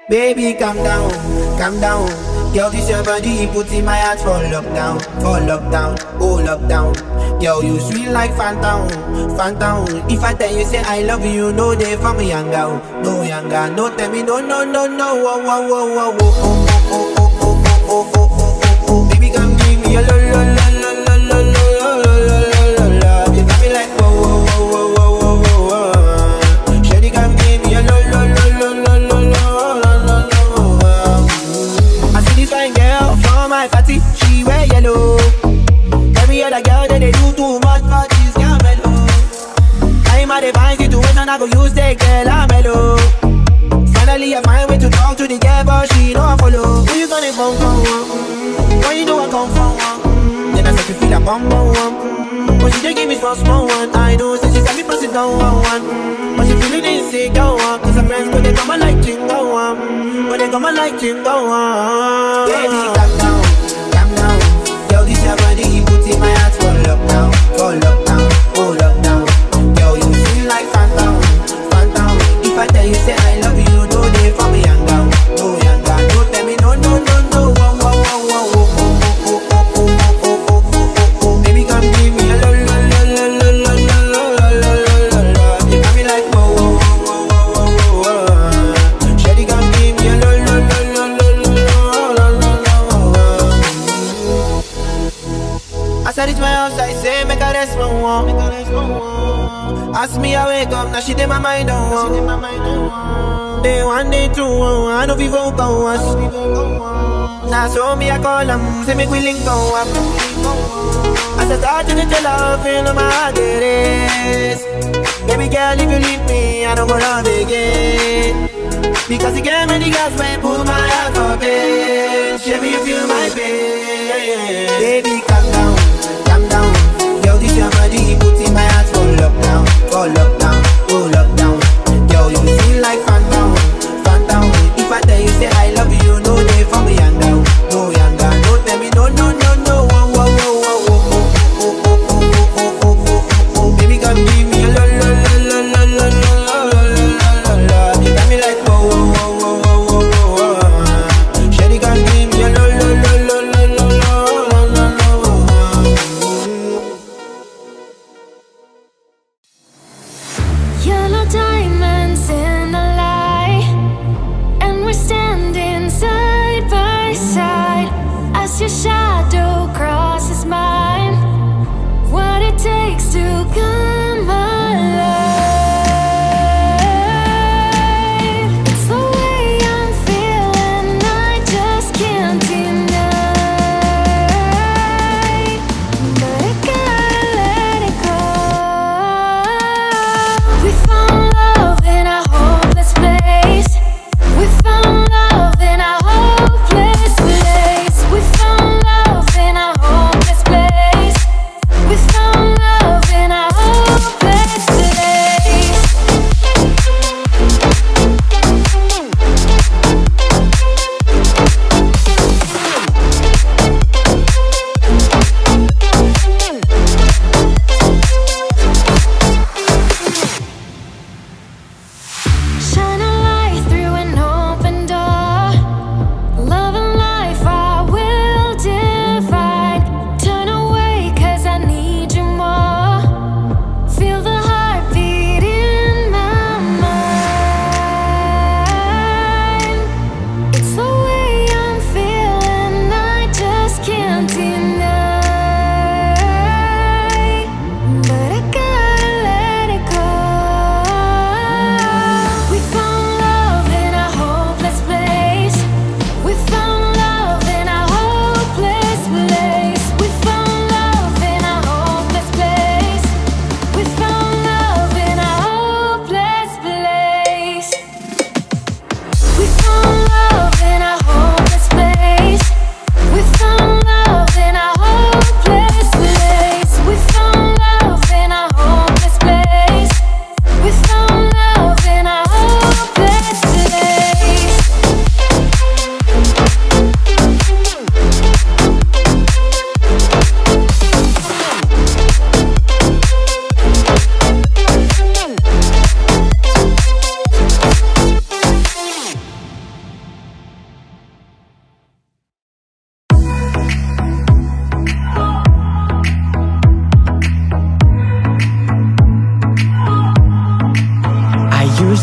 Baby, calm down, calm down. Yo, this your body, put in my heart for lockdown, oh lockdown. Yo, you sweet like phantom, phantom. If I tell you say I love you, no day for me younger, no younger. No tell me no, no, no, no. Oh, oh, oh, oh, oh, oh, oh, oh, oh, oh, oh, oh, oh. Baby, come give me a lo, lo, lo, lo, lo, lo, lo, lo, lo, lo. You got me like whoa, whoa, whoa, whoa, whoa, whoa, whoa. Shawty, come give me a lo, lo, lo, lo, lo, lo, lo, lo. I see this fine girl from my party, she wear yellow. Every other girl that they do too much, but she's girl mellow. I'm at a fine situation, I go use the girl, I'm mellow. Finally I find way to talk to the girl, but she don't follow. Who you gonna phone for? Why you know I come from? Then I start to feel a bum bum one. But she just give me small one. I know, so she got me press it down one. But she feeling insecure, cause her friends go they come and like chingo one. But they come and like chingo one. Baby, calm down, calm down. Yo, this your body, you put in my heart for lockdown, oh lockdown. Yo, you feel like phantom, phantom. If I tell you say I love you, no day for me younger, no younger. No tell me no, no, no, no. Whoa, whoa, whoa, whoa, whoa, oh, oh, oh, oh, oh, oh, oh, oh, oh. Baby, come give me a lo, lo, lo, lo, lo, lo, lo, lo, lo, lo. You got me like whoa, whoa, whoa, whoa, whoa, whoa. Shawty, come give me a lo, lo, lo, lo, lo, lo, lo, lo. As I reach my house, I say make a rest one more. Ask me I wake up, now she did my mind on one. Day one, day two, I know people go us. Now so me I call them, say make we link go up. As I start to get your love, feel on my heart it is. Baby girl, if you leave me, I don't go love again. Because you gave me the gas when pull my heart for pain. Share me, you feel my pain. Baby, calm down, calm down. Yo, this your body, put in my heart for lockdown, oh lockdown. Yo, you feel like phantom, phantom. If I tell you say I love you, no day for me younger, no younger. No tell me no, no, no, no. Whoa, whoa, whoa, whoa, whoa, oh, oh, oh, oh, oh, oh, oh, oh. Baby, come give me a lo, lo, lo, lo, lo, lo, lo, lo, lo. You got me like whoa, whoa, whoa, whoa, whoa, whoa. Shawty, come give me a lo, lo, lo, lo, lo, lo, lo, lo, lo.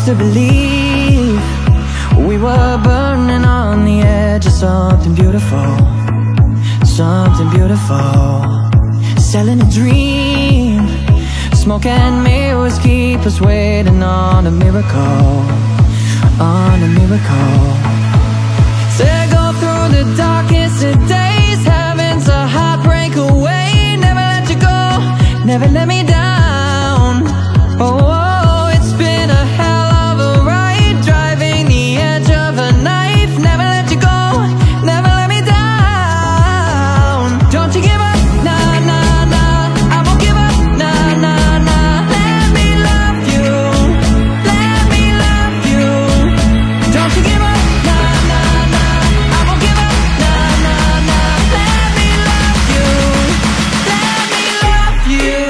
to believe we were burning on the edge of something beautiful, something beautiful. Selling a dream, smoke and mirrors keep us waiting on a miracle, on a miracle. Say go through the darkest of days, heaven's a heartbreak away. Never let you go, never let me down. Oh, it's been a hell of a ride, driving the edge of a knife. Never let you go, never let me down. Don't you give up, nah, nah, nah, I won't give up, nah, nah, nah. Let me love you, let me love you. Don't you give up, nah, nah, nah, I won't give up, nah, nah, nah. Let me love you, let me love you.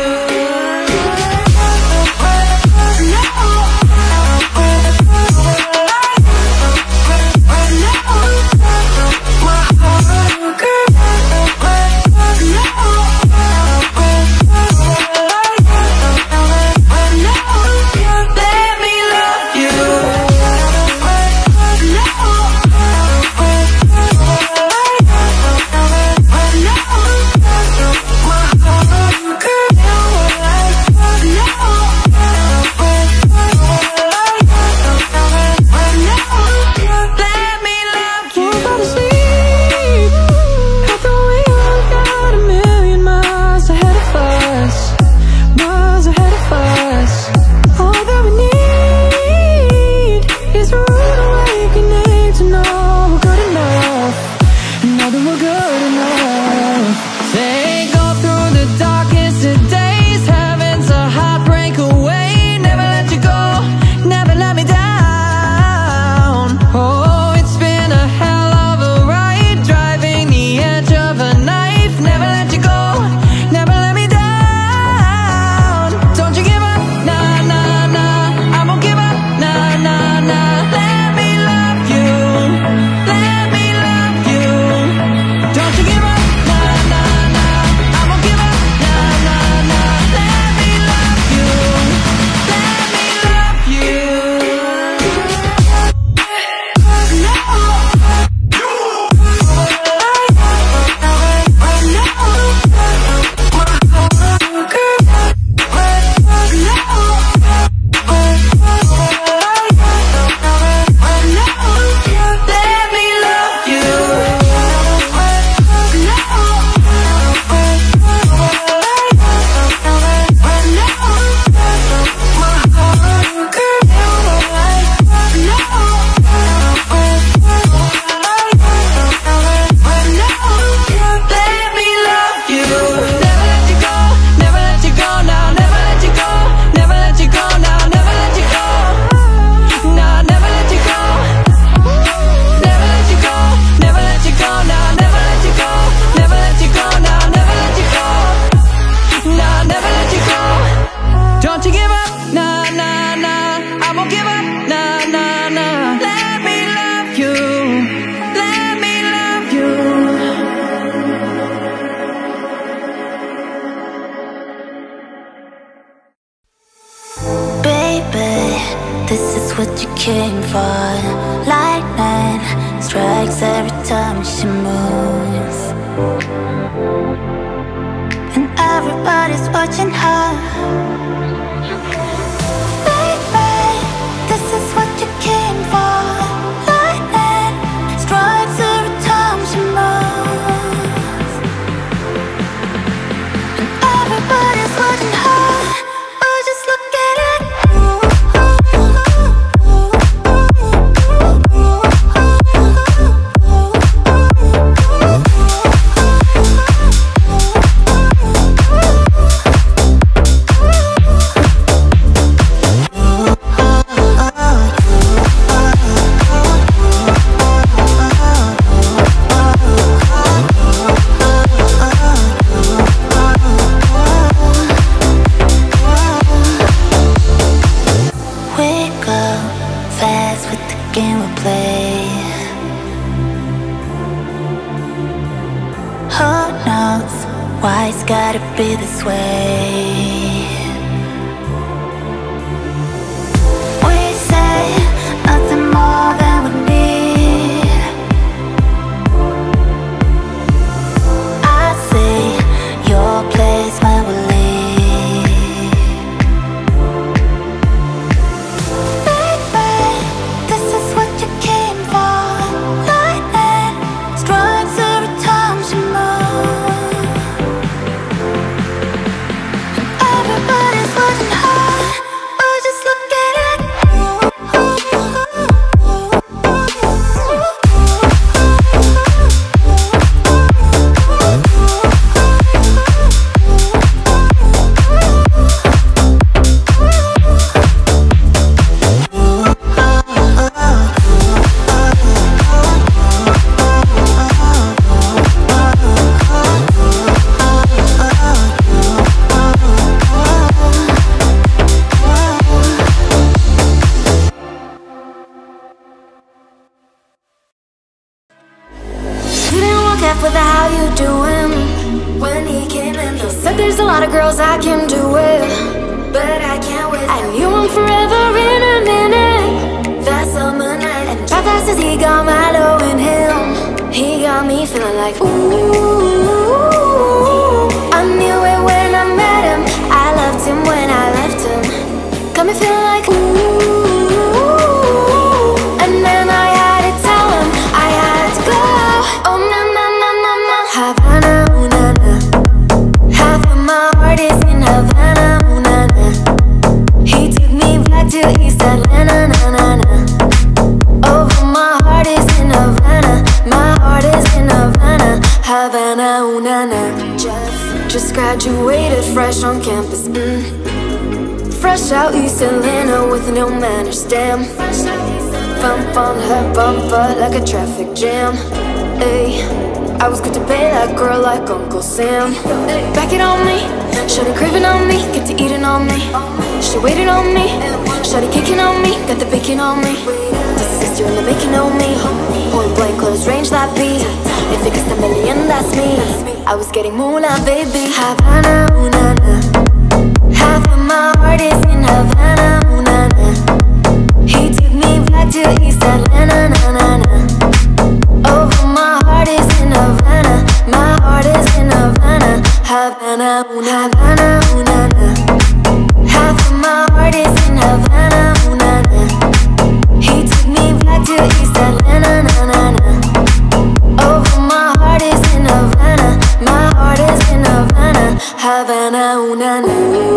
what you came for. Lightning strikes every time she moves, and everybody's watching her. Baby, this is what you came for. Lightning strikes every time she moves, and everybody's watching her. Oh, just look at it. Why it's gotta be this way? We say up with the how you doing. When he came in, he said there's a lot of girls I can do it, but I can't wait. I knew him forever in a minute. That summer night, and how fast as he got Milo in him, he got me feeling like ooh. I knew it when I met him. I loved him when I left him. Got me feeling like ooh. And then I had to tell him I had to go. Oh na na na na na. Havana, ooh na na. Half of my heart is in Havana, ooh na na. He took me back to East Atlanta, na na na. Oh, my heart is in Havana. My heart is in Havana. Havana, ooh na na. Just graduated fresh on campus, fresh out East Atlanta with no manners, damn. Bump on her bumper like a traffic jam. Ayy, I was good to pay that girl like Uncle Sam. Back it on me, shawty craving on me, get to eating on me. She waited on me, shawty kicking on me, got the bacon on me. This is sister in the making on me. Point blank, close range, that beat. If it gets a million, that's me. I was getting moolah, baby. Havana, ooh na na. Half of my heart is in Havana, ooh na na. He took me back to East Atlanta, na na na. Oh, my heart is in Havana. My heart is in Havana. Havana, ooh na Havana, ooh na na. Half of my heart is in Havana, ooh na na. He took me back to East Atlanta, na na na. Oh, my heart is in Havana. My heart is in Havana. Havana, ooh na na.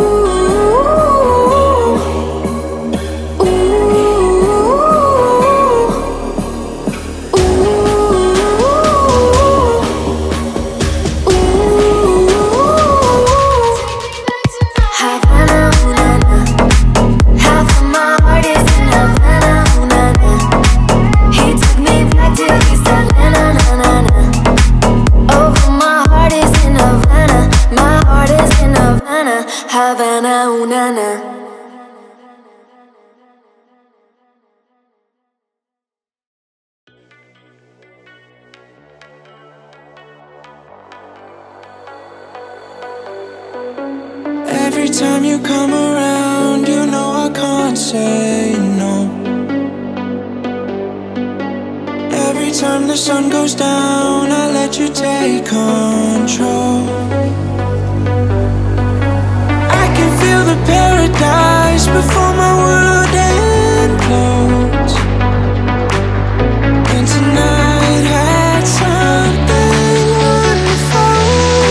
Havana, ooh na na. Every time you come around, you know I can't say no. Every time the sun goes down, I let you take control. Feel the paradise before my world implodes. And tonight had something wonderful.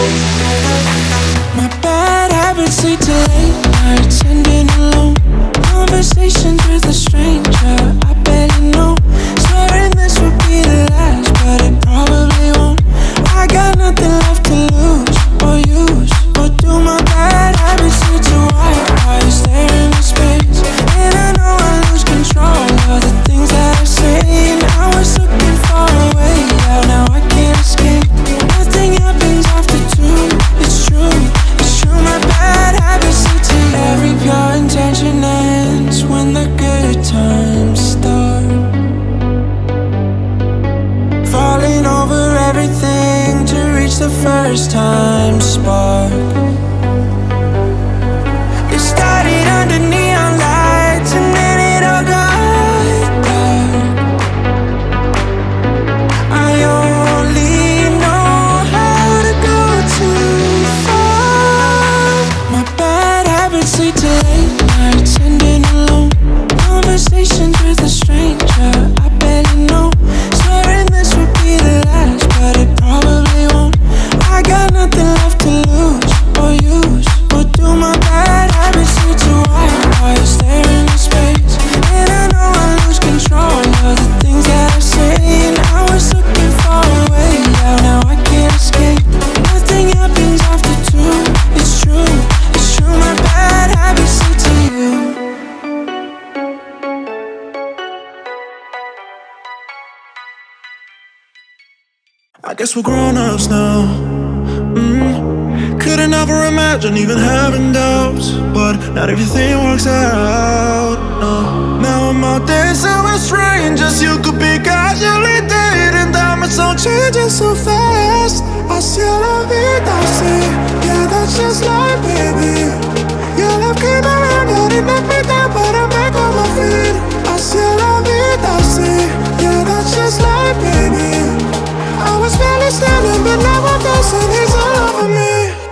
My bad habits lead to late nights ending alone. Conversations with a stranger I barely know. Swearing this would be the last, but it probably won't. I got nothing left to lose or use. What do my bad habits lead to? Why you stare into space? And I know I lose control of the things that I say. And I was looking far away, yeah, now I can't escape. Nothing happens after two, it's true, it's true. My bad habits lead to every pure intention ends when the good times start. Falling over everything to reach the first time spark. It started under neon lights and then it all got dark. I only know how to go too far. My bad habits lead to late nights ending alone. Conversations with a stranger I barely know. Swearing this would be the last, but it probably won't. I got nothing left to lose or use. What do my bad habits lead to? Why you stare into space? And I know I lose control of the things that I say. And I was looking far away, yeah, now I can't escape. Nothing happens after two, it's true, it's true. My bad habits lead to you. I guess we're grown-ups now. Couldn't ever imagine even having doubts, but not everything works out, no. Now I'm out dancing with strangers you could be casually dating. Diamonds don't change so fast. dancing, he's all over me.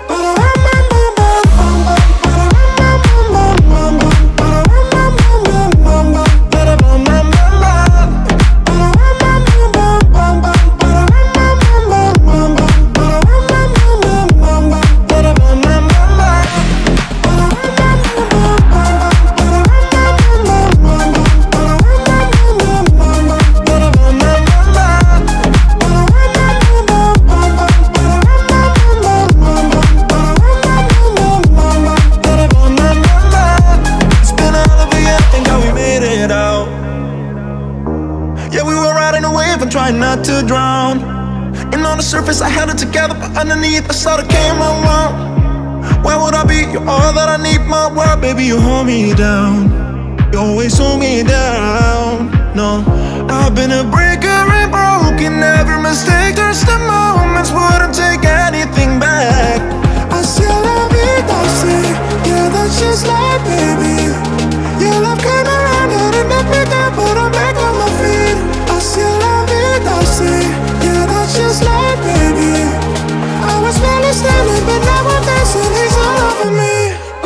Not to drown. And on the surface I held it together, but underneath I saw it came around. Where would I be? You're all that I need, my world, baby, you hold me down. You always hold me down. No, I've been a breaker and broken. Every mistake turns to moments, wouldn't take anything back. I still love it, I say, yeah, that's just like, baby. Your love came around and it knocked me down, but I'm back on my feet. I still love it, I say, yeah, that's just like, baby. I was barely standing, but now I'm dancing, he's all over me.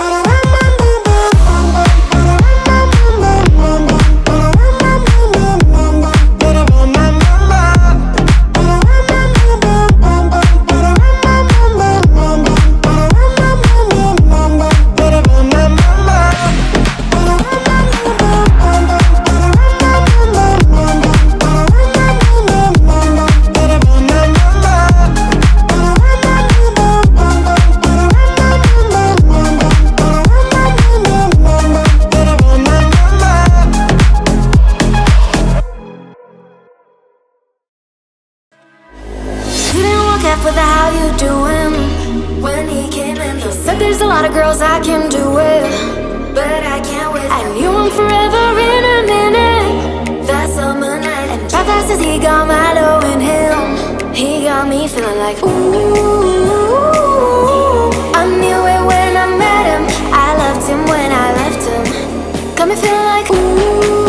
For the how you doing. When he came in, he said there's a lot of girls I can do it, but I can't wait. I knew him forever in a minute. That summer night, and how fast as he got Milo in him, he got me feeling like ooh. I knew it when I met him. I loved him when I left him. Got me feeling like ooh.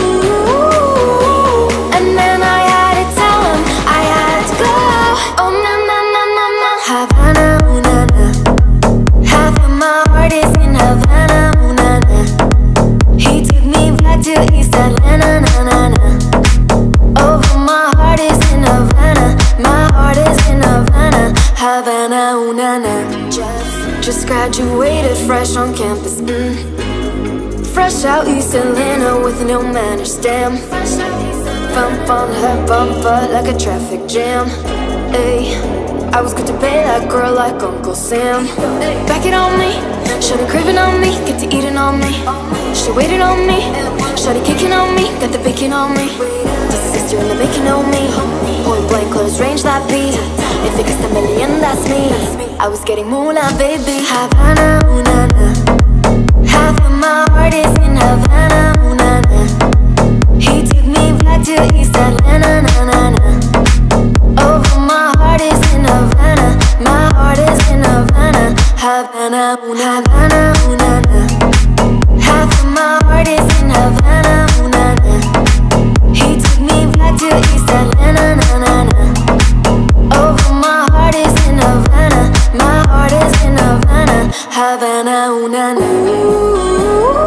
And then I had to tell him I had to go. Oh no. Havana, ooh na na. Half of my heart is in Havana, ooh na na. He took me back to East Atlanta, na na na. Oh, my heart is in Havana. My heart is in Havana. Havana, ooh na na. Just graduated fresh on campus, fresh out East Atlanta with no manners, damn. Bump on her bumper like a traffic jam. Ayy, I was good to pay that girl like Uncle Sam. Back it on me, shawty craving on me, get to eating on me. She waited on me, shawty kicking on me, got the bacon on me. The sister in the making on me, point blank close range that beat. If it gets a million, that's me. I was getting moolah, baby. Havana, ooh na na. Half of my heart is in Havana, ooh na na. He took me back to East Atlanta, na na na. Oh, my heart is in Havana. My heart is in Havana. Havana, ooh na Havana, ooh na na. Half of my heart is in Havana, ooh na na. He took me back to East Atlanta, na na na. Oh, my heart is in Havana. My heart is in Havana. Havana, ooh na na.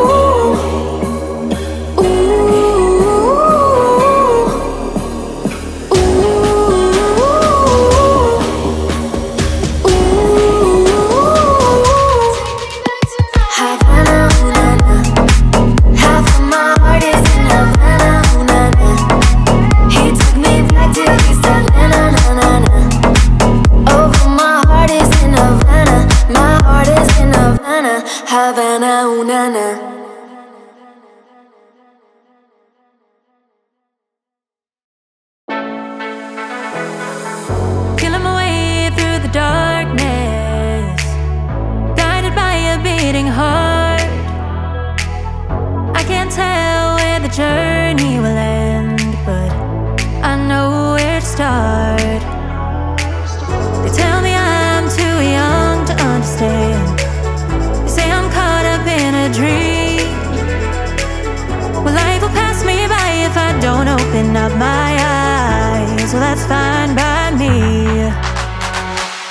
Havana, ooh na na. Killing my way through the darkness, guided by a beating heart. I can't tell where the journey will end, but I know where to start. They tell me I'm too young to understand. In a dream, well, life will pass me by if I don't open up my eyes. Well, that's fine by me.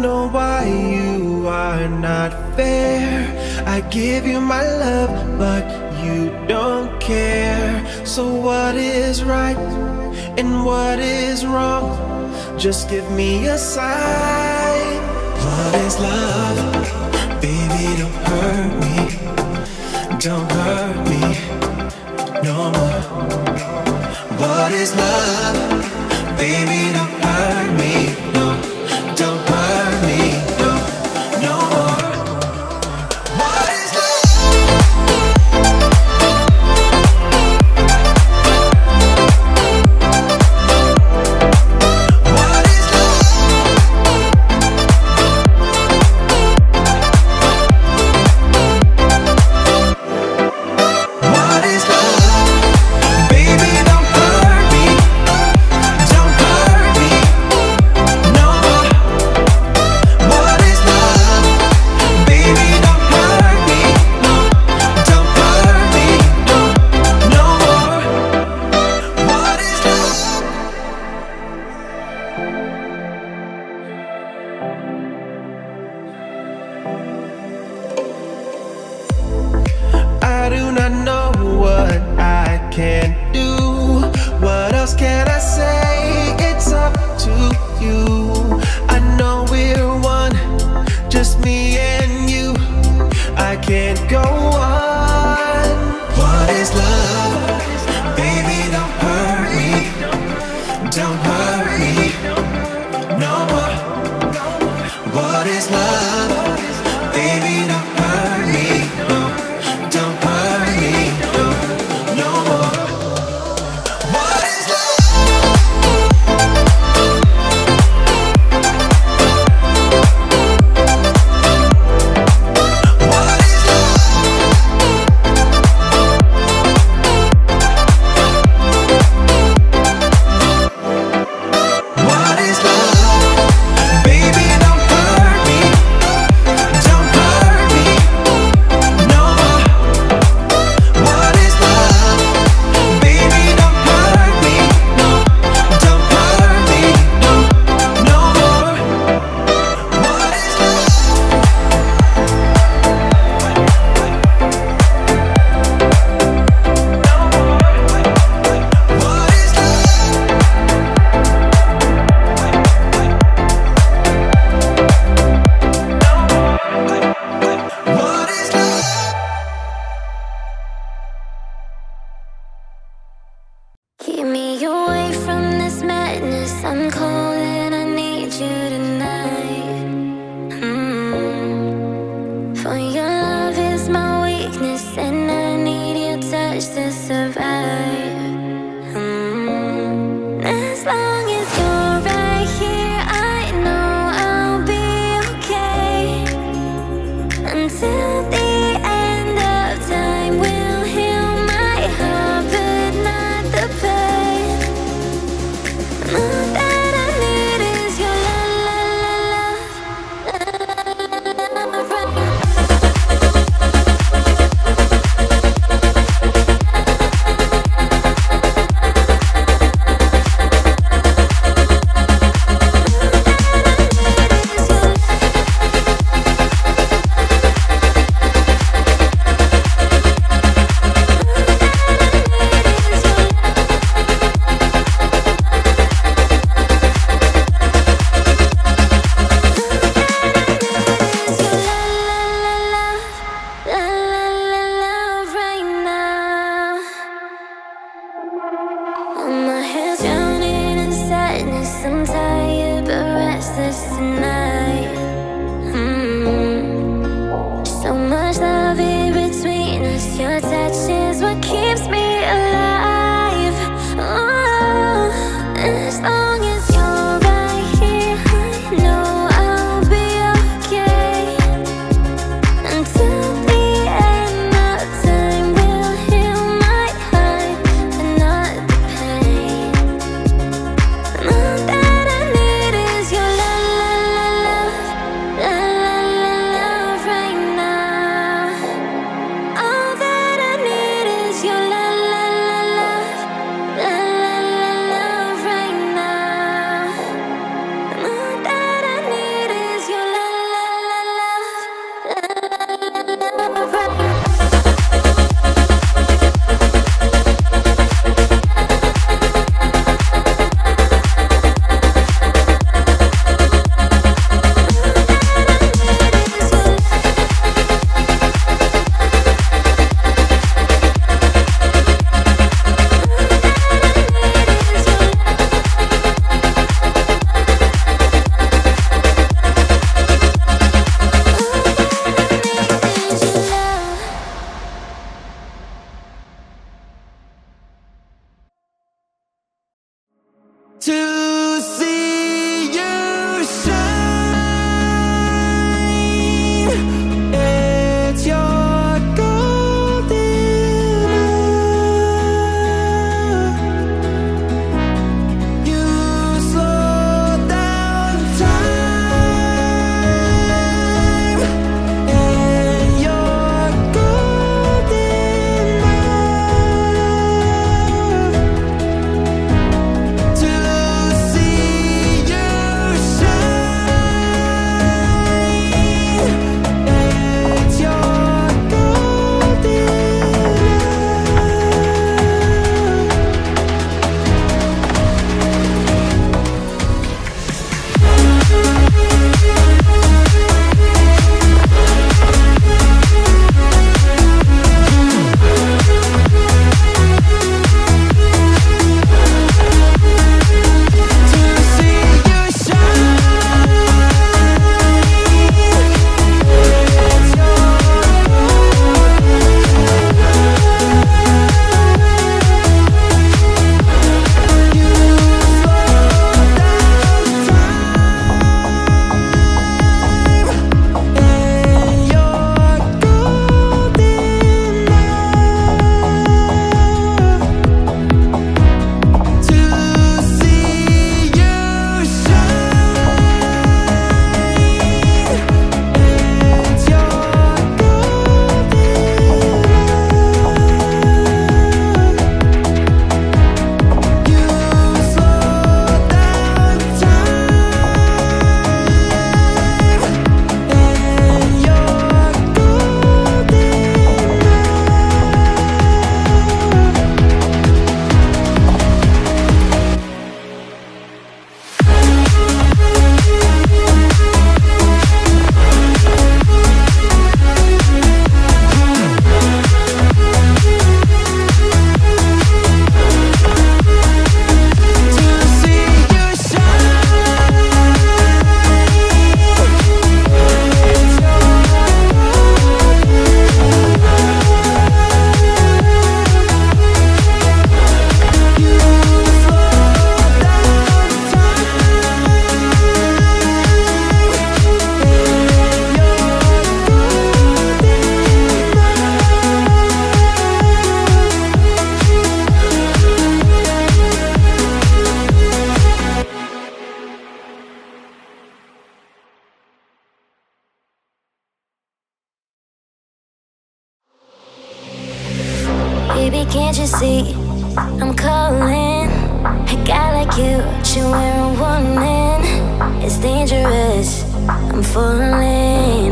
know why you are not fair. I give you my love, but you don't care. So what is right and what is wrong? Just give me a sign. What is love? Baby, don't hurt me. Don't hurt me no more. What is love? Baby, don't hurt me. No, don't hurt me. No, no more. What is I do not know what I can do. What else can I say? It's up to you. I know we're one, just me and you. I can't go on. What is love? Baby, don't hurt me. Don't hurt me no more. What is love? Baby, don't hurt me. No, don't hurt me. No, no more. What is love? What is love? What is love? Baby, don't hurt me. Baby, can't you see I'm calling? A guy like you should wear a warning. It's dangerous, I'm falling.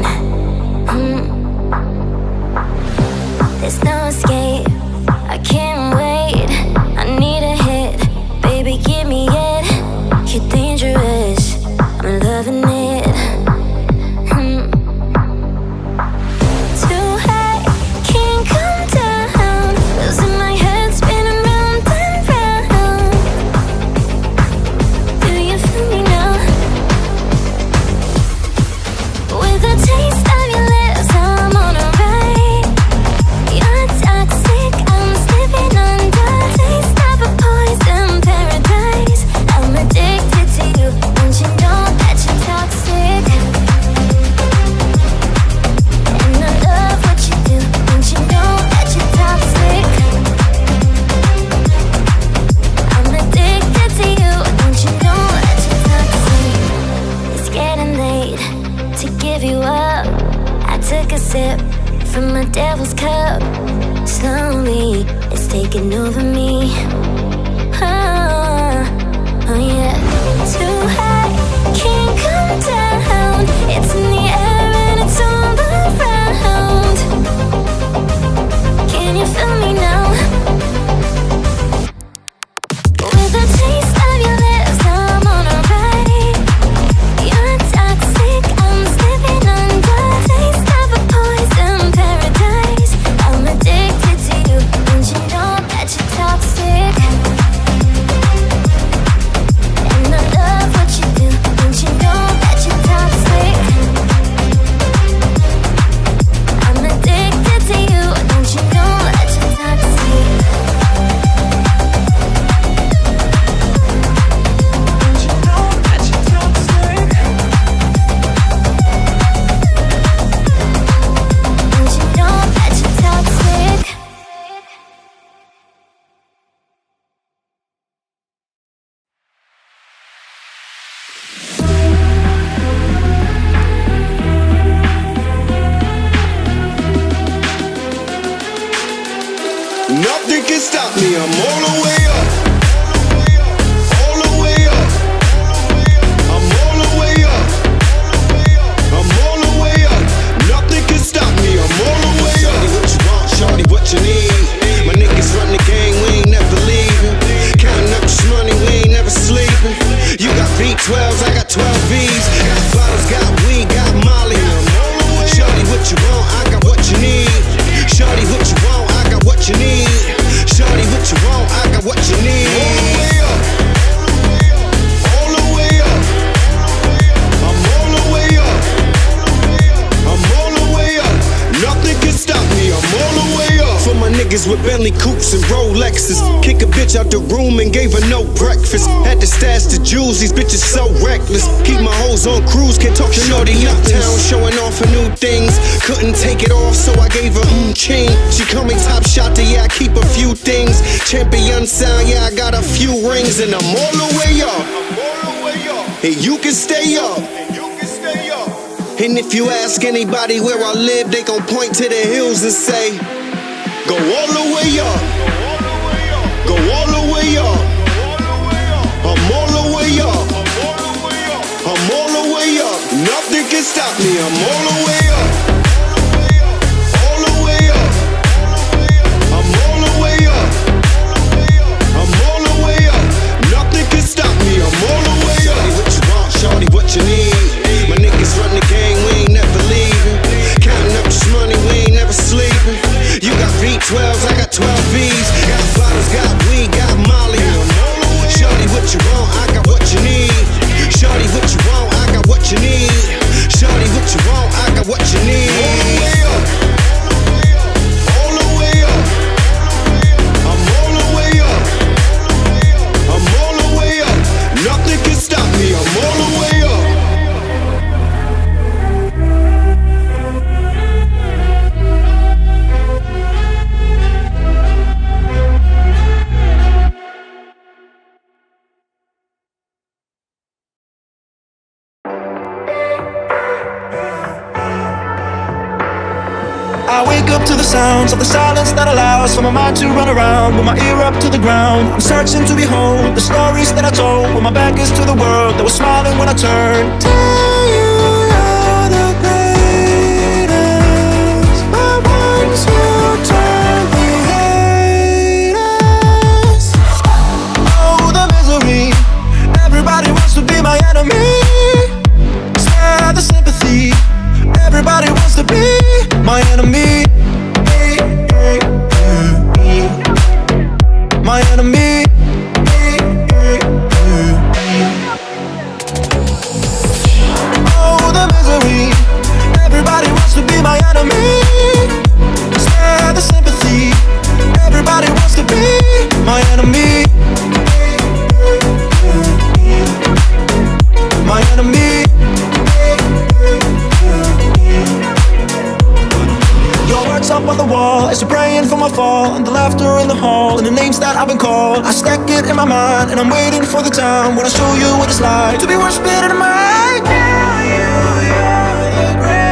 There's no escape, I can't wait. I need a hit, baby, give me it. You're dangerous, I'm loving it. Too high, can't come down. Losing my head, spinning round and round. Do you feel me now? With a taste of your lips, I'm on a ride. You're toxic, I'm slipping under. Taste of a poison paradise. I'm addicted to you, don't you know that you're toxic? And I love what you do, don't you know that you're toxic? I'm addicted to you, don't you know that you're toxic? It's getting late to give you up. I took a sip from my devil's cup. Slowly, it's taking over me. Oh yeah. Too high, can't come down. It's in the air and it's all around. Can you feel me now? With a taste of your lips, I'm on a ride. You're toxic, I'm slipping under. Taste of a poison paradise. I'm addicted to you, don't you know that you're toxic? And I love what you do, don't you know that you're toxic? I'm addicted to you, don't you know that you're toxic? Don't you know that you're toxic? Don't you know that you're toxic? Nothing can stop me, I'm all the way up. All the way up. I'm all the way up. I'm all the way up. Nothing can stop me, I'm all the way up. Shorty, what you want, shorty, what you need? My niggas run the game, we ain't never leaving. Counting up this money, we ain't never sleeping. You got V12s, I got 12 Vs. Got bottles, got weed, got Molly. Shorty, what you want, I got what you need. Shorty, what you want, I got what you need. Shorty, what you want, I got what you need. All the way up. All the way up. I'm all the way up. I'm all the way up. Nothing can stop me, I'm all the way up. For my niggas with Bentley coupes and Rolexes. Kick a bitch out the room and gave her no breakfast. Had to stash the jewels, these bitches so reckless. Keep my hoes on cruise, can't talk shorty uptown, showing off her new things. Couldn't take it off, so I gave her chain. She call me top shot, yeah, I keep a few things. Champion sound, yeah, I got a few rings. And I'm all the way up. I'm all the way up. And you can stay up. And you can stay up. And if you ask anybody where I live, they gon' point to the hills and say, go all the way up. Go all the way up. I'm all the way up. I'm all the way up. Nothing can stop me, I'm all the way up. All the way up. I'm all the way up. I'm all the way up. Nothing can stop me, I'm all the way up. Shorty, what you want, shorty, what you need? My niggas run the game, we ain't never leaving. Counting up this money, we ain't never sleeping. You got V12s, I got 12 Vs. Got bottles, got weed, got Molly. Shorty, what you want, I got what you need. Shorty, what you want, I got what you need. Shorty, what you want, I got what you need. I wake up to the sounds of the silence that allows for my mind to run around with my ear up to the ground. I'm searching to behold the stories that I told when my back is to the world that was smiling when I turned. Tell you you're the greatest, but once you turn the haters. Oh, the misery. Everybody wants to be my enemy. Spare the sympathy. Everybody wants to be my enemy. My enemy. Oh, the misery. Everybody wants to be my enemy. Spare the sympathy. Everybody wants to be my enemy. My enemy. Your words up on the wall as you're praying for my fall, and the laughter in the hall, and the names that I've been called. I stack it in my mind, and I'm waiting for the time when I show you what it's like to be worse better than mine. Tell you you're the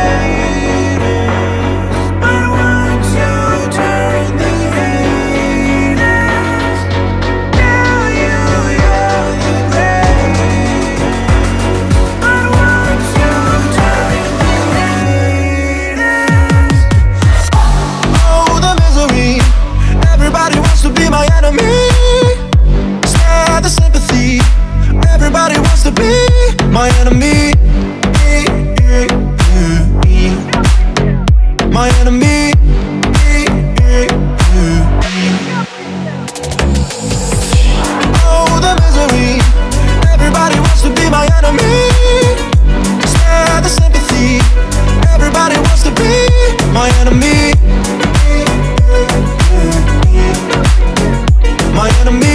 greatest, but once you turn the haters. Tell you you're the greatest, but once you turn the haters. Oh, the misery. Everybody wants to be my enemy. Spare the sympathy. Everybody wants to be my enemy. My enemy. Oh, the misery. Everybody wants to be my enemy. Spare the sympathy. Everybody wants to be my enemy. My enemy.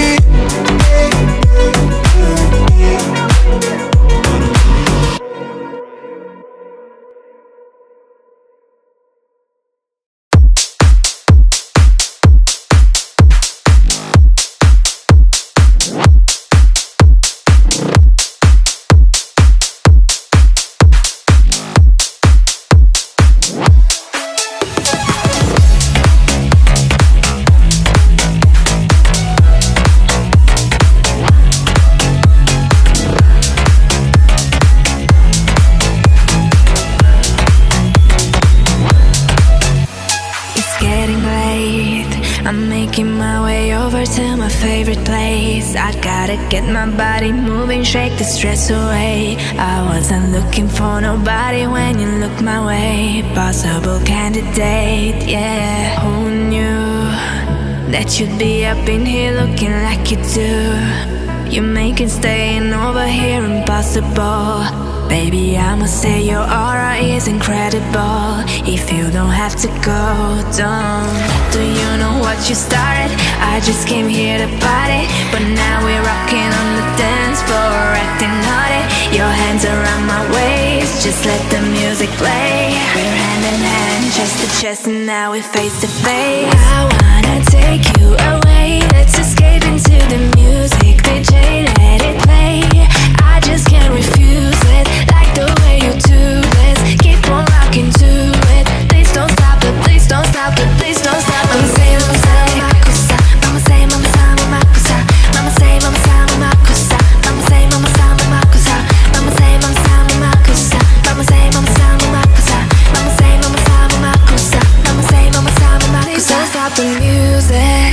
I'm making my way over to my favorite place. I gotta get my body moving, shake the stress away. I wasn't looking for nobody when you looked my way. Possible candidate, yeah. Who knew that you'd be up in here looking like you do? You're making staying over here impossible. Baby, I must say your aura is incredible. If you don't have to go, don't. Do you know what you started? I just came here to party, but now we're rocking on the dance floor, acting naughty. Your hands around my waist, just let the music play. We're hand in hand, chest to chest, and now we're face to face. I wanna take you away, let's escape into the music. DJ, let it play. I just can't refuse it. Like the way you do this, keep on rocking to it. Please don't stop it, please don't stop it, please don't stop it. Mama say, mama say, mama kusa. Mama say, mama say, mama kusa. Mama say, mama say, mama kusa. Mama say, mama say, mama kusa. Mama say, mama say, mama kusa. Mama say, mama say, mama kusa. Mama say, mama say, mama kusa. Mama say, mama say, mama kusa. Please don't stop the music.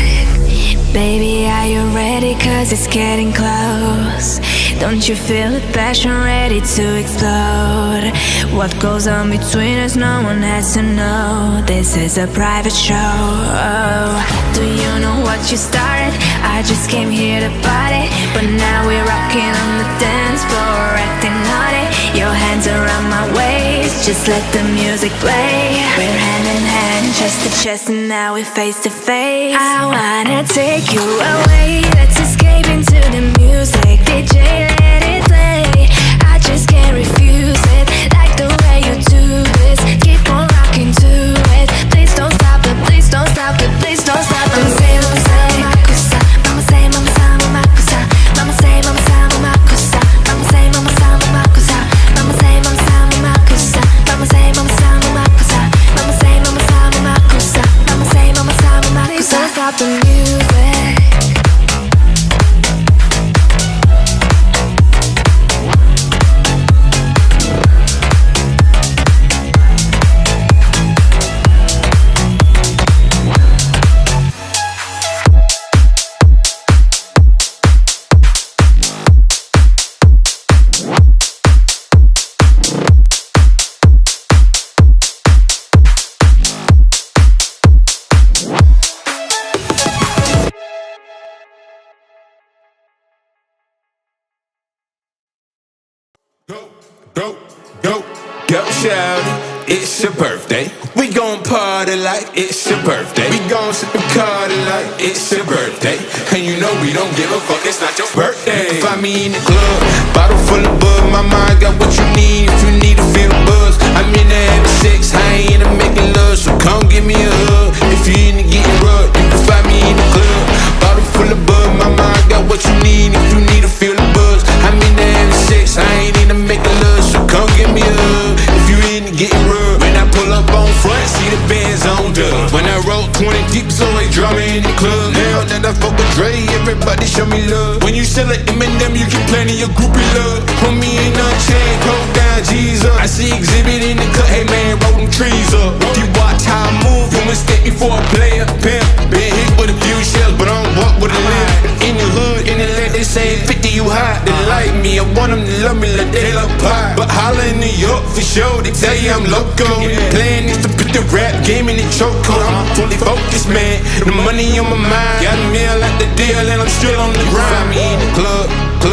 Baby, are you ready? 'Cause it's getting close. Don't you feel the passion ready to explode? What goes on between us, no one has to know. This is a private show. Oh, do you know what you started? I just came here to party, but now we're rocking on the dance floor, acting naughty. Your hands around my waist, just let the music play. We're hand in hand, chest to chest, and now we're face to face. I wanna take you away, let's escape into the music. DJ, let it play. I just can't refuse it. Like the way you do this, keep on rocking to it. Please don't stop it, please don't stop it, please don't stop it. Mama say, mama say, mama kusa. Mama say, mama say, mama kusa. Mama say, mama say, mama kusa. Mama say, mama say, mama kusa. Mama say, mama say, mama kusa. Mama say, mama say, mama kusa. Mama say, mama say, mama Go, shawty, it's your birthday. We gon' party like it's your birthday. We gon' sip and party like it's your birthday. And you know we don't give a fuck, it's not your birthday. You can find me in the club, bottle full of bug. My mind got what you need if you need to feel the buzz. I'm in the having sex, I ain't into making love, so come give me a hug. If you into getting rough, you can find me in the club, bottle full of bug. My mind got what you need if you need to feel the buzz. I'm in the having sex, I ain't into making love, so come give me a hug. If you into getting rough, when I pull up on front, see the bands on dub. When I roll 20 deep, it's always drama in the club. Now that I fuck with Dre, everybody show me love. When you sell an M&M, you get plenty of groupie love. Homie ain't no chain, hold down, G's up. I see exhibit in the cut, hey man, roll them trees up. If you watch how I move, you mistake me for a player, pimp. Been hit with a few shells, but I don't walk with a limp. In the hood, in the land, they say 50 you hot. They like me, I want them to love me like they love pie. But holla in New York for sure, they tell you I'm loco. The plan is to put the rap game in the chokehold. I'm fully focused, man. The money on my mind, got a meal at the deal, and I'm still on the grind. Find me in the club.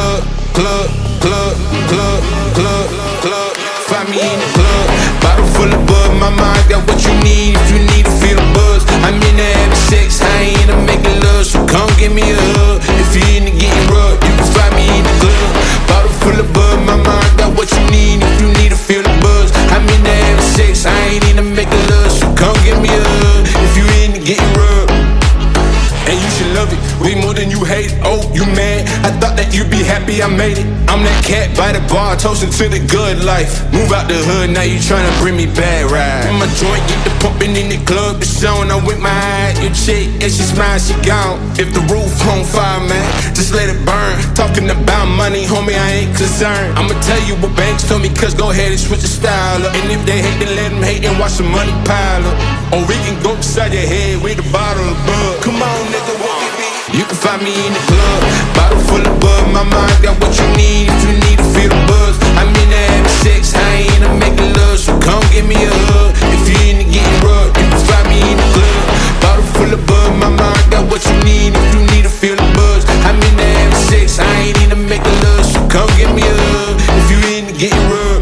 Find me in the club, bottle full of bug. My mind got what you need if you need to feel the buzz. I'm in the having sex, I ain't into making love, so come give me a hug. If you into getting rough, you can find me in the club, bottle full of bug. My mind got what you need if you need to feel the buzz. I'm in the having sex, I ain't into making love, so come give me a hug. If you into getting rough, and you should love it way more than you hate it. Oh, you mad? I thought that you'd be happy I made it. I'm that cat by the bar, toasting to the good life. Move out the hood, now you tryna bring me bad ride. My joint get the pumping in the club, it's on. I'm with my eye, your chick, and she smile, she gone. If the roof on fire, man, just let it burn. Talking about money, homie, I ain't concerned. I'ma tell you what banks told me, cause go ahead and switch the style up. And if they hate, then let them hate and watch the money pile up. Or we can go beside your head with a bottle of bug. Come on, nigga, what we be? You can find me in the club, bottle full of bug. My mind got what you need if you need to feel the buzz. I'm in the having sex, I ain't into making love, so come give me a hug. If you into getting rough, you can find me in the club, bottle full of bug. My mind got what you need if you need to feel the buzz. I'm in the having sex, I ain't into making love, so come give me a hug. If you into getting rough.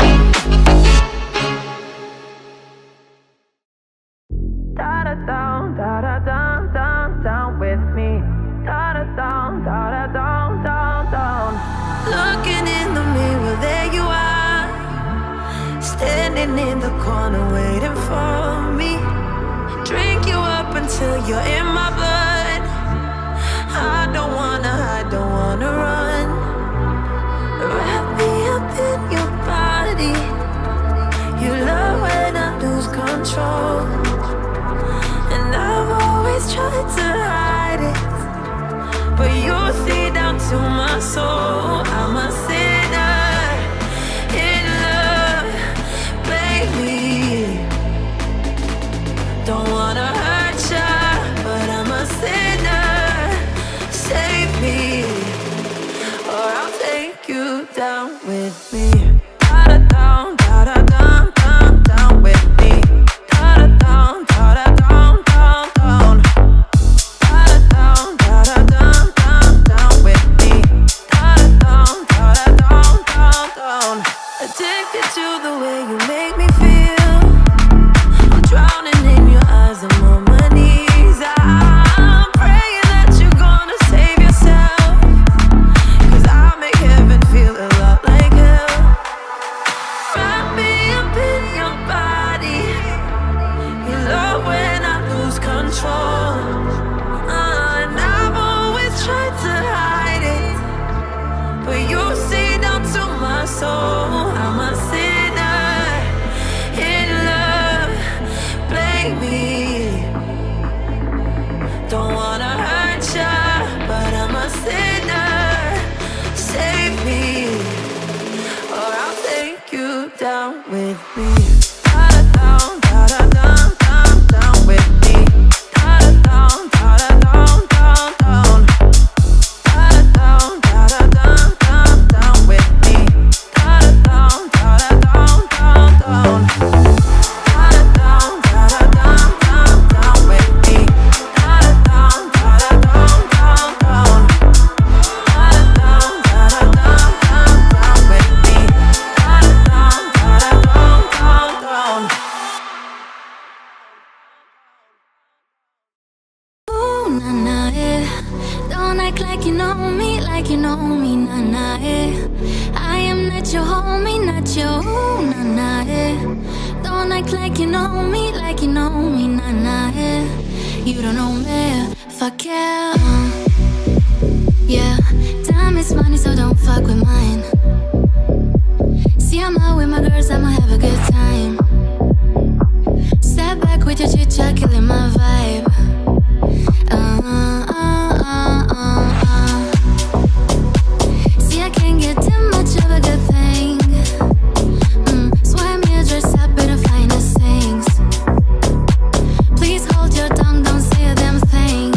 Down with me. Down. Looking in the mirror, there you are, standing in the corner waiting for me. Drink you up until you're in my blood. I don't wanna run. Wrap me up in your body. You love when I lose control, and I've always tried to hide it, but you see down to my soul. I'm a sinner in love, baby. Don't wanna hurt ya, but I'm a sinner. Save me, or I'll take you down with me. Down, down with me. Down, down, down. Addicted to the way you make me feel. I'm drowning in your eyes, I'm on my knees. I'm praying that you're gonna save yourself, cause I make heaven feel a lot like hell. Wrap me up in your body. You love when I lose control, and I've always tried to hide it, but you see down to my soul. I'm a sinner in love, baby. Don't wanna hurt ya, but I'm a sinner. Save me, or I'll take you down with me. Down, down with me. Down, down. like you know me, nah, nah, yeah. You don't know me, fuck yeah. Yeah, time is money, so don't fuck with mine. See, I'm out with my girls, I'ma have a good time. Step back with your chit-chat, killing my vibe. See, I can't get too much of a good thing. Swear me a dress up in the finest things. Please hold your tongue, don't say a damn thing.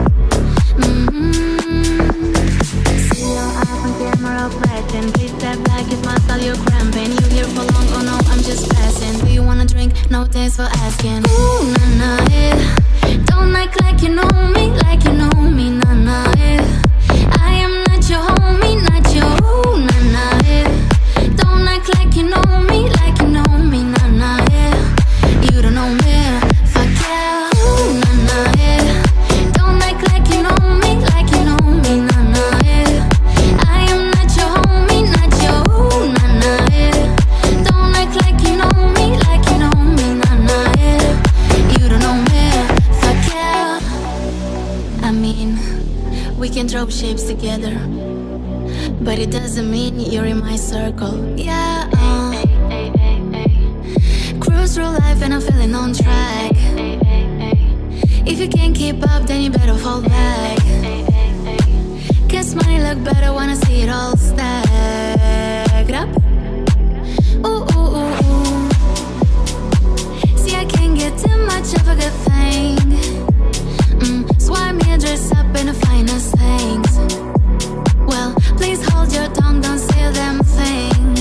See your eyes on camera flashing. Please step back, it's my style, you're cramping. You here for long, oh no, I'm just passing. Do you wanna drink? No, thanks for asking. Ooh, nah, nah, yeah. Don't act like you know me, nah, nah, yeah. I am not your homie, not your ooh, nah, nah, yeah. Don't act like you know me, nah, nah, yeah. You don't know me, fuck yeah, ooh, nah, nah, yeah. Don't act like you know me, nah, nah, yeah. I am not your homie, not your ooh, nah, nah, yeah. Don't act like you know me, nah, nah, yeah. You don't know me, fuck yeah. I mean, we can throw shapes together, but it doesn't mean you're in my circle. Yeah, cruise through life and I'm feeling on track. If you can't keep up, then you better fall back. Cause money look better when I see it all stacked up. Ooh, ooh, ooh, ooh. See, I can't get too much of a good thing. Swipe me a dress up in the finest things. Well, please hold your tongue, don't say a damn thing.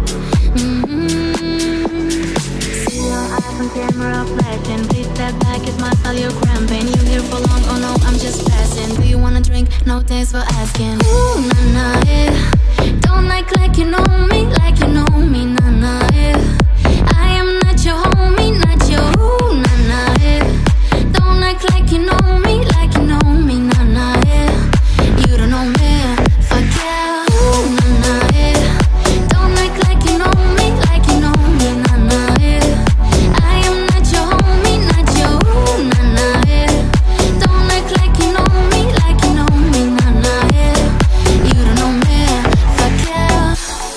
See your eyes on camera flashing. Please step back, it's my style, you're cramping. You here for long, oh no, I'm just passing. Do you wanna drink? No, thanks for asking. Ooh, nah, nah, yeah. Don't act like you know me, nah, nah, yeah. I am not your homie, not your ooh, nah, nah, yeah. Don't act like you know me, nah, nah, yeah. You don't know me, fuck yeah, ooh, nah, nah, yeah. Don't act like you know me, nah, nah, yeah. I am not your homie, not your ooh, nah, nah, yeah. Don't act like you know me, nah, nah, yeah. You don't know me, fuck yeah.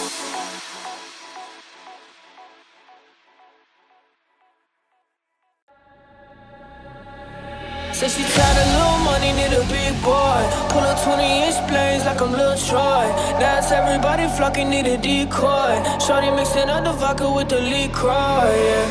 Say she tired of little money, need a big boy. Pull up 20-inch blades like I'm Lil Troy. Now it's everybody flocking, need a decoy. Shorty mixing up the vodka with the LaCroix, yeah.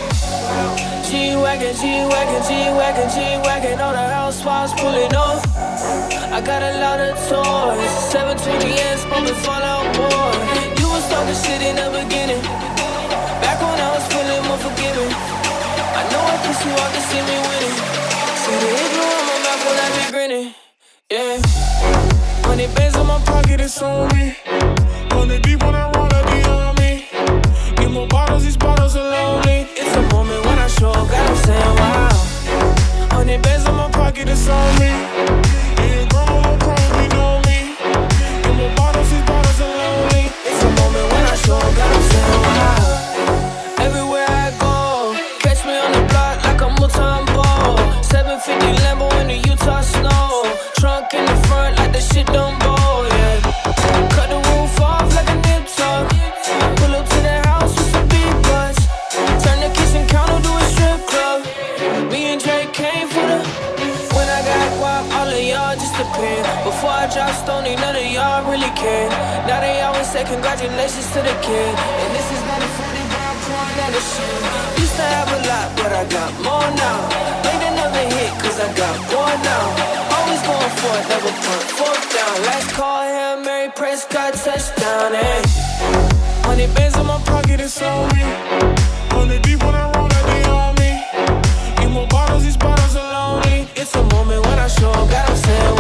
G-Wagon, G-Wagon, G-Wagon, G-Wagon. All the housewives pulling up. I got a lot of toys. 720S, bumping Fallout Boy. You was talking shit in the beginning, back when I was feeling more forgiving. I know I pissed you off to see me winning. See the igloo on my mouth when I be grinning, yeah. 100 bands in my pocket, it's on me. 100 deep when I roll up the army. Need more bottles, these bottles are lonely. It's a moment when I show up, God, I'm saying wow. 100 bands in my pocket, it's on me. Yeah, grandma will probably know me. Need more bottles, these bottles are lonely. It's a moment when I show up, God, I'm saying wow. Everywhere I go, catch me on the block like a Mutombo. 750 Lambo in the Utah snow. Trunk in the front like the shit don't bow, yeah. Cut the roof off like a nip tuck. Pull up to the house with some big butts. Turn the kitchen counter to a strip club. Me and Drake came for the. When I got guap, all of y'all disappeared. Before I dropped Stoney, none of y'all really cared. Now they always say congratulations to the kid. And this is not a 40 bar pouring out of shit. Used to have a lot, but I got more now. Made another hit, cause I got more now. Always going for it, never put fourth down. Last call, Hail Mary, Prescott, touchdown, eh. 100 bands in my pocket, it's on me. 100 deep when I roll like the army. Need more bottles, these bottles are lonely. It's a moment when I show up, God, I'm saying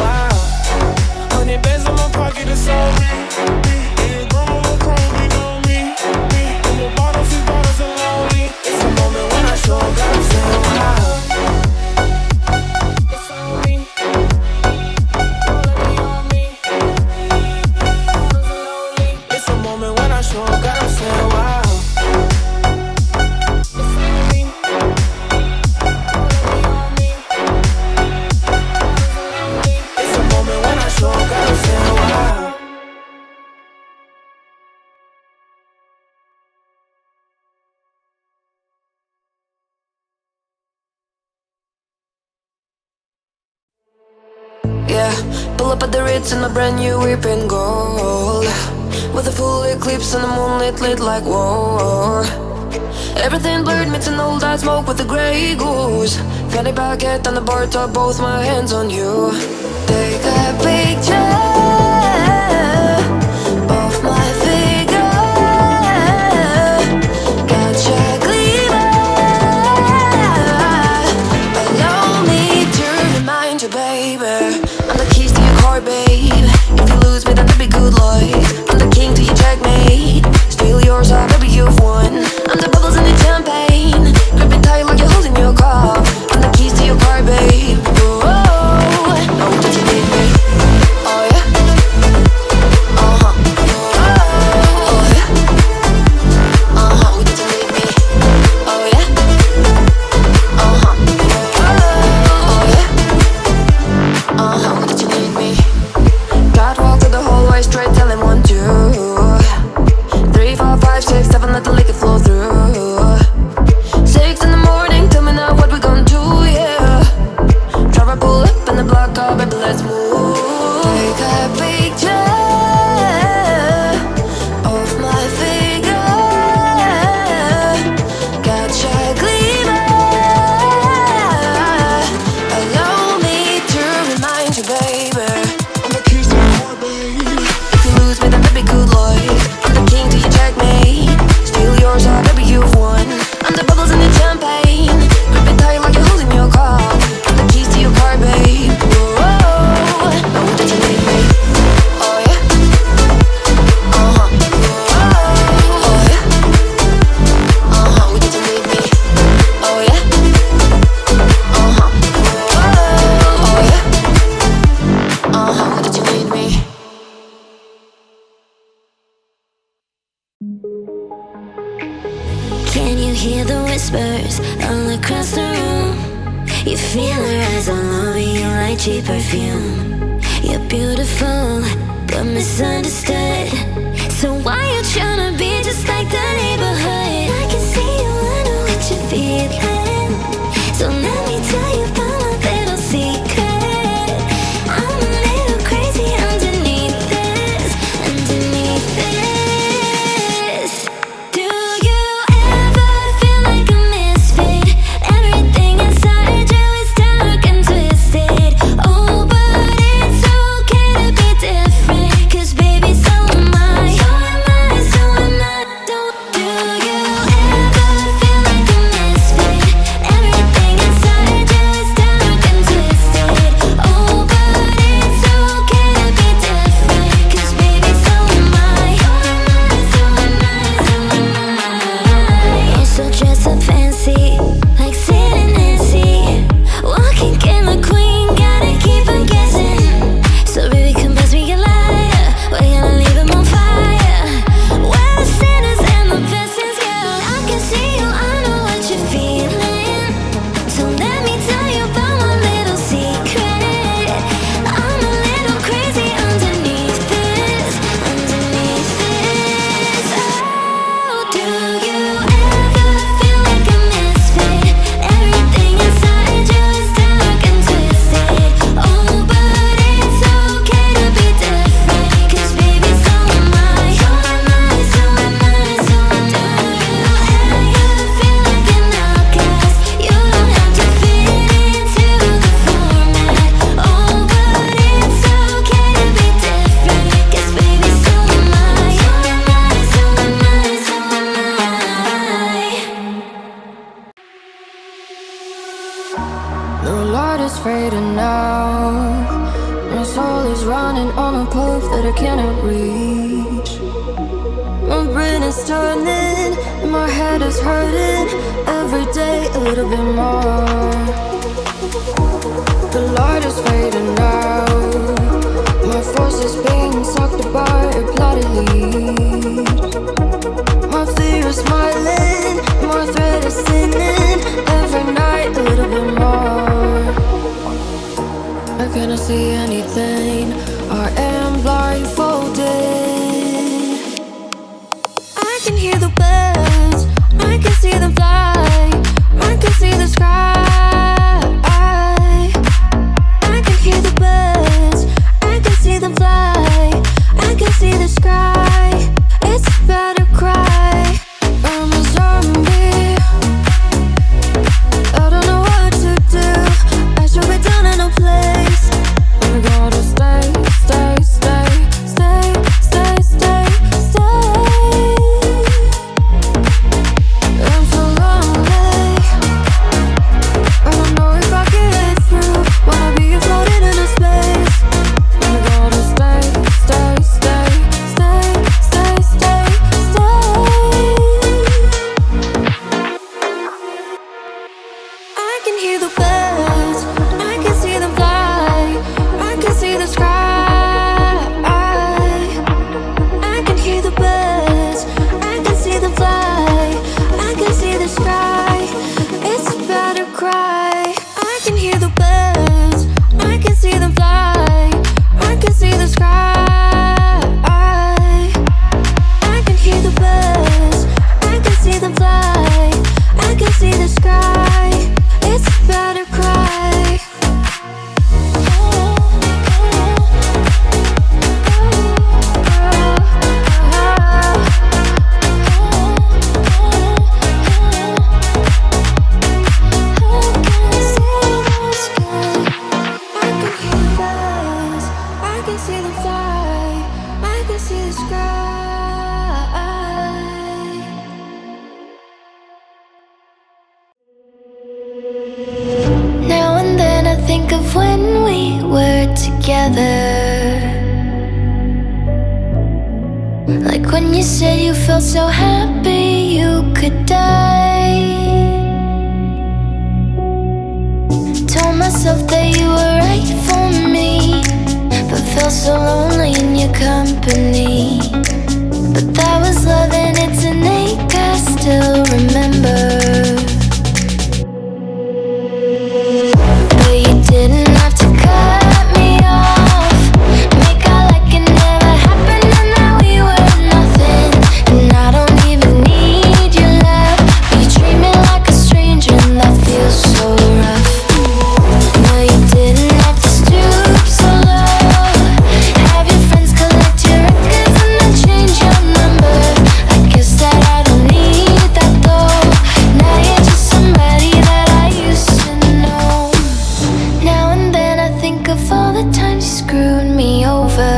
wow. 100 bands in my pocket, it's on me. Yeah, grandma will probably know me. Need more bottles, these bottles are lonely. It's a moment when I show up, God, I'm saying wow. It's on me. All of me on me. Bottles are lonely. It's a moment when I show up, God, I'm saying wow. yeah. Pull up at the Ritz in a brand new whip in gold, with a full eclipse and the moonlit lit like whoa. Everything blurred, meets an old eyed smoke with a grey goose. Fanny packet on the bar top, both my hands on you. Take a picture of my figure, gotcha gleamer. Allow me to remind you, baby, I'm the keys to your car, babe. If you lose me, then that'd be good luck. I'm the king till you checkmate. Steal yours, oh baby, you've won. I'm the bubbles in the champagne, gripping tight like you're holding your cup. I'm the keys to your car, babe. Whoa, know that you need me. Oh yeah. Oh yeah. That you need me. Oh yeah. Oh yeah. That you need me. Catwalk to the hallway, straight telling 1, 2, 3, 4, 5, 6, 7, let the liquor flow through. 6 in the morning, tell me now what we gonna do, yeah. Driver pull up in the block car, baby, let's move. Take a picture of my figure, gotcha gleamer. Allow me to remind you, baby, I'm the keys to your heart, babe. If you lose me, then that'd be good luck. I'm the king till you checkmate. Steal yours, oh baby, you've won. I'm the bubbles in the champagne, gripping tight like you're holding your cup. I'm the keys to your car, babe. Whoa, know that you need me. Oh yeah. Oh yeah. That you need me. Oh yeah. Oh yeah. That you need me. Can you hear the whispers all across the room? You feel her eyes all over you like cheap perfume. You're beautiful, but misunderstood. So why you tryna be just like the neighborhood? I can see you, I know what you're feeling. So let me tell you about my little secret. I'm a little crazy underneath this, underneath this. Do you ever feel like a misfit? Everything inside you is dark and twisted. Oh, but it's okay to be different, 'cause baby, so am I. So am I, so am I. Do you ever feel like a misfit? Everything inside you is dark and twisted. Oh, but it's okay to be different, 'cause baby, so am I. So am I, so am I, so am I. You're so dressed up fancy, like Sid and Nancy. Walking killer queen, gotta keep on guessing. So baby, come pass me a lighter, we're gonna leave them on fire. We're the sinners and the vessels, girl. I can see you, I know what you're feeling. So let me tell you about my little secret. I'm a little crazy underneath this, underneath this. Oh, do you ever feel like a misfit? Everything inside you is dark and twisted. Oh, but it's okay to be different, 'cause baby, so am I. So am I, so am I, so am I. Do you ever feel like an outcast? You don't have to fit into the format. Oh, but it's okay to be different, 'cause baby, so am I. So am I, so am I, so am I. The light is fading now. My soul is running on a path that I cannot reach. My brain is turning, and my head is hurting. Every day a little bit more. The light is fading now. My force is being sucked by a bloody lead. My fear is smiling, my thread is thinning. Every night a little bit more. I cannot see anything, I am blindfolded. I can hear the birds, I can see them fly. I can see the sky. I can hear the birds, the sky, it's better cry. Now and then I think of when we were together, like when you said you felt so happy you could die. Told myself that you were right for me, but felt so lonely in your company. But that was love and it's an ache I still remember. Didn't have to cut me off, make out like it never happened and that we were nothing. And I don't even need your love, but you treat me like a stranger and that feels so rough. No, you didn't have to stoop so low, have your friends collect your records and then change your number. I guess that I don't need that though, now you're just somebody that I used to know. Now and then I think of all the times you screwed me over,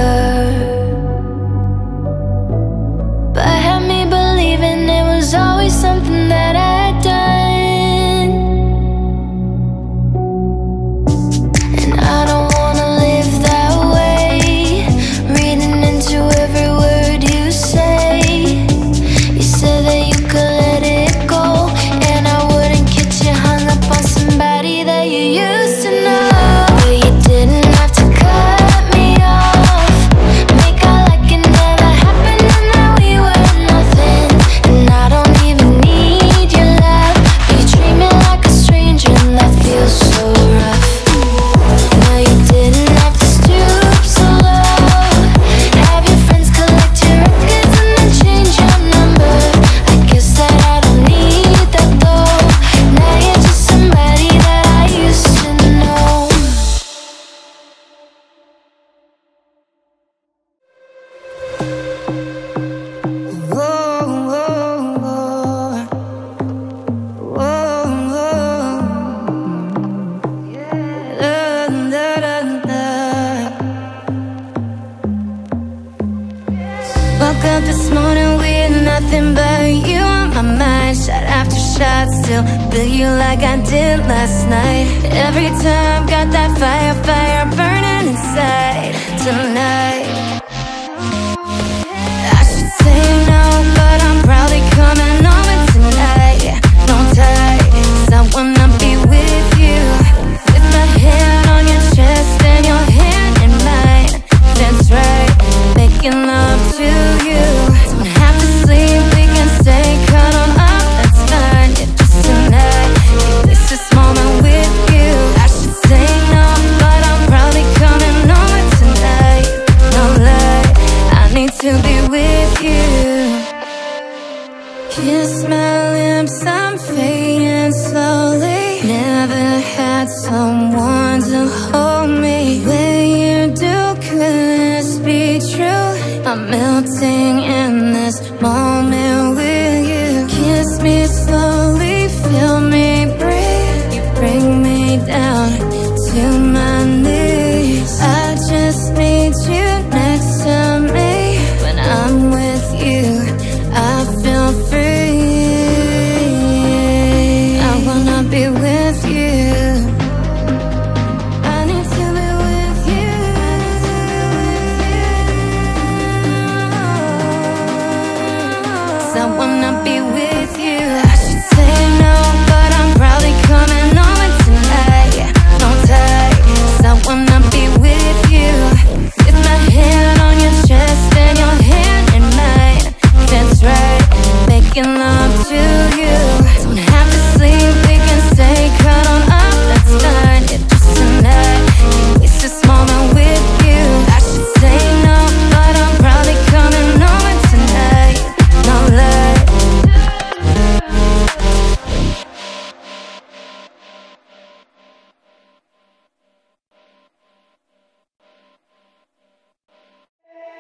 but had me believing it was always something that I'd done. And I don't wanna live that way, reading into every word you say. You said that you could let it go, and I wouldn't get you hung up on somebody that you used to know. But you didn't have to cut me off, make out like it never happened and that we were nothing. And I don't even need your love, but you treat me like a stranger and that feels so rough. No, you didn't have to stoop so low, have your friends collect your records and then change your number. I guess that I don't need that though, now you're just somebody that I used to know. Woke up this morning with nothing but you on my mind. Shot after shot, still feel you like I did last night. Every time, got that fire burning inside tonight. I should say no, but I'm probably coming over tonight. Don't tie, 'cause I wanna be with you, with my hand on your chest and your hand in mine. That's right, making love to you. Don't have to sleep, we can stay cuddled up, that's fine. Yeah, just tonight, keep this moment with you. I should say no, but I'm probably coming over tonight. No lie, I need to be with you. Kiss my lips, I'm fading slowly. Never had someone to hold me. When you do, could this be true? I'm melting in this moment with you. Kiss me slowly, feel me breathe. You bring me down to my knees. I just need you next to me. When I'm with you, I feel free. I wanna be with you. I need to be with you. I wanna be with you. I should say no, but I'm probably coming over tonight. Don't tie, 'cause I wanna be with you, with my hand on your chest and your hand in mine. That's right, making love to you. Don't have to sleep, we can stay cuddled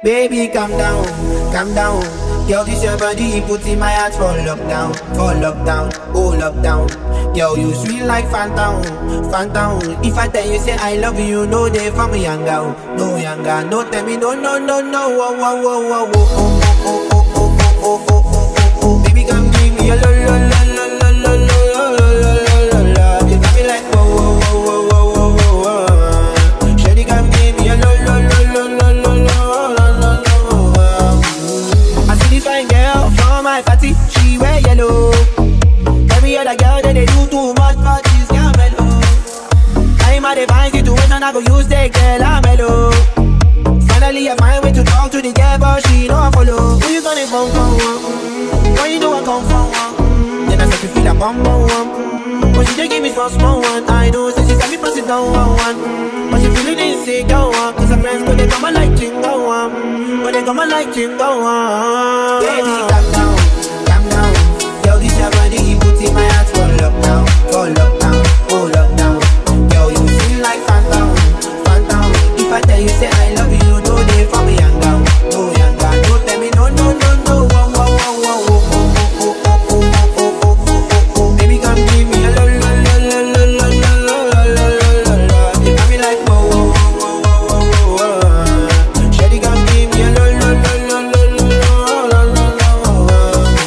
Baby, calm down, calm down. Yo, this your body, put in my heart for lockdown, oh lockdown. Yo, you sweet like phantom, phantom. If I tell you say I love you, no day for me younger, no younger. No tell me no, no, no, no. Oh, oh, oh, oh, oh, oh, oh, oh, oh, oh, oh, oh. Baby, come give me a lo, lo, lo, lo, lo, lo, lo, lo, lo, lo. You got me like whoa, whoa, whoa, whoa, whoa, whoa, whoa. Shawty, come give me a lo, lo, lo, lo, lo, lo, lo, lo, lo. I see this fine girl from my party, she wear yellow. Every other girl that they do too much, but she's girl mellow. I'm at a fine situation, I go use the girl, I'm mellow. Finally I find way to talk to the girl, but she don't follow. Who you gonna phone for? Why you know I come from? Then I start to feel a bum bum one. But she just give me some small one. I know, so she got me pass it down one. But she feeling insecure, cause her friends go they come and like chingo one. But they come and like chingo one. Baby, calm down, calm down. Yo, this your body, put in my heart for lockdown, oh lockdown. Yo, you feel like phantom, phantom. If I tell you say I love you, no day for me younger, no younger. No tell me no, no, no, no. Oh, oh, oh, oh, oh, oh, oh, oh, oh, oh, oh, oh. Baby, come give me a lo, lo, lo, lo, lo, lo, lo, lo, lo, lo. You got me like whoa, whoa, whoa, whoa, whoa, whoa. Shawty, come give me a lo, lo, lo, lo, lo, lo, lo,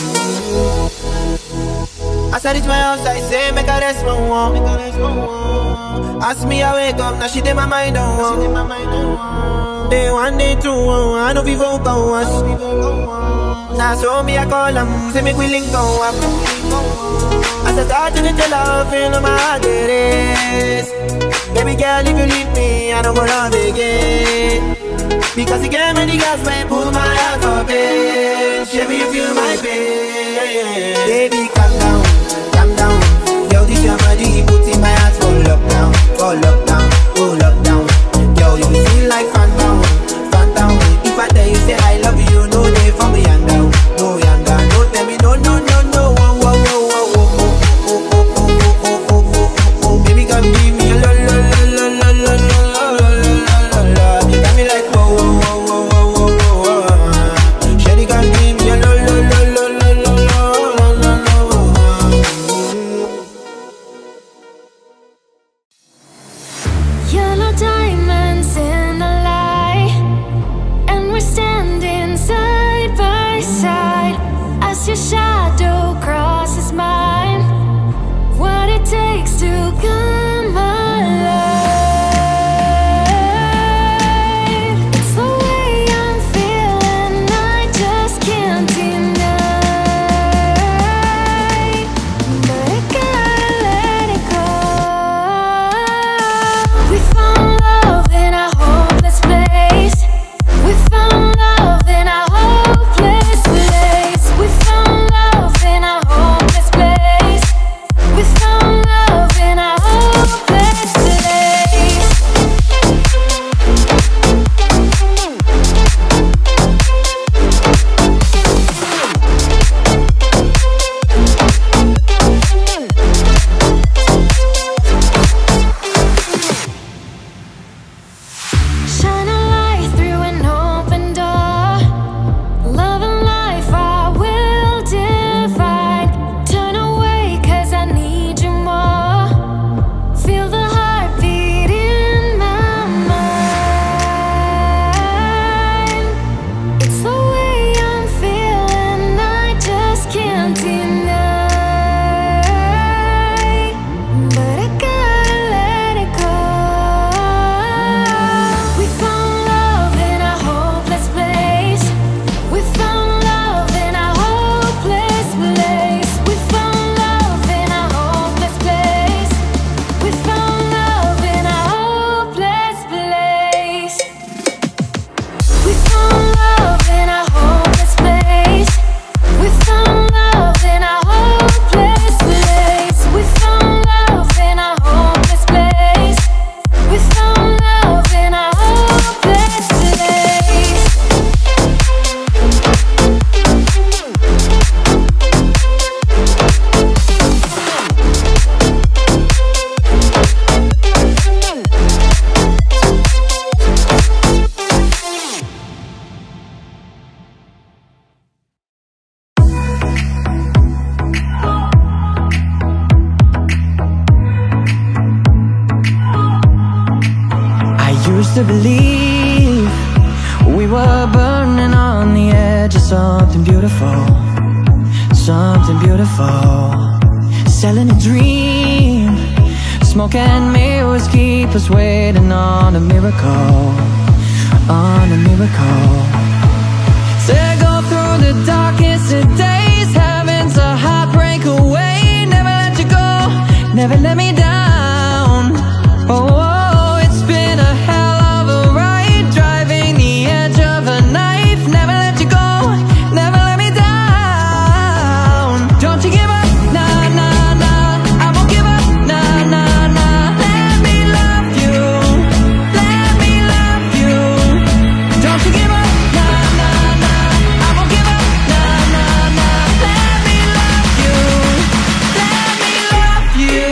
lo. I said it's my house, I say make a rest one walk. Ask me I wake up, now she did my mind on one. Day one, day two, I know people go us. Now so me I call them, say make we link go up. As I start to tell her, feel on my heart it is. Baby girl, if you leave me, I don't go love again. Because you gave me the gas when pull my heart up in. Show me you feel my pain. Baby, calm down, calm down. Yo, this your body, put in my heart for lockdown, oh lockdown, oh lockdown. Yo, you feel like phantom, phantom. If I tell you say I love you, no day for me younger, no younger. No tell me no, no, no, no. Oh, oh, oh, oh, oh, oh, oh, oh, oh, oh, oh, oh. Baby, come give me a lo, lo, lo, lo, lo, lo, lo, lo, lo. You got me like whoa, whoa, whoa, whoa, whoa, whoa, whoa. Shawty, come give me a lo, lo, lo, lo, lo, lo, lo, lo, lo. to believe we were burning on the edge of something beautiful, something beautiful. Selling a dream, smoke and mirrors keep us waiting on a miracle, on a miracle. Say go through the darkest of days, heaven's a heartbreak away. Never let you go, never let me down. Oh, it's been a hell of a ride, driving the edge of a knife. Never let you go, never let me down. Don't you give up, nah, nah, nah, I won't give up, nah, nah, nah. Let me love you, let me love you. Don't you give up, nah, nah, nah, I won't give up, nah, nah, nah. Let me love you, let me love you.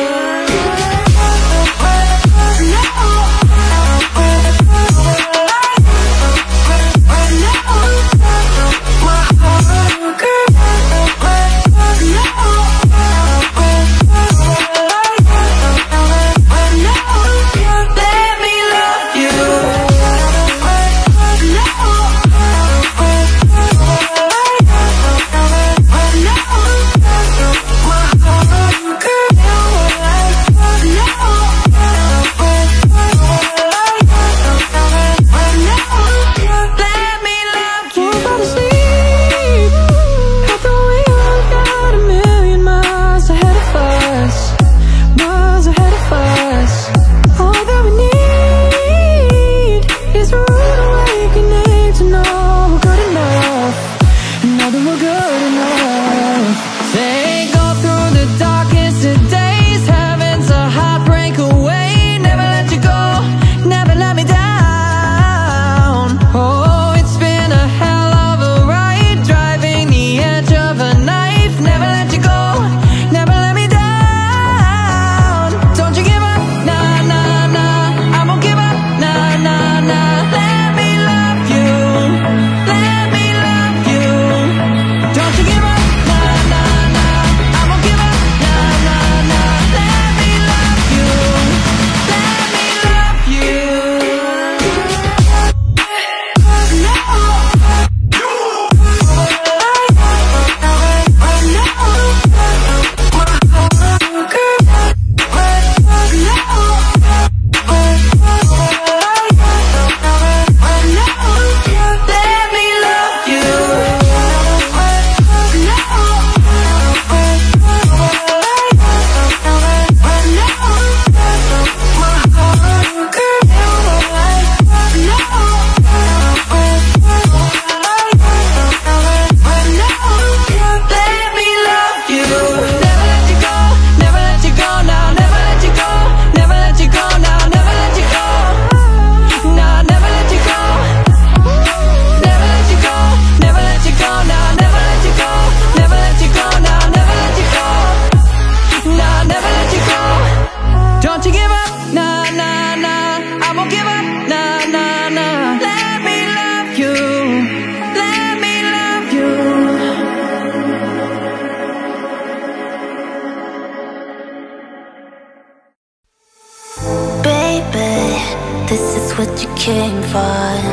what you came for.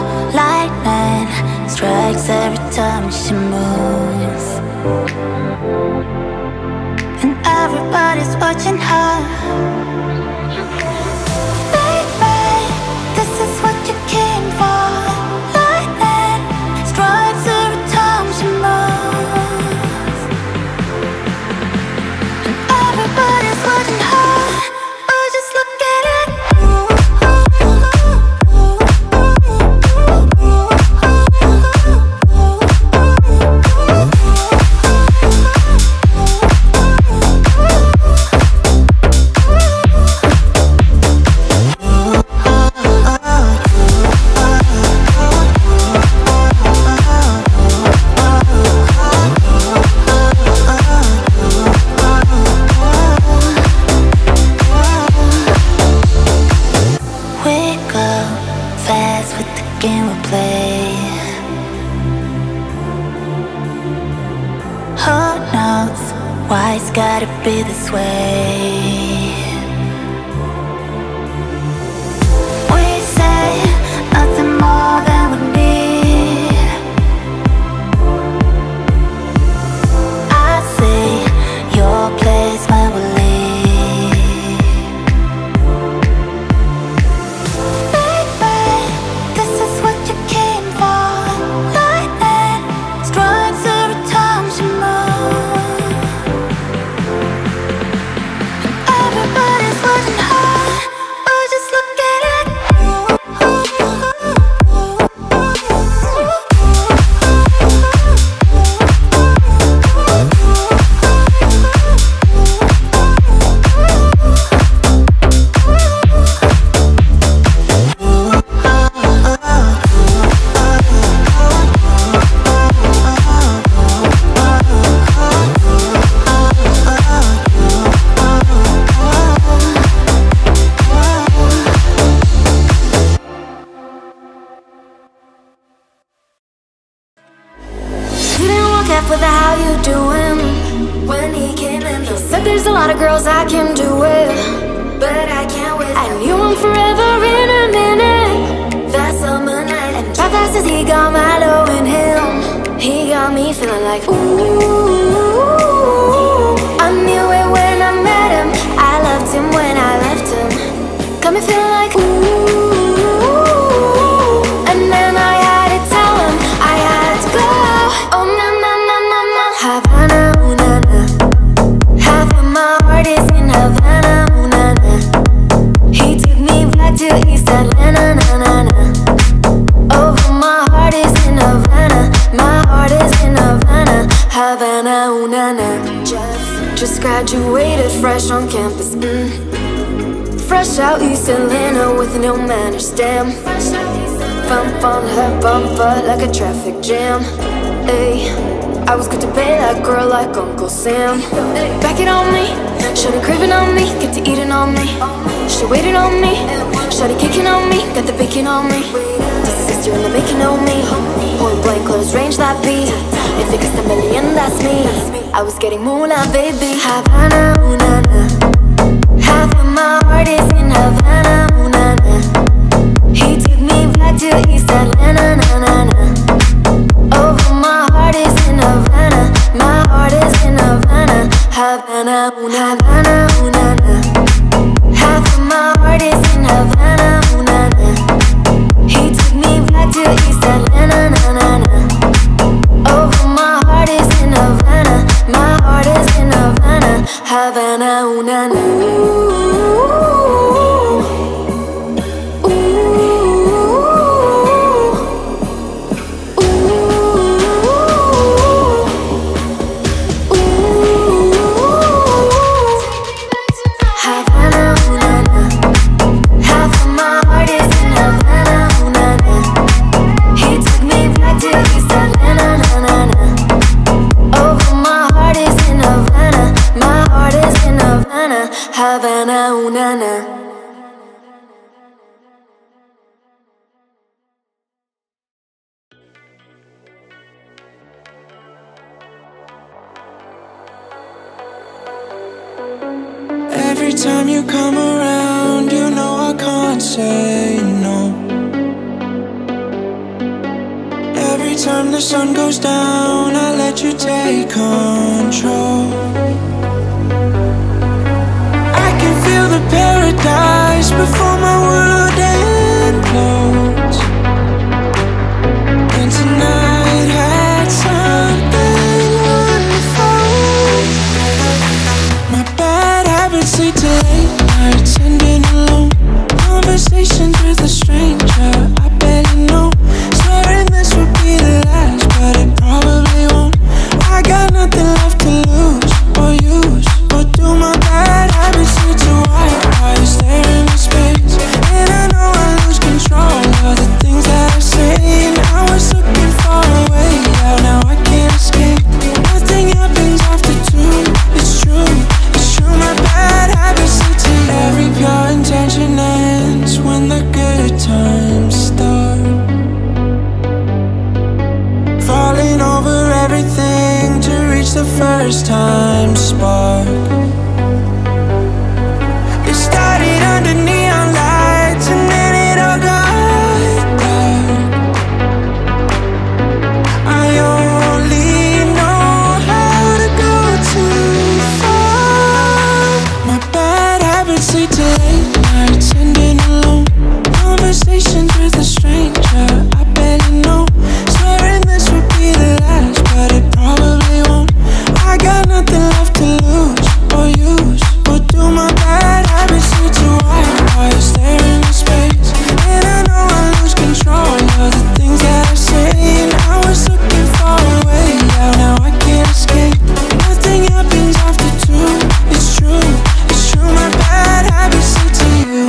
Lightning strikes every time she moves, and everybody's watching her. Baby, this is what you came for. Lightning strikes every time she moves, and everybody's watching her. Oh, just look at it. Why it's gotta be this way? We said He said there's a lot of girls I can do with, but I can't with. I knew him forever in a minute. That summer night, and how fast as he got Milo in him, he got me feeling like ooh. I knew it when I met him. I loved him when I left him. Got me feeling like ooh. And then I had to tell him I had to go. Oh na na na na na. Havana, ooh na na. Half of my heart is in Havana, ooh na na. He took me back to East Atlanta, na na na. Oh, my heart is in Havana. My heart is in Havana. Havana, ooh na na. Just graduated fresh on campus. Fresh out East Atlanta with no manners, damn. Bump on her bumper like a traffic jam. Ayy, I was good to pay that girl like Uncle Sam. Back it on me, shawty craving on me, get to eating on me. She waited on me, shawty kicking on me, got the bacon on me. This is sister in the making on me. Point blank, close range, that beat. If it gets a million, that's me. I was getting moolah, baby. Havana, ooh na na. Half of my heart is in Havana, ooh na na. He took me back to East Atlanta, na na na. Oh, my heart is in Havana. My heart is in Havana. Havana, ooh na Havana, ooh na na. Half of my heart is in Havana, ooh na na. He took me back to East Atlanta, na na na. Oh, my heart is in Havana. My heart is in Havana. Havana, ooh na na. Havana, ooh na na. Every time you come around, you know I can't say no. Every time the sun goes down, I let you take control. Feel the paradise before my world implodes. And tonight had something wonderful. My bad habits lead to late nights ending alone. Conversations with a stranger I barely know. Swearing this would be the last, but it probably won't. I got nothing left to lose or use. But do my bad habits lead to why you stare into space? And I know I lose control of the things that I say. And I was looking far away, yeah, now I can't escape. Nothing happens after two, it's true, my bad habits lead to you. Every pure intention ends when the good times start. Falling over everything to reach the first time spark. It started under neon lights and then it all got dark. I only know how to go too far. My bad habits lead to late nights ending alone. Conversations with a stranger I barely know. Swearing this would be the last, but it probably won't. I got nothing left to lose or use. But do my bad habits lead to why you stare into space? And I know I lose control of the things that I say. And I was looking far away, yeah, now I can't escape. Nothing happens after two, it's true, my bad habits lead to you.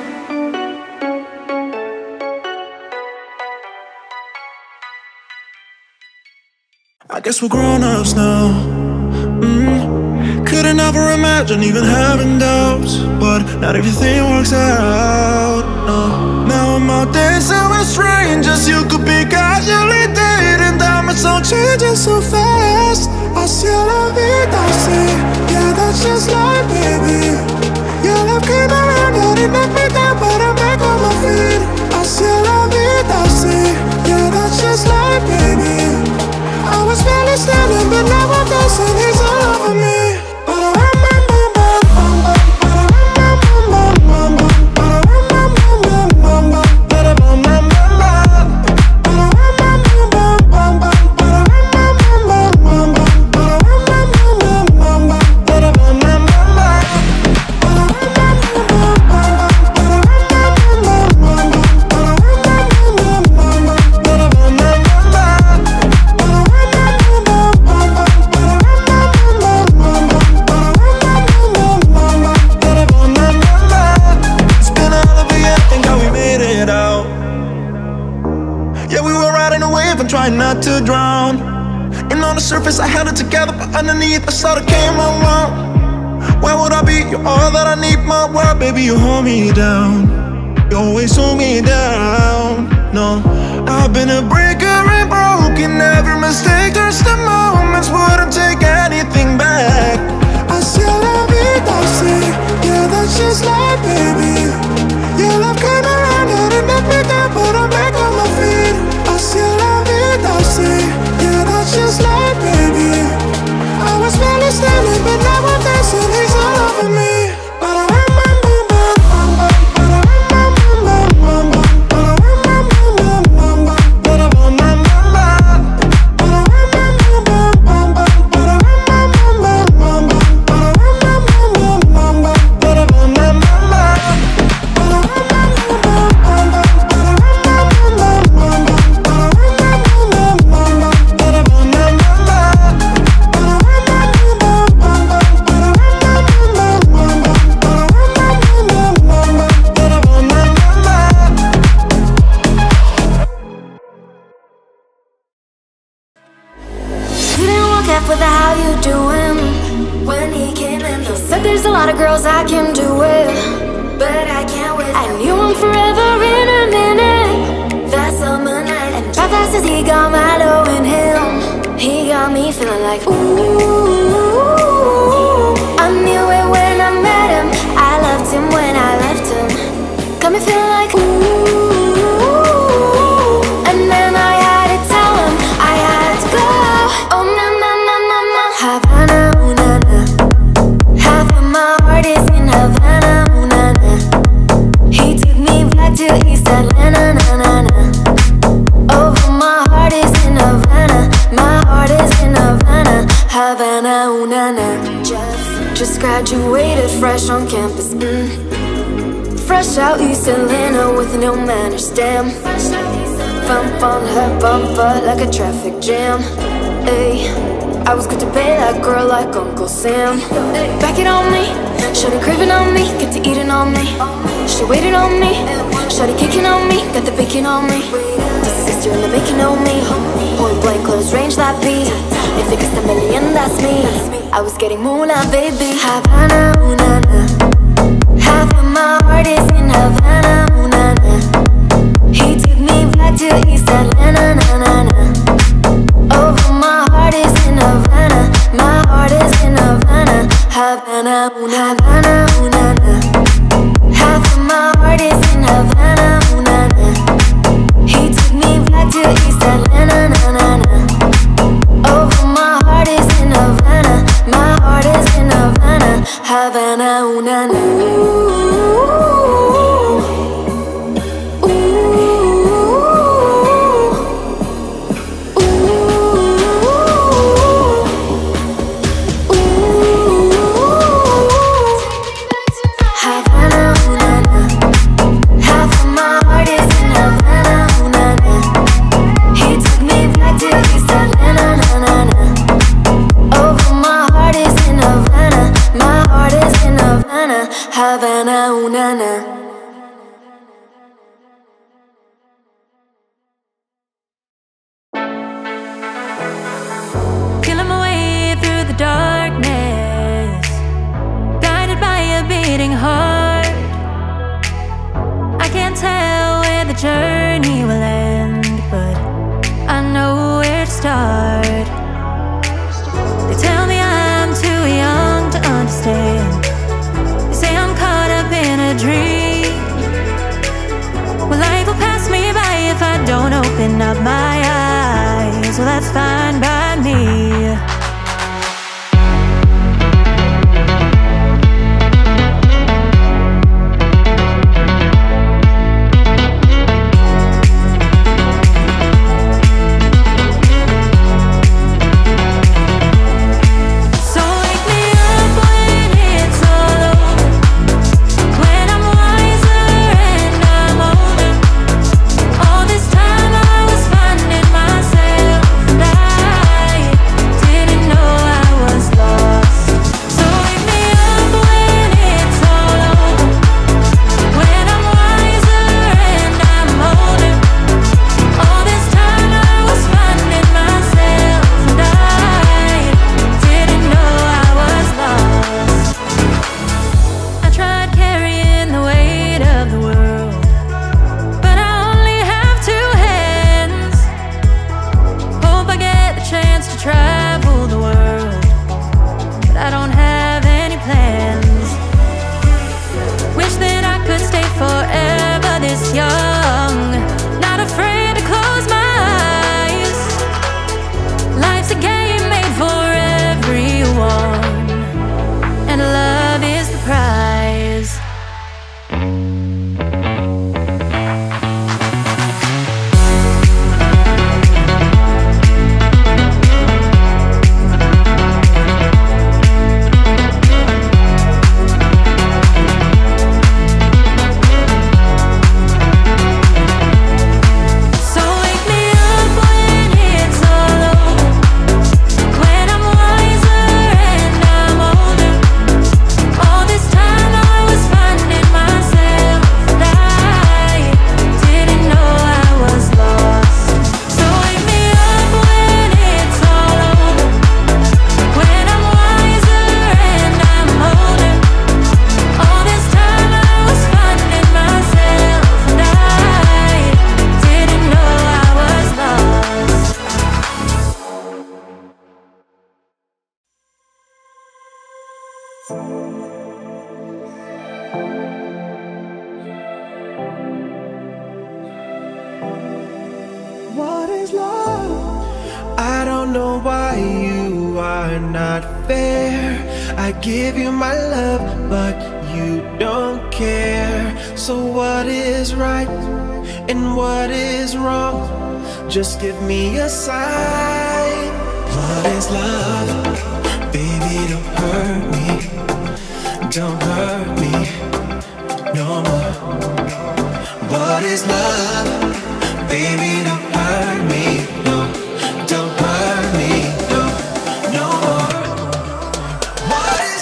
I guess we're grown-ups now. Couldn't ever imagine even having doubts, but not everything works out, no. Now I'm out dancing with strangers. You could be casually dating them. It's all changing so fast. I see la vida, see. Yeah, the to drown. And on the surface I held it together, but underneath I saw the came around. Where would I be? You're all that I need, my world, baby, you hold me down. You always hold me down. No, I've been a breaker and broken. Every mistake turns to moments, wouldn't take anything back. I still love it, I say, yeah, that's just life, baby. Your love came around, had it knocked me down, but I'm back on my feet. I still love it, I say, yeah, that's just life, baby. I was barely standing, but now I'm dancing, he's all over me. with the how you doing. When he came in, he said there's a lot of girls I can do it, but I can't wait. I knew him forever in a minute. That summer night, and how fast as he got Milo in him, he got me feeling like ooh. I knew it when I met him. I loved him when I left him. Got me feeling like ooh. And then I had to tell him I had to go. Oh na na na na na, Havana, ooh na na. Half of my heart is in Havana, ooh na na. He took me back to East Atlanta, na na na. Oh, my heart is in Havana. My heart is in Havana, Havana, ooh na na. Just graduated fresh on campus, fresh out East Atlanta with no manners, damn. Bump on her bumper like a traffic jam. Ay, I was good to pay that girl like Uncle Sam. Back it on me, shawty craving on me, get to eating on me. She waited on me, shawty kicking on me, got the bacon on me. The sister in the making on me. Point blank, close range, that beat. If it costs $1 million, that's me. I was getting moolah, baby. Havana, ooh na na. Half of my heart is in Havana, ooh na na. He took me back to East Atlanta, na na na. Oh, my heart is in Havana. My heart is in Havana, Havana, ooh na Havana, ooh na na. Half of my heart is in Havana, ooh na na. He took me back to East Atlanta, na na na. Oh, my heart is in Havana. My heart is in Havana, Havana, ooh na na. Havana. not fair. I give you my love, but you don't care. So what is right and what is wrong? Just give me a sign. What is love? Baby, don't hurt me. Don't hurt me no more. What is love? Baby, don't hurt me. No, don't hurt me. No, no more. What is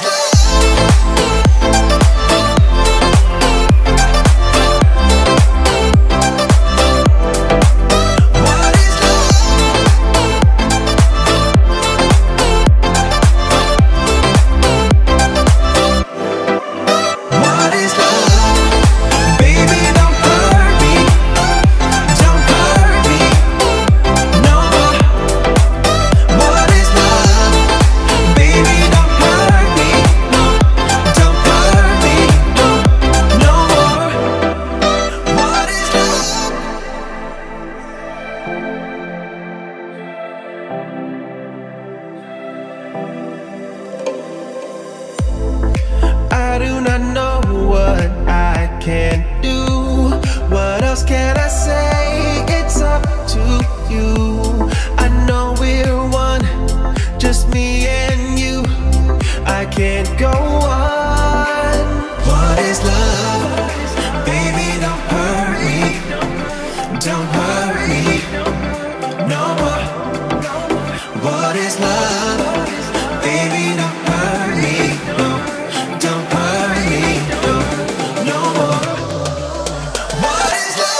I do not know what I can do. What else can I say? It's up to you. I know we're one, just me and you. I can't go on. What is love? Baby, don't hurt me. Don't hurt me no more. What is love? Baby, don't hurt me. No, don't hurt me. No, no more. What is love?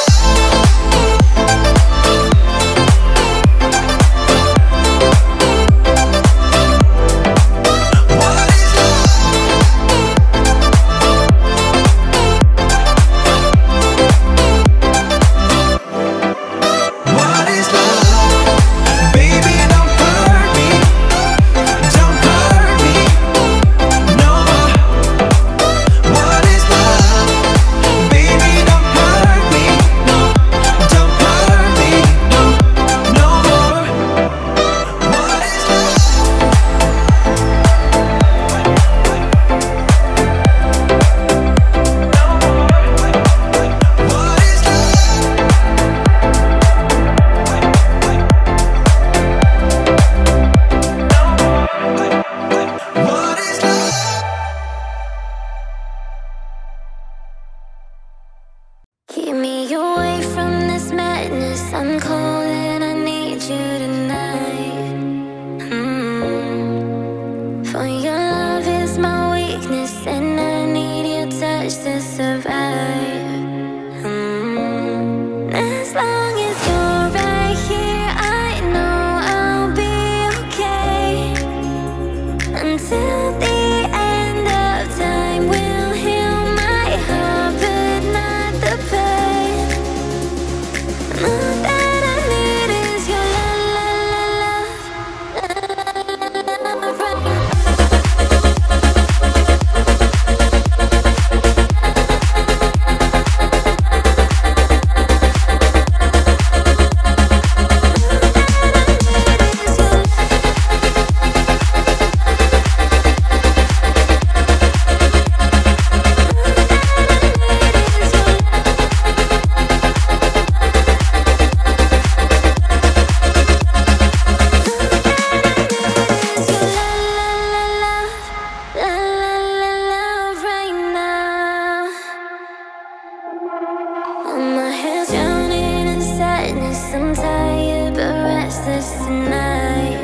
What is love? Baby, don't hurt me. Don't hurt me no more. What is love? Baby, don't hurt me. No, don't hurt me. No, no more. What is love? What is love? What is love? Keep me away from this madness. I'm cold and I need you tonight. For your love is my weakness, and I need your touch to survive. As long as you're right here, I know I'll be okay. Until the end of time, will heal my heart, but not the pain. All that I need is your love, love, love, love. My head's drowning in sadness. I'm tired but restless tonight.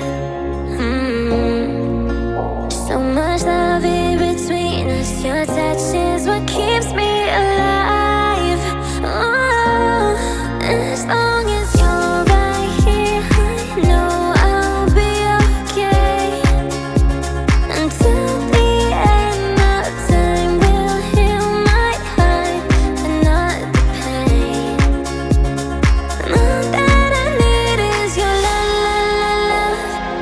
So much love in between us. Your touch is what keeps me alive. Oh, as long as you're right here, I know I'll be okay. Until the end of time, will heal my heart, but not the pain. All that I need is your love,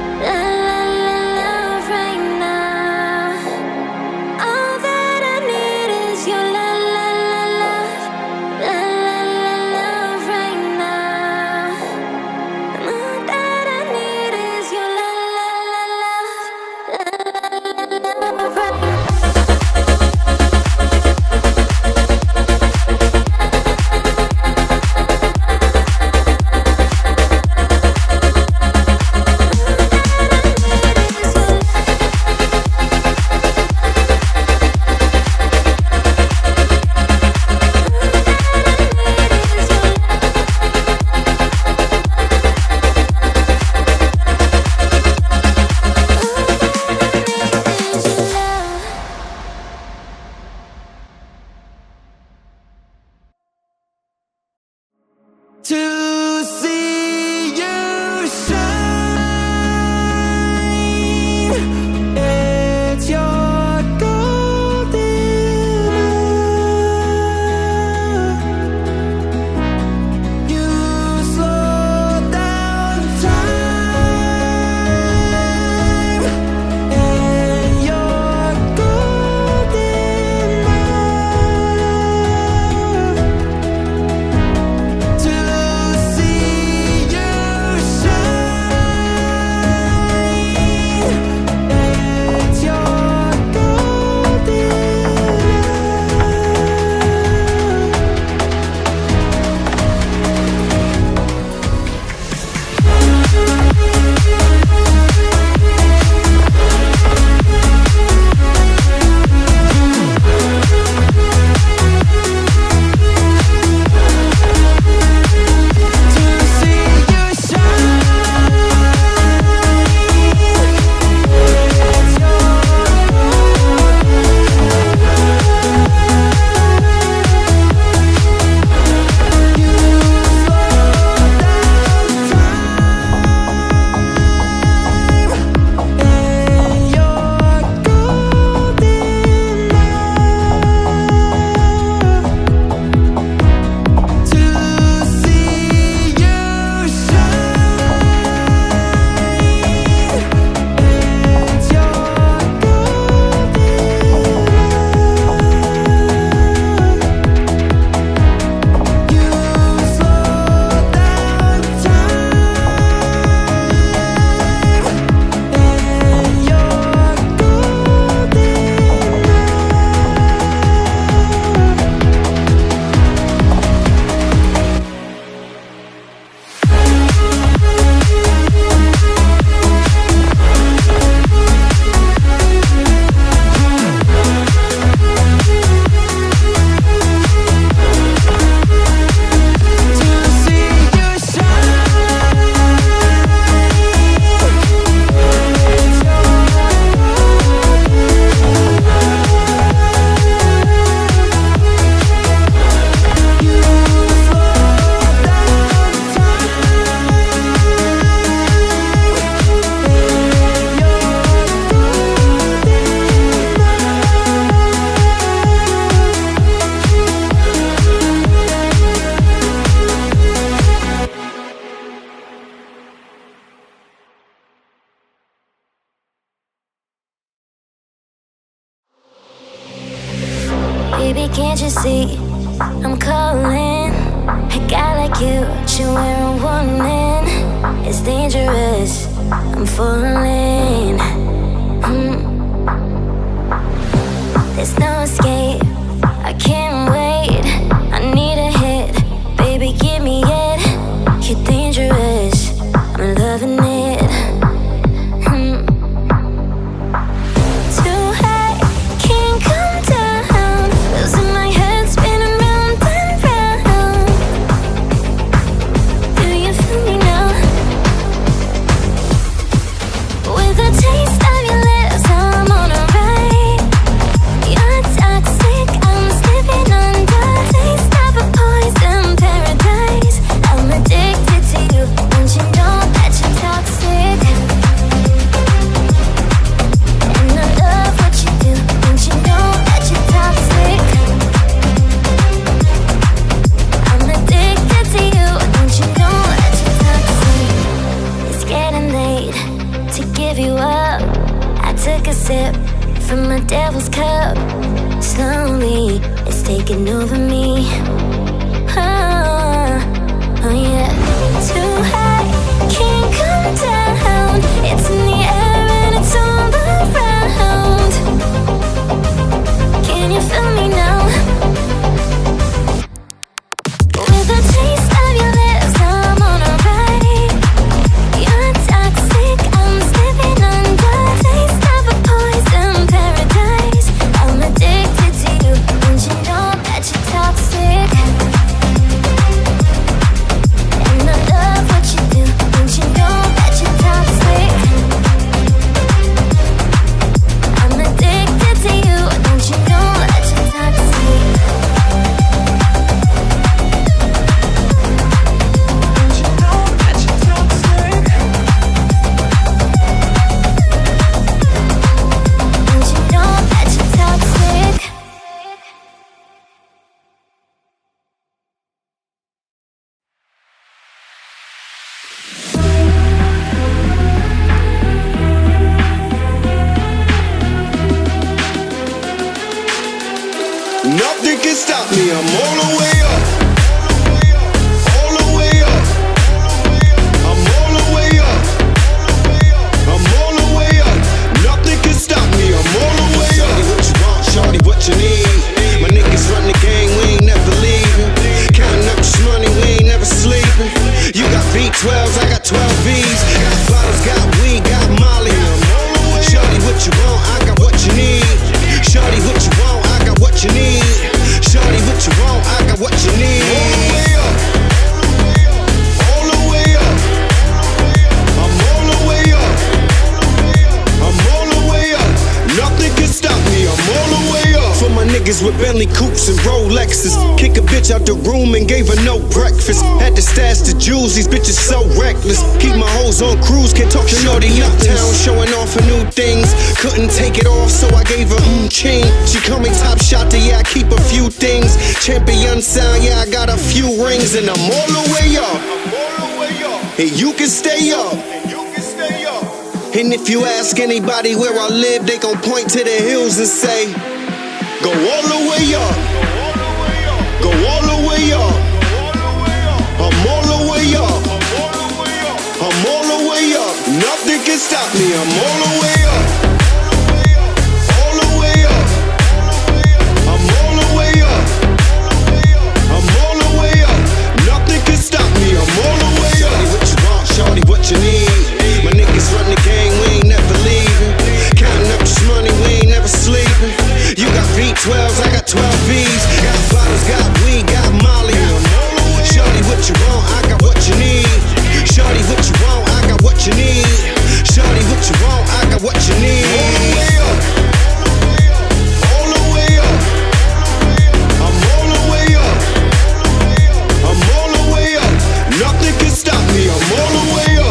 love, right now. All that I need is your love, Baby, can't you see I'm calling? A guy like you should wear a warning. It's dangerous, I'm falling. There's no escape, I can't wait. I need a hit, baby, give me it. You're dangerous, I'm loving it. Too high, can't come down. Losing my head, spinning round and round. Do you feel me now? With a taste of your lips, I'm on a ride. You're toxic, I'm slipping under. Taste of a poison paradise. I'm addicted to you, don't you know that you're toxic? And I love what you do, don't you know that you're toxic? I'm addicted to you, don't you know that you're toxic? It's getting late to give you up. I took a sip from my devil's cup. Slowly, it's taking over me. Oh yeah. Too high, can't come down. It's in the air and it's all around. Can you feel me now? With a taste of your lips, I'm on a ride. You're toxic, I'm slipping under. Taste of a poison paradise. I'm addicted to you, don't you know that you're toxic? And I love what you do, don't you know that you're toxic? I'm addicted to you, don't you know that you're toxic? Don't you know that you're toxic? Nothing can stop me, I'm all the way up. All the way up. I'm all the way up. I'm all the way up. Nothing can stop me, I'm all the way up. Shorty, what you want, shorty, what you need? My niggas run the game, we ain't never leaving. Counting up this money, we ain't never sleeping. You got V12s, I got 12 Vs. Got bottles, got weed, got Molly. Shorty, what you want, I got what you need. Shorty, what you want, I got what you need. Shorty, what you want, I got what you need. All the way up. All the way up. I'm all the way up. I'm all the way up. Nothing can stop me, I'm all the way up. For my niggas with Bentley coupes and Rolexes. Kick a bitch out the room and gave her no breakfast. Had to stash the jewels, these bitches so reckless. Keep my hoes on cruise, can't talk shorty uptown, showing off her new things. Couldn't take it off, so I gave her chain. She call me top shot, yeah, I keep a few things. Champion sound, yeah, I got a few rings. And I'm all the way up. I'm all the way up. And you can stay up. And you can stay up. And if you ask anybody where I live, they gon' point to the hills and say, go all the way up. Go all the way up. I'm all the way up. I'm all the way up. Nothing can stop me, I'm all the way up. All the way up. I'm all the way up. I'm all the way up. Nothing can stop me, I'm all the way up. Shorty, what you want, shorty, what you need? My niggas run the game, we ain't never leaving. Counting up this money, we ain't never sleeping. You got V12s, I got 12 Vs. Got bottles, got weed, got Molly. Shorty, what you want, I got what you need. Shorty, what you want, I got what you need. Shorty, what you want, I got what you need. All the way up. All the way up. I'm all the way up. I'm all the way up. Nothing can stop me, I'm all the way up.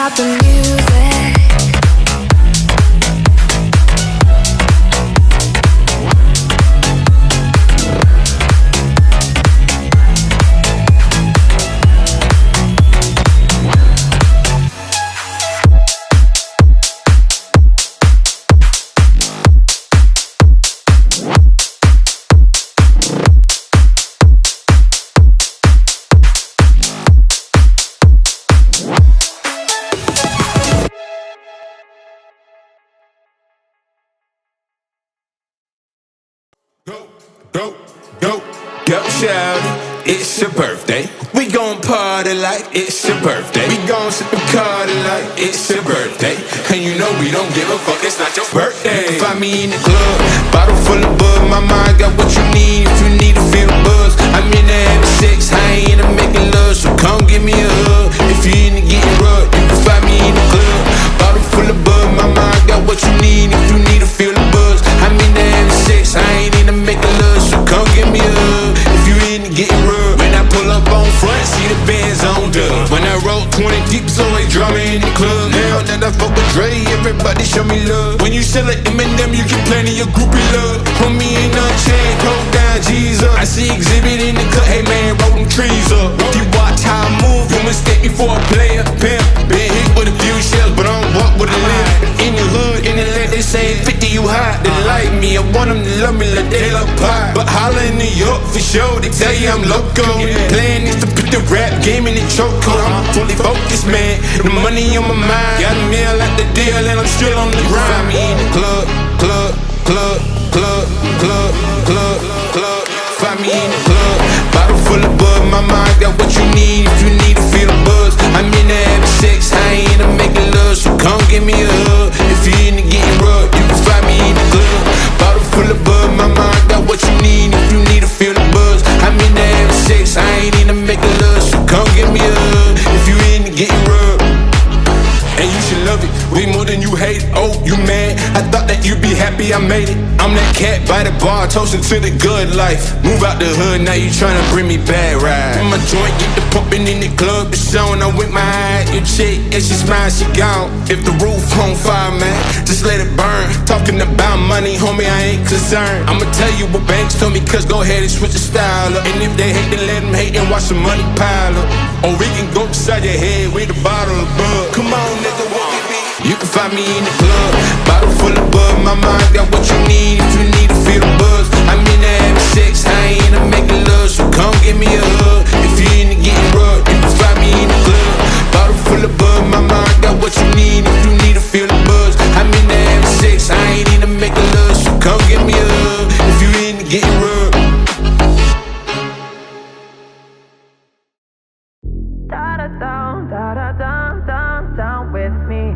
stop the music. Go, shawty, it's your birthday. We gon' party like it's your birthday. We gon' sip and party like it's your birthday. And you know we don't give a fuck, it's not your birthday. You can find me in the club, bottle full of bug. My mind got what you need if you need to feel the buzz. I'm in the having sex, I ain't into making love, so come give me a hug. If you into getting rough, you can find me in the club, bottle full of bug. My mind got what you need if you need to feel the buzz. I'm in the having sex, I ain't into making love, so come give me a hug. If you into getting rough, when I pull up on front, see the bands on dub. When I roll 20 deep, it's always drama in the club. Now that I fuck with Dre, everybody show me love. When you sell it, Eminem, you get plenty of groupie love. Homie ain't no chain, hold down, G's up. I see exhibit in the cut, hey man, roll them trees up. If you watch how I move, you mistake me for a player, pimp. Been hit with a few shells, but I don't walk with a limp. In the hood, in the land, they say 50 you hot. They like me, I want them to love me like they love pie. But holla in New York for sure, they tell you I'm loco. The plan is to put the rap game in the chokehold. I'm fully focused, man. The money on my mind. Got a meal at the deal and I'm still on the grind. Find me in the club. Find me in the club. Bottle full of bug. My mind got what you need if you need to feel the buzz. I'm in the having sex, I ain't into making love, so come give me a hug. If you into getting rough, you can find me in the club. Bottle full of bug. My mind got what you need if you need to feel the buzz. I'm in the having sex, I ain't into making love, so come give me a hug. If you into getting rough, and you should love it way more than you hate it. Oh, you mad? I thought that you'd be happy I made it. I'm that cat by the bar, toasting to the good life. Move out the hood, now you tryna bring me bad ride. My joint get the pumping in the club, it's on. I'm with my eye, your chick, and she smile, she gone. If the roof on fire, man, just let it burn. Talking about money, homie, I ain't concerned. I'ma tell you what banks told me, cause go ahead and switch the style up. And if they hate, then let them hate and watch the money pile up. Or we can go beside your head with a bottle of bug. Come on, nigga, what we be? You can find me in the club, bottle full of bug. My mind got what you need if you need to feel the buzz. I'm in the having sex, I ain't into making love, so come give me a hug. If you into getting rough, you can find me in the club, bottle full of bug. My mind got what you need if you need to feel the buzz. I'm in the having sex, I ain't into making love, so come give me a hug. If you into getting rough. Down with me.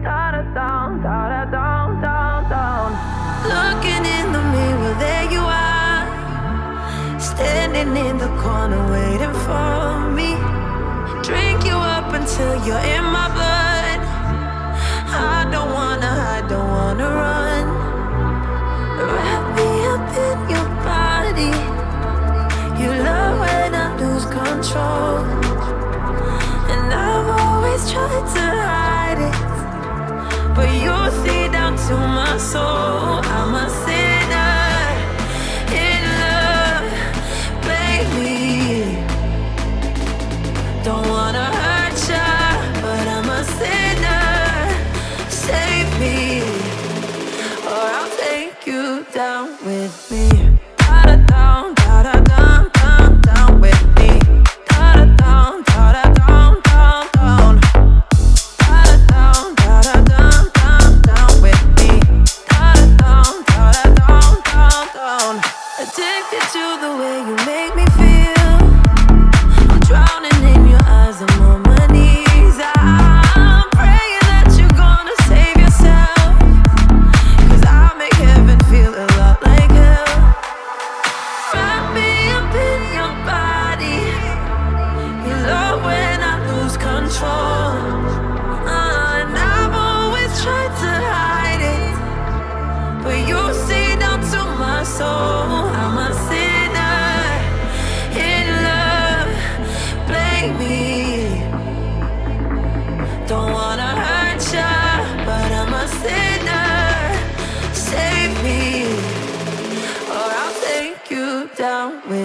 Down. Looking in the mirror, there you are, standing in the corner waiting for me. Drink you up until you're in my blood. I don't wanna run. Wrap me up in your body. You love when I lose control, and I've always tried to hide it, but you see down to my soul. I'm a sinner in love, baby. Don't wanna hurt ya, but I'm a sinner. Save me, or I'll take you down with me. Down, down with me. Down, down, down. Addicted to the way you make me feel. I'm drowning in your eyes, I'm on my knees. I'm praying that you're gonna save yourself, cause I make heaven feel a lot like hell.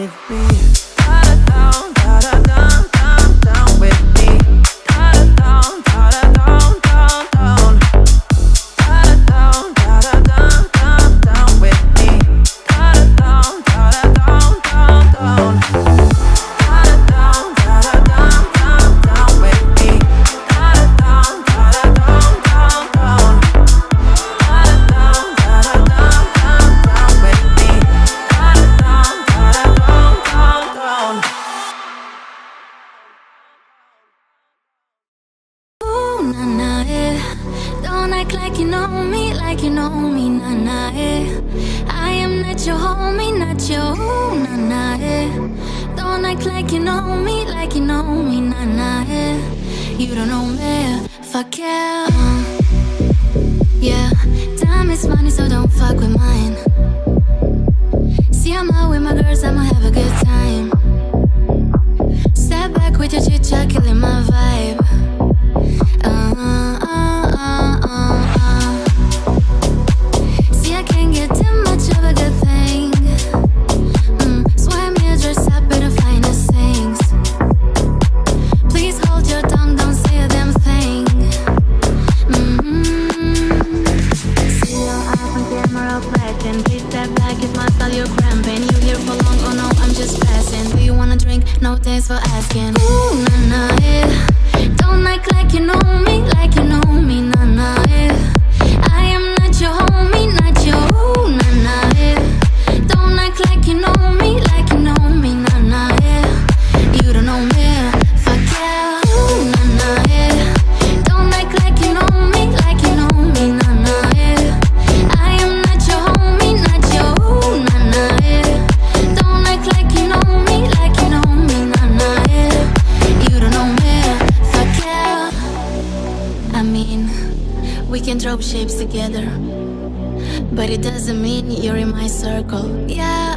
with me. Da-da-down, da-da-down, down, down with me. Da-da-down, da-da-down, down, down. Da-da-down, da-da-down, down, down with me. Da-da-down, da-da-down, down, down. Da-da-down, da-da-down, down, down with me. Da-da-down, da-da-down, down, down. Da-da-down, da-da-down, down, down with me. Da-da-down, da-da-down, down, down. Ooh, na na, eh. Don't act like you know me, na na, eh. I am not your homie, not your ooh, na na, eh. Don't act like you know me, na na, eh. You don't know me, fuck yeah. Yeah, time is money, so don't fuck with mine. See, I'm out with my girls, I'ma have a good time. Step back with your chit chat, killing my vibe. See, I can't get too much of a good thing. Swear me a dress up in the finest things. Please hold your tongue, don't say a damn thing. See your eyes on camera flashing. Please step back, it's my style, you're cramping. You here for long, oh no, I'm just passing. Do you wanna drink? No, thanks for asking. Ooh, na na, eh. Don't act like you know me, na na, eh. I am not your homie, not your ooh, na na, eh. Don't act like you know me, na na, eh. You don't know me, fuck yeah, ooh, na na, eh. Don't act like you know me, na na, eh. I am not your homie, not your ooh, na na, eh. Don't act like you know me, na na, eh. You don't know me, fuck yeah. I mean, we can throw shapes together, but it doesn't mean you're in my circle. Yeah,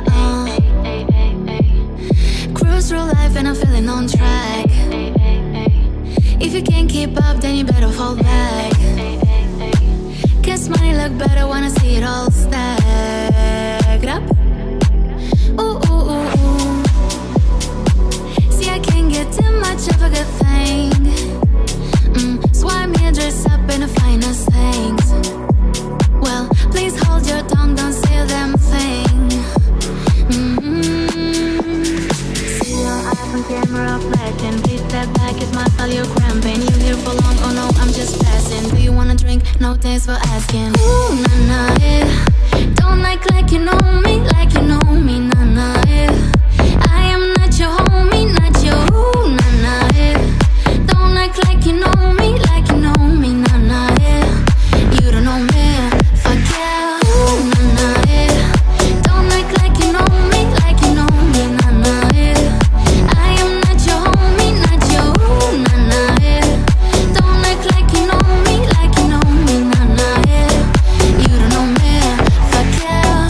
cruise through life and I'm feeling on track. If you can't keep up, then you better fall back. Cause money look better when I see it all stacked up. Ooh, ooh, ooh, ooh. See, I can't get too much of a good thing. Swipe me a dress up in the finest things. Well, please hold your tongue, don't say a damn thing. See your eyes on camera flashing. Please step back, it's my style, you're cramping. You here for long, oh no, I'm just passing. Do you wanna drink? No, thanks for asking. Ooh, na na, eh. Don't act like you know me, na na, eh. I am not your homie, not your ooh, na na, eh. Don't act like you know me, na na, eh. You don't know me, fuck yeah, ooh, na na, eh. Don't act like you know me, na na, eh. I am not your homie, not your ooh, na na, eh. Don't act like you know me, na na, eh. You don't know me, fuck yeah.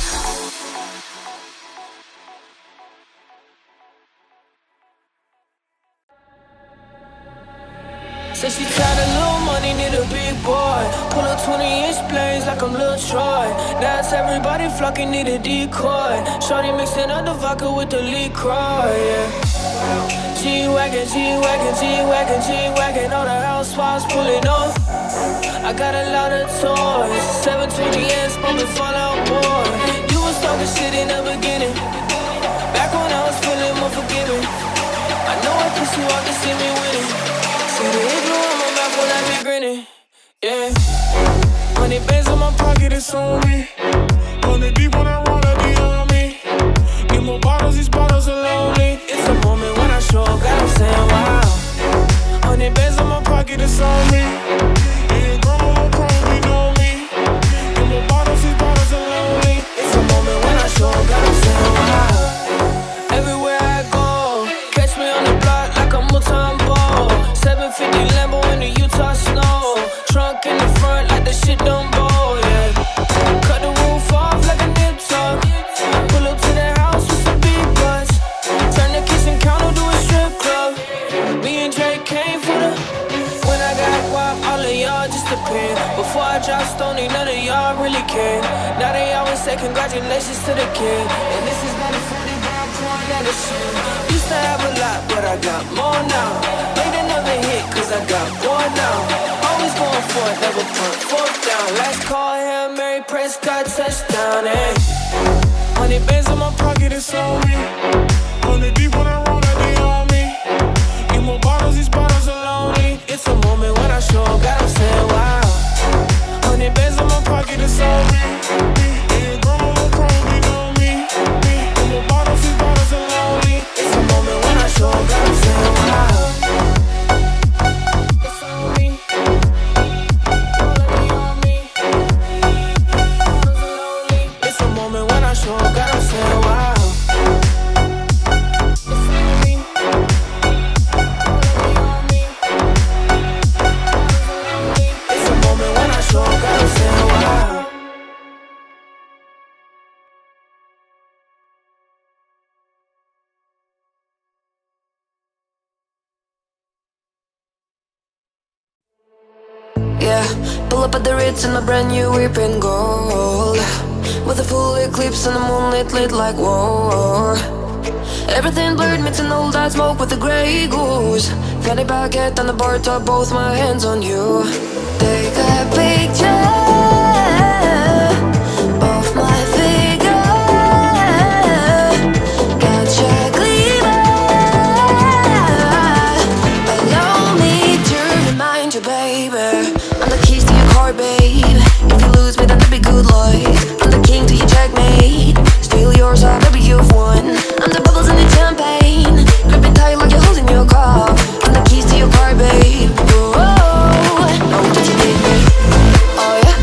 Say she tired of little money, need a big boy. Pull up 20-inch blades like I'm Lil Troy. Now it's everybody flocking, need a decoy. Shorty mixing up the vodka with the LaCroix, yeah. G-Wagon, G-Wagon, G-Wagon, G-Wagon. All the housewives pulling up. I got a lot of toys. 720S, bumping Fallout Boy. You was talking shit in the beginning, back when I was feeling more forgiving. I know I pissed you off to see me winning. See the igloo on my mouth when I be grinning, yeah. 100 bands in my pocket, it's on me. 100 deep when I roll up the on me. Get more bottles, these bottles are lonely. It's a moment when I show up, God, I'm saying wow. 100 bands in my pocket, it's on me. Yeah, grandma will probably know me. Get more bottles, these bottles are lonely. It's a moment when I show up, God, I'm saying wow. Everywhere I go, catch me on the block like a Mutombo. 750 Lambo in the Utah snow. Trunk in the front like the shit don't go, yeah. Cut the roof off like a nip tuck. Pull up to the house with some big butts. Turn the kitchen counter to a strip club. Me and Drake came for the. When I got guap, all of y'all disappeared. Before I dropped Stoney, none of y'all really cared. Now they always say congratulations to the kid. And this is not a 40 bar point. medicine. Used to have a lot, but I got more now. Made another hit, cause I got more now. Always going for it, never put fourth down. Last call, Hail Mary, Prescott, touchdown, eh. 100 bands in my pocket, it's on me. 100 deep when I roll that they on me. Need more bottles, these bottles are lonely. It's a moment when I show up, God, I'm saying wow. 100 bands in my pocket, it's on me. And grandma will probably know me. Need more bottles, these bottles are lonely. It's a moment when I show up, God, I'm saying wow. It's on me. All of me on me. Bottles are lonely. It's a moment when I show up, God, I'm saying wow. Yeah, pull up at the Ritz in a brand new whip in gold, with a full eclipse and the moonlit lit like whoa. Everything blurred, mixing all that smoke with the grey goose. Fanny packet on the bar top, both my hands on you. Take a picture of my figure. Gotcha gleamer. Allow me to remind you, baby, I'm the keys to your car, babe. If you lose me, then that'd be good luck. I'm the king to your checkmate. Steal yours, baby, you've won. I'm the bubbles in the champagne, gripping tight like you're holding your cup. I'm the keys to your car, babe. Whoa, know that you need me. Oh yeah.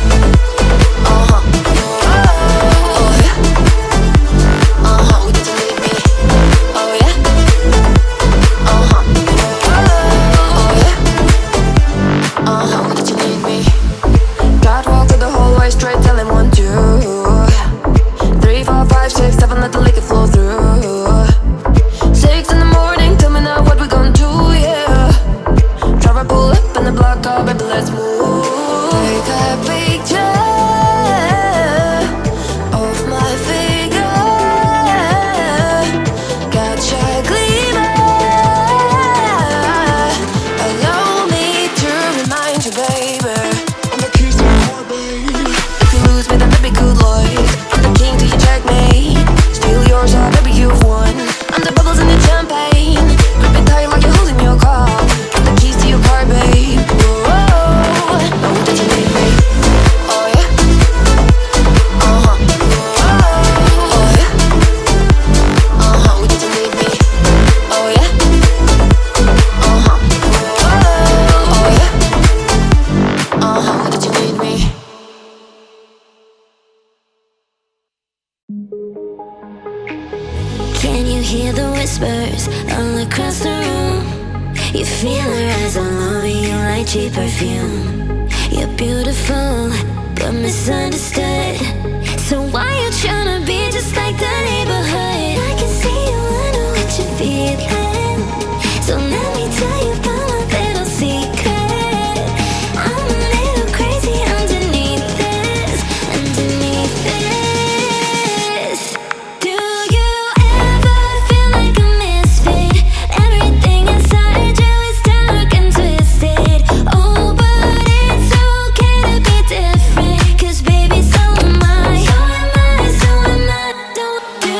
Oh yeah. That you need me. Oh yeah. Oh yeah. That you need me. Catwalk to the hallway, straight telling 1, 2, 3, 4, 5, 6, 7, let the liquor flow through. 6 in the morning, tell me now what we gon' do, yeah. Driver pull up in the block car, baby, let's move. Take a picture of my figure. Gotcha gleamer. Allow me to remind you, baby, I'm the keys to your heart, babe. If you lose me, then that'd be good luck. I'm the king to your checkmate. Steal yours, baby, you've won. I'm the bubbles in the champagne, gripping tight like you're holding your cup. I'm the keys to your car, babe. Whoa, know that you need me. Oh yeah. Oh yeah. That you need me. Oh yeah. Oh yeah. That you need me. Can you hear the whispers all across the room? You feel her eyes all over you like cheap perfume. You're beautiful, but misunderstood. So why you tryna be just like the neighborhood? I can see you, I know what you're feeling. So let me tell you about my little secret. I'm a little crazy underneath this, underneath this. Do you ever feel like a misfit? Everything inside you is dark and twisted. Oh, but it's okay to be different, 'cause baby, so am I. So am I, so am I. Don't do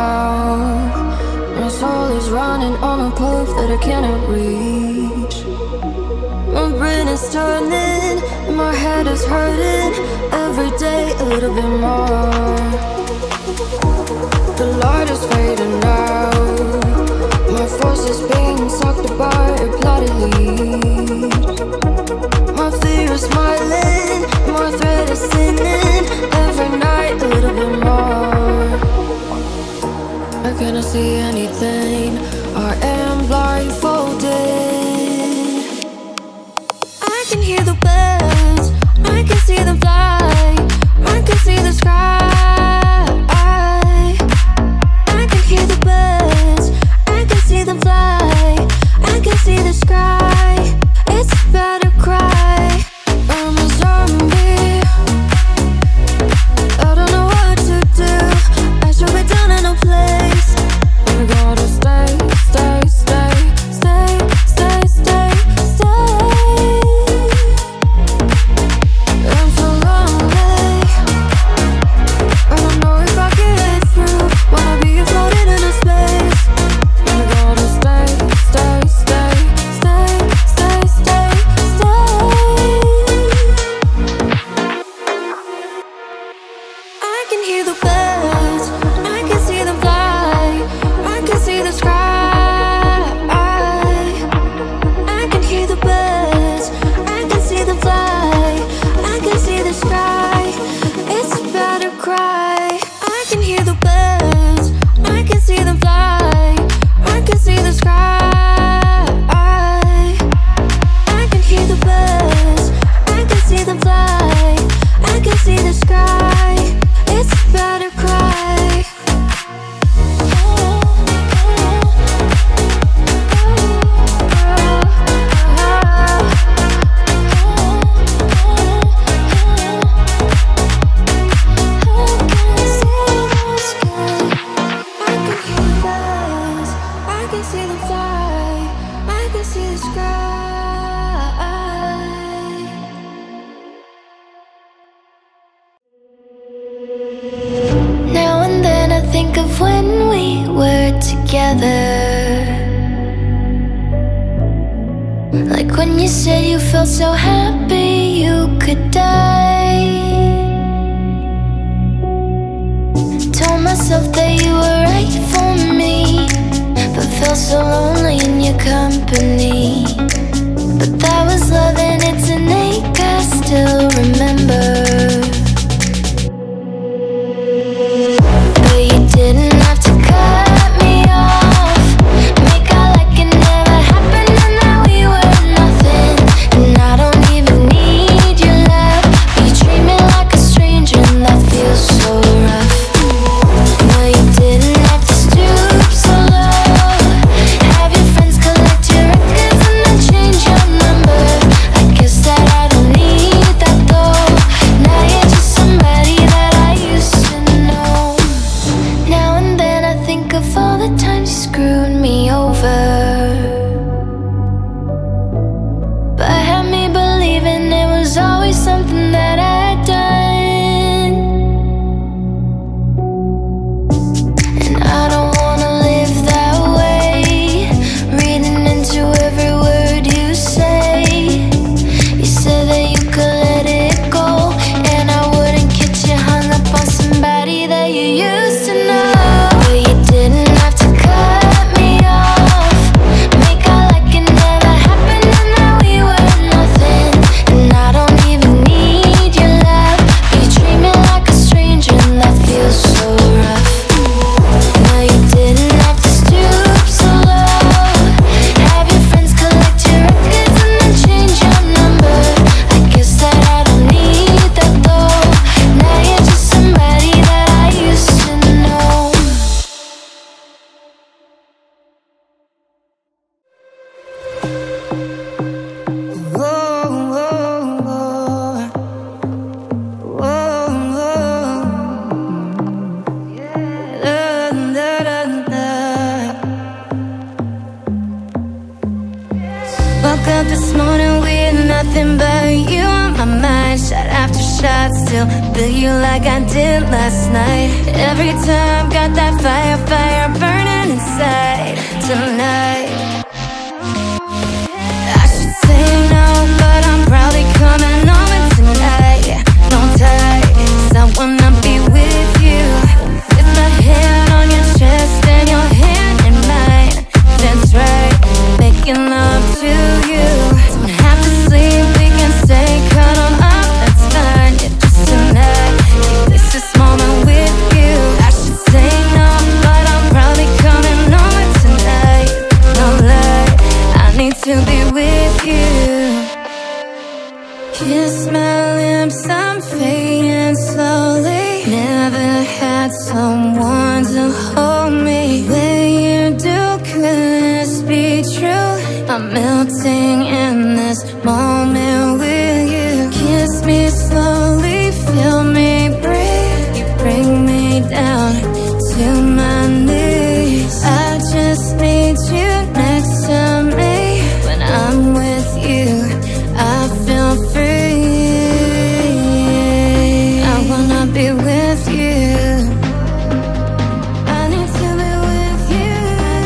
now. My soul is running on a path that I cannot reach. My brain is turning, my head is hurting. Every day a little bit more. The light is fading now. My force is being sucked apart, a plotted lead. My fear is smiling, my thread is sinning. Every night a little bit more. I cannot see anything, I am blindfolded. I can hear the birds, I can see them fly. I can see the sky. I can hear the birds, I can see them fly. I can see the sky. It's about to cry. I'm a zombie, I don't know what to do. I should be down in a place. I gotta stay, stay, stay, stay, stay, stay, stay. I'm so lonely, I don't know if I get through. Wanna be floating in a space. I gotta stay, stay, stay, stay, stay, stay, stay. I can hear the birds, I can see them fly. I can see the sky. I can hear the birds, I can see them fly. I can see the sky. It's about to cry. I can hear the birds, I can see them fly. I can see the sky. I can hear the birds, I can see them fly. I can see the sky. It's about to cry. I can see them fly. I can see the sky. Now and then I think of when we were together. Like when you said you felt so happy you could die. Told myself that you were right for me, but felt so lonely in your company. But that was love and it's an ache I still remember. But you didn't have to cut me off, make out like it never happened and that we were nothing. And I don't even need your love, but you treat me like a stranger and that feels so rough. No, you didn't have to stoop so low, have your friends collect your records and then change your number. I guess that I don't need that though. Now you're just somebody that I used to know. Now and then I think of all the times you screwed me over, but had me believing it was always something that I'd done. And I don't wanna live that way, reading into every word you say. You said that you could let it go, and I wouldn't get you hung up on somebody that you used to know. But you didn't have to cut me off, make out like it never happened and that we were nothing. And I don't even need your love, but you treat me like a stranger and that feels so rough. No, you didn't have to stoop so low, have your friends collect your records and then change your number. I guess that I don't need that though. Now you're just somebody that I used to know. Woke up this morning with nothing but you on my mind. night, shot after shot, still feel you like I did last night. Every time, got that fire, fire burning inside tonight. I should say no, but I'm probably coming over tonight. Don't tie, 'cause I wanna be with you. With my hand on your chest and your hand in mine. That's right, making love to you. Don't have to sleep, we can stay cuddled up, that's fine. Yeah, just tonight, keep this moment with you. I should say no, but I'm probably coming over tonight. No lie, I need to be with you. Kiss my lips, I'm fading slowly. Never had someone to hold me. When you do, could this be true? I'm melting in this moment with you. Kiss me slowly, feel me breathe. You bring me down to my knees. I just need you next to me. When I'm with you, I feel free. I wanna be with you. I need to be with you.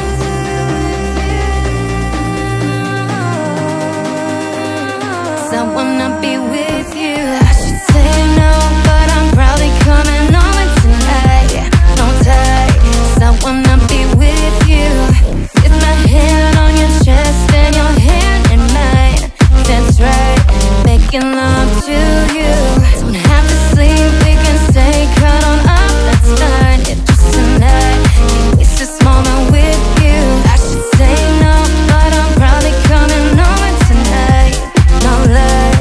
I wanna be with you. I should say no, but I'm probably coming over tonight. Don't tie, 'cause I wanna be with you. With my hand on your chest and your hand in mine. That's right, making love to you. Don't have to sleep, we can stay cuddled up, that's fine. Yeah, just tonight, can't waste this moment with you. I should say no, but I'm probably coming over tonight. No lie.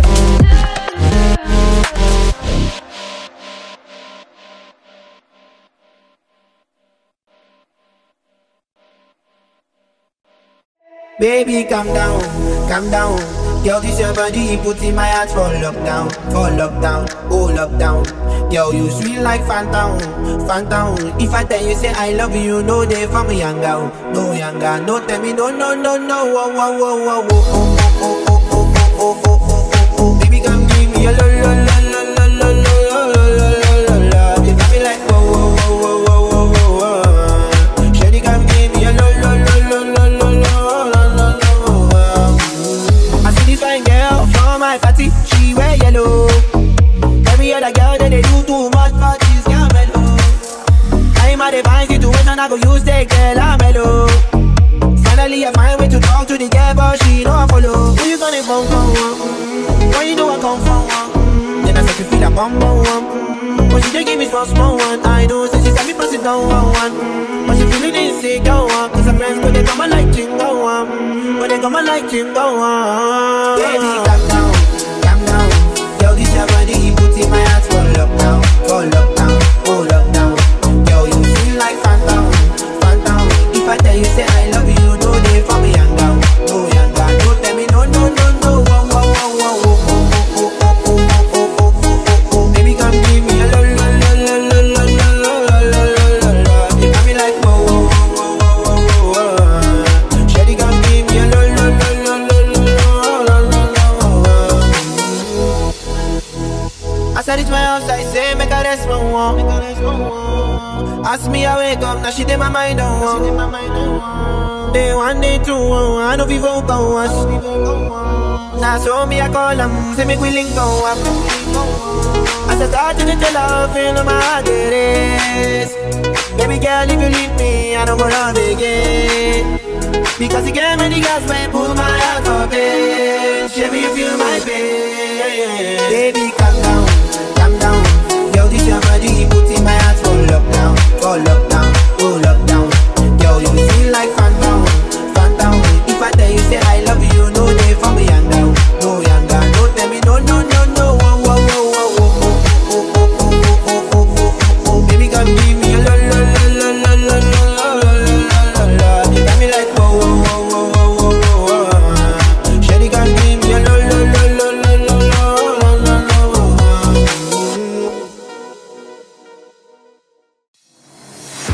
Baby, calm down, calm down. Yo, this your body, put in my heart for lockdown, oh lockdown. Yo, you sweet like phantom, phantom. If I tell you say I love you, no day for me younger, no younger. No tell me no, no, no, no. Oh, oh, oh, oh, oh, oh, oh, oh, oh, oh, oh, oh, oh. Baby, come give me a lo, lo, lo, lo, lo, lo, lo, lo, lo, lo. You got me like whoa, whoa, whoa, whoa, whoa, whoa, whoa. Shawty, come give me a lo, lo, lo, lo, lo, lo, lo. Fine girl from my party, she wear yellow. Every other girl that they do too much, but she's girl mellow. I'm at a fine situation, I go use the girl, I'm mellow. Finally I find way to talk to the girl, but she know I follow. Who you gonna phone for? Why you know I come from? Then I start to feel a bum bum one. But she just give me small one. I know, since she got me pass it down one. But she feeling insecure, 'cause her friends go they come and like chingo one. When they come and like chingo one. Baby, calm down, calm down. Yo, this your body, put in my heart for lockdown, oh lockdown. Yo, you feel like phantom, phantom. If I tell you say I love you, no day for me younger, no younger. No tell me no, no, no, no. Oh, oh, oh, oh, oh, oh, oh, oh, oh, oh, oh, oh, oh. Baby, come give me a lo, lo, lo, lo, lo, lo, lo, lo, lo, lo. You got me like whoa, whoa, whoa, whoa, whoa, whoa. Shawty, come give me a lo, lo, lo, lo, lo, lo, lo, lo, lo. I said it's my house, I say make a rest one walk. Ask me I wake up, now she did my mind don't walk. Day one, day two, I know people go us. Now so me I call them, say make we link go up. As I start to tell her, feel my heart it is. Baby girl, if you leave me, I don't go love again. Because you gave me the gas, when pull my heart up in. Share me, you feel my pain. Baby, calm down, calm down. Yo, this your body, put in my heart for lockdown, oh lockdown. Yo, you feel like phantom, phantom. If I tell you say I love you, no day for me younger, no younger. No tell me no, no, no, no. Oh, oh, oh, oh, oh, oh, oh, oh, oh, oh, oh, oh, oh. Baby, come give me a lo, lo, lo, lo, lo, lo, lo, lo, lo. You got me like whoa, whoa, whoa, whoa, whoa, whoa, whoa. Shawty, come give me a lo, lo, lo, lo, lo, lo, lo, lo, lo.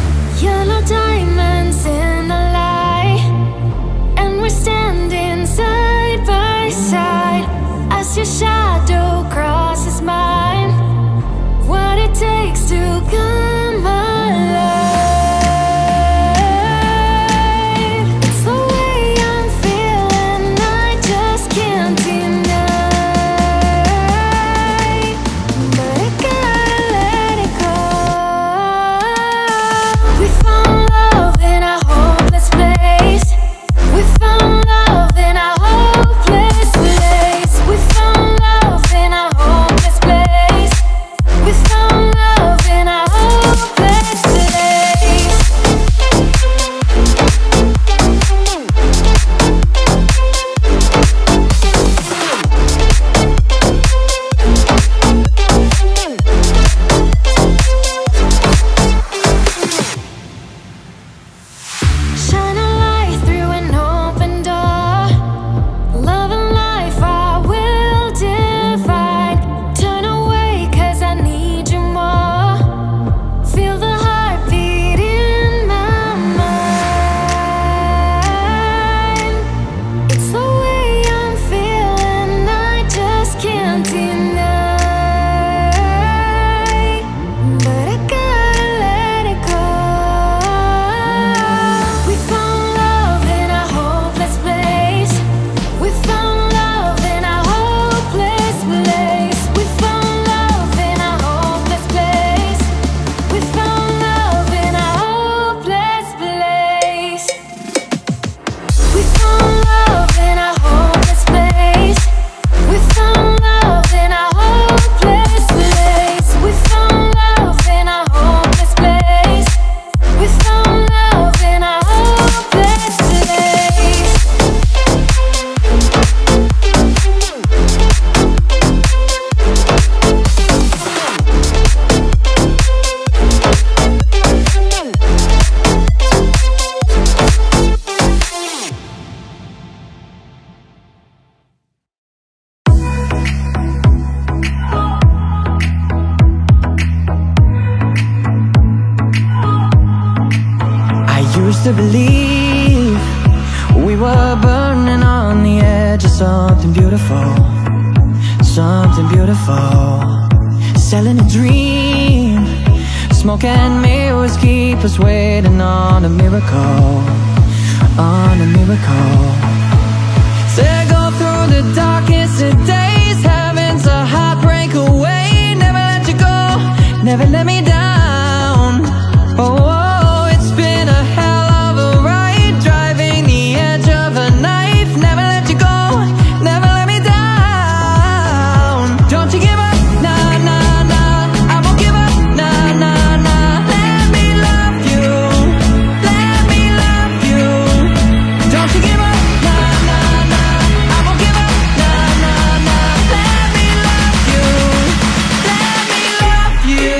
used to believe we were burning on the edge of something beautiful, something beautiful. Selling a dream, smoke and mirrors keep us waiting on a miracle, on a miracle. Say go through the darkest of days, heaven's a heartbreak away. Never let you go, never let me down. Oh, it's been a hell of a ride, driving the edge of a knife. Never let you go, never let me down. Don't you give up, nah, nah, nah. I won't give up, nah, nah, nah. Let me love you, let me love you. Don't you give up, nah, nah, nah. I won't give up, nah, nah, nah. Let me love you, let me love you.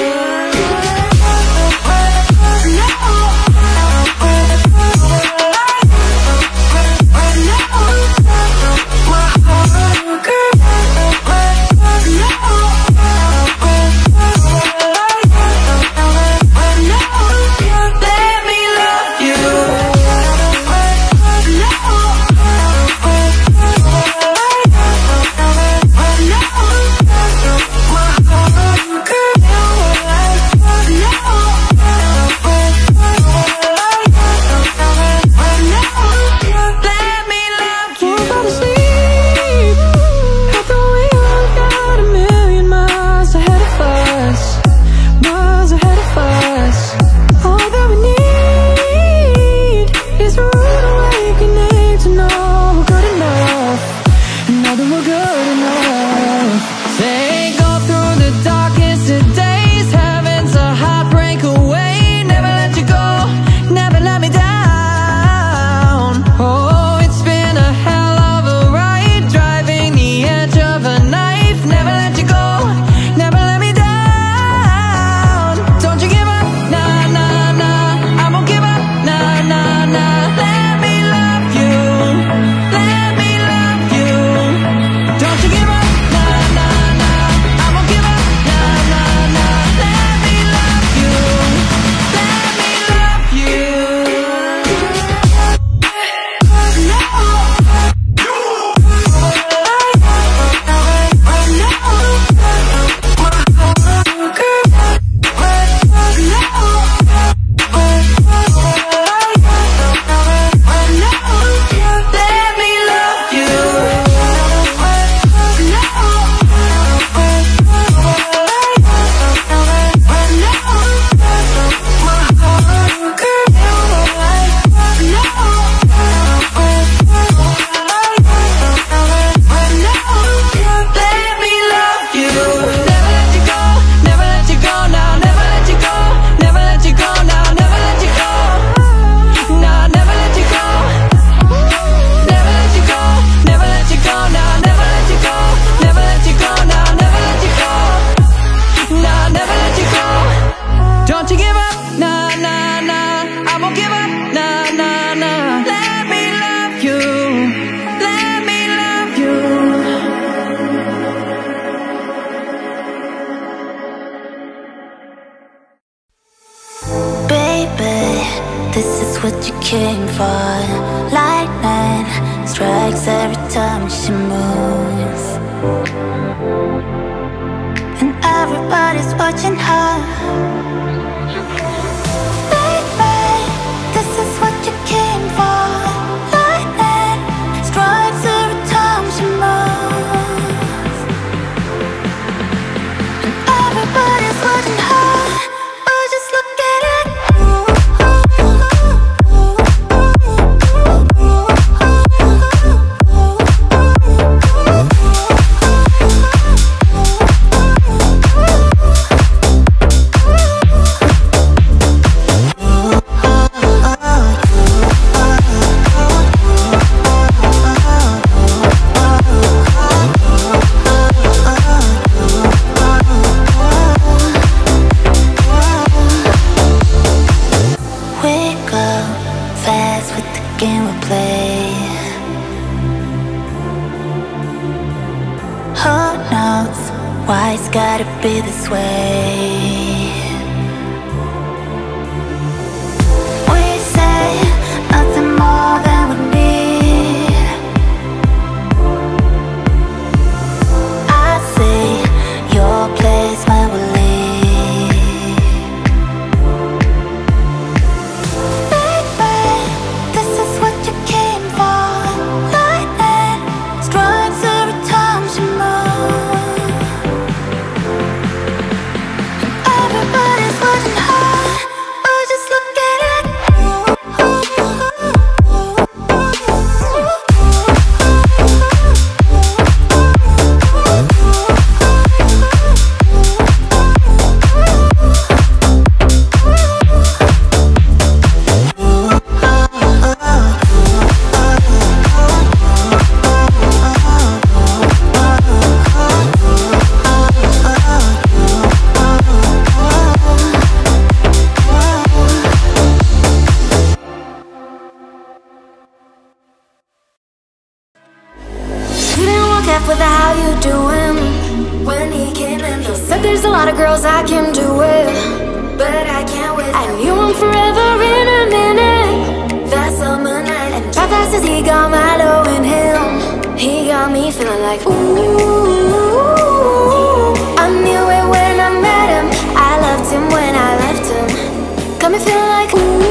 what you came for. Lightning strikes every time she moves, and everybody's watching her. Baby, this is what you came for. Lightning strikes every time she moves, and everybody's watching her. Oh, just look at it. Why it's gotta be this way? We say you doing? When he came in, he said there's a lot of girls I can do it, but I can't wait. I knew him forever in a minute. That summer night, and how fast as he got Milo in him, he got me feeling like ooh. I knew it when I met him. I loved him when I left him. Got me feeling like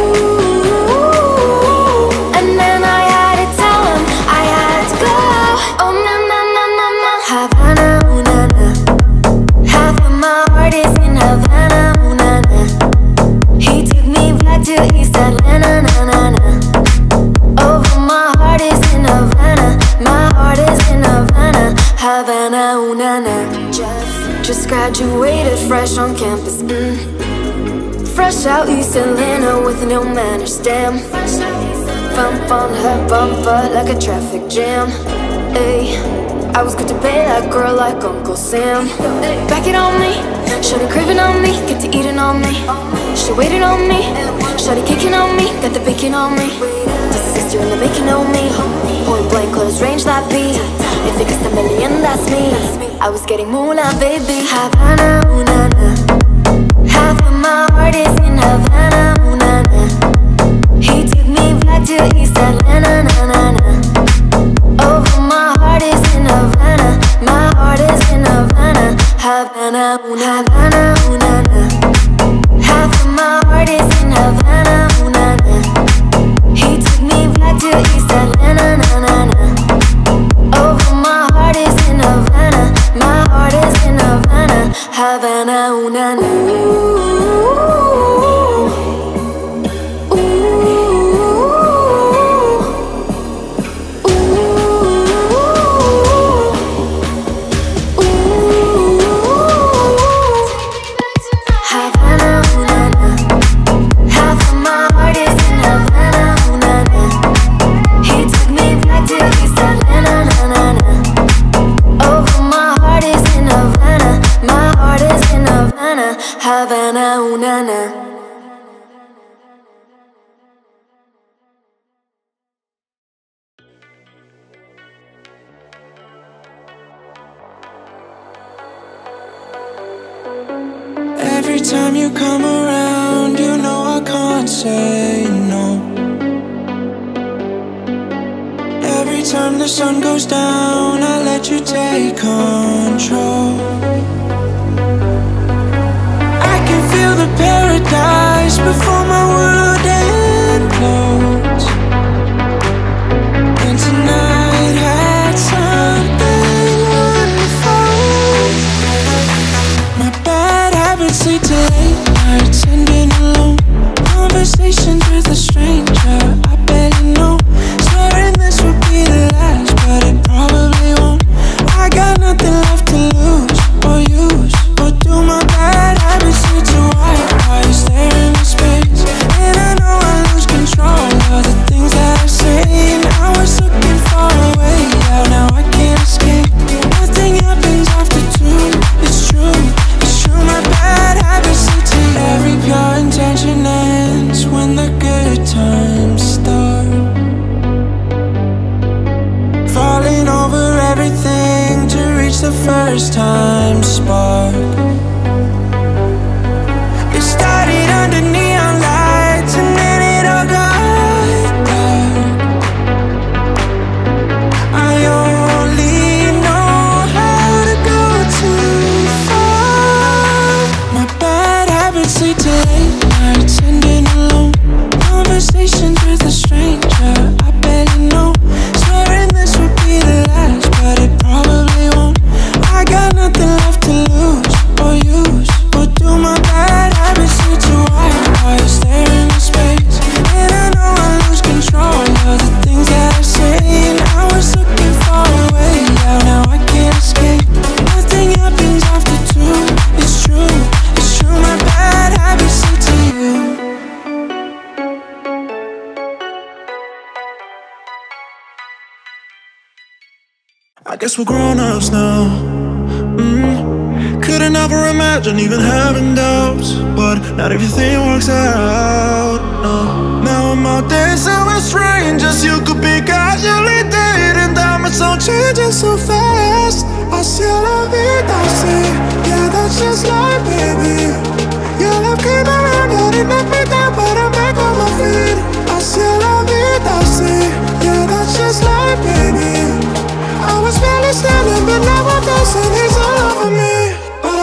ooh. And then I had to tell him I had to go. Oh na na na na na, Havana, ooh na na. Half of my heart is in Havana, ooh na na. He took me back to East Atlanta, na na na. Oh, my heart is in Havana. My heart is in Havana, Havana, ooh na na. Just graduated fresh on campus, fresh out East Atlanta with no manners, damn. Bump on her bumper like a traffic jam. Ayy, I was good to pay that girl like Uncle Sam. Back it on me, shawty craving on me, get to eating on me. She waited on me, shawty kicking on me, got the bacon on me. This is sister in the making on me. Point blank, close range, that beat. If it costs $1 million, that's me. I was getting moolah, baby. Havana, ooh na na. Half of my heart is in Havana, ooh na na. He took me back to East Atlanta, na na na. Oh, my heart is in Havana. My heart is in Havana, Havana, ooh na Havana, ooh na na. Half of my heart is in Havana, ooh na na. He took me back to East Atlanta, na na na. Oh, my heart is in Havana. My heart is in Havana, Havana, ooh na na. Havana, ooh na na. Every time you come around, you know I can't say no. Every time the sun goes down, I let you take control. Feel the paradise before my world implodes. And tonight had something wonderful. My bad habits lead to late nights ending alone. Conversations with a stranger I barely know. Swearing this would be the last, but it probably won't. I got nothing left to lose or use. Or do my bad habits lead to why you stare into space? And I know I lose control of the things that I say. And I was looking far away, yeah, now I can't escape. Nothing happens after two, it's true, my bad habits lead to you. Every pure intention ends when the good times start. Falling over everything to reach the first time spark. It started under neon lights and then it all got dark. I only know how to go too far. My bad habits lead to late nights ending alone. Conversations with a stranger I barely know. Swearing this would be the last, but it probably won't. I got nothing left to lose or use. Or do my bad habits lead to why you stare into space? And I know I lose control of the things that I say. And I was looking far away, yeah, now I can't escape. Nothing happens after two, it's true, my bad habits lead to you. I guess we're grown-ups now. Couldn't ever imagine even having doubts, but not everything works out, no. Now I'm out dancing with strangers. You could be casually dating diamonds on changing so fast. I see la vida, see. Yeah, that's just life, baby. Your love came around, yeah, it knocked me down, but I'm back on my feet. I see la vida, see. Yeah, that's just life, baby. I was barely standing, but now I'm dancing. He's all over me.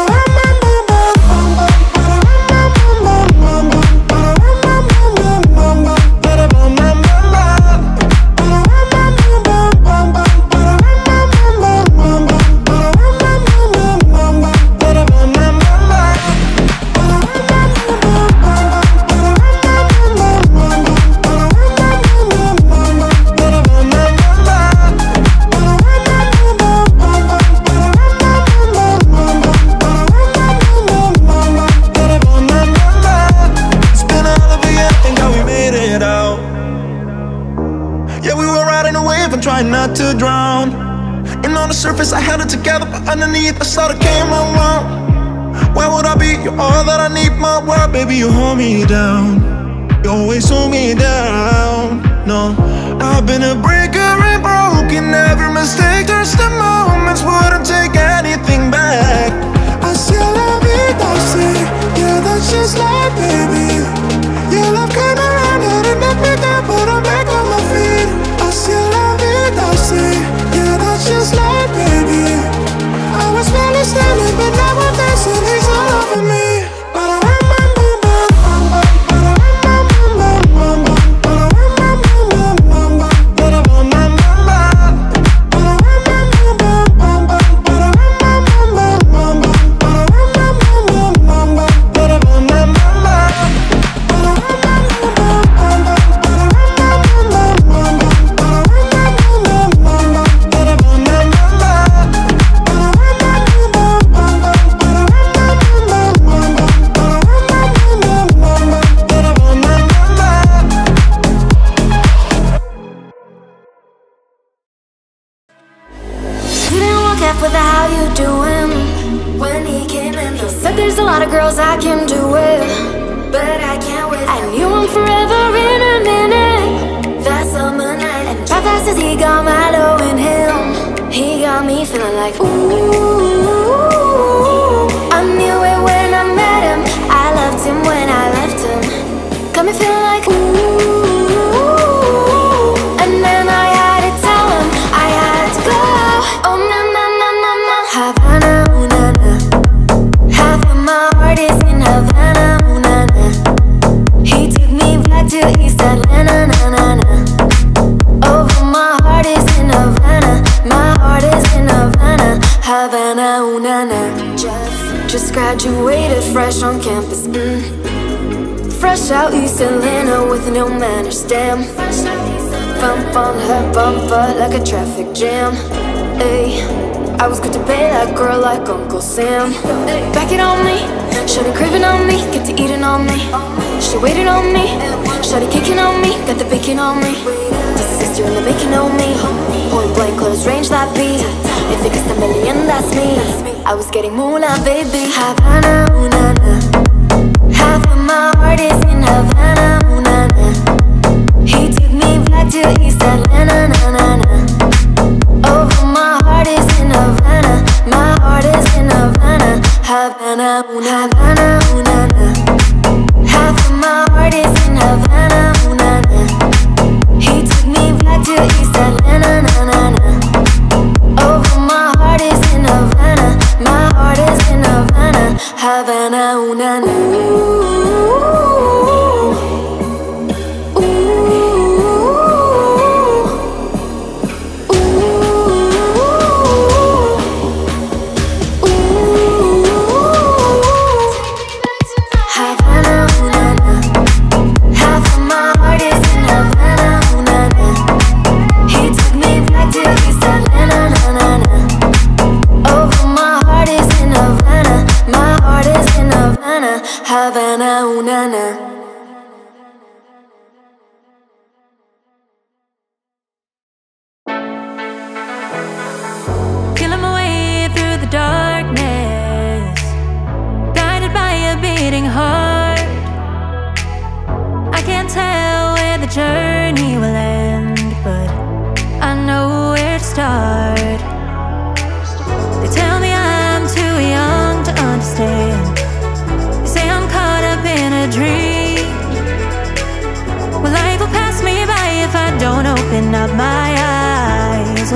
Not to drown. And on the surface I held it together, but underneath I saw the came around. Where would I be? You're all that I need, my world, baby, you hold me down. You always hold me down. No, I've been a breaker and broken. Every mistake turns to moments, wouldn't take anything back. I see la vida, see. Yeah, that's just life, baby. Your love came around and it knocked me down, but I'm back on my feet. I see la vida, see. Yeah, that's just life, baby. I was barely standing, but now I'm dancing. He's all over me. with the how you doing. When he came in, he said there's a lot of girls I can do it, but I can't wait. I knew him forever in a minute. That summer night, and right fast as he got Milo in him, he got me feeling like ooh. I knew it when I met him. I loved him when I left him. Got me feeling like ooh. And then I had to tell him I had to go. Oh na na na na na, Havana, ooh na na. Half of my heart is in Havana, ooh na na. He took me back to East Atlanta, na na na. Oh, my heart is in Havana. My heart is in Havana, Havana, ooh na na. Just graduated fresh on campus, fresh out East Atlanta with no manners, damn. Bump on her bumper like a traffic jam. Ayy, I was good to pay that girl like Uncle Sam. Back it on me, shawty craving on me, get to eating on me. She waited on me, shawty kicking on me, got the bacon on me. This sister in the making on me. Point blank, close range, that beat. If it costs $1 million, that's me. I was getting moolah, baby. Havana, ooh na na. Half of my heart is in Havana, ooh na na. He took me back to East Atlanta, na na na. Oh, my heart is in Havana. My heart is in Havana, Havana, ooh na Havana, ooh na na. Half of my heart is in Havana, ooh na na. He took me back to East Atlanta, na na na. Oh, my heart is in Havana. My heart is in Havana, Havana, ooh na na.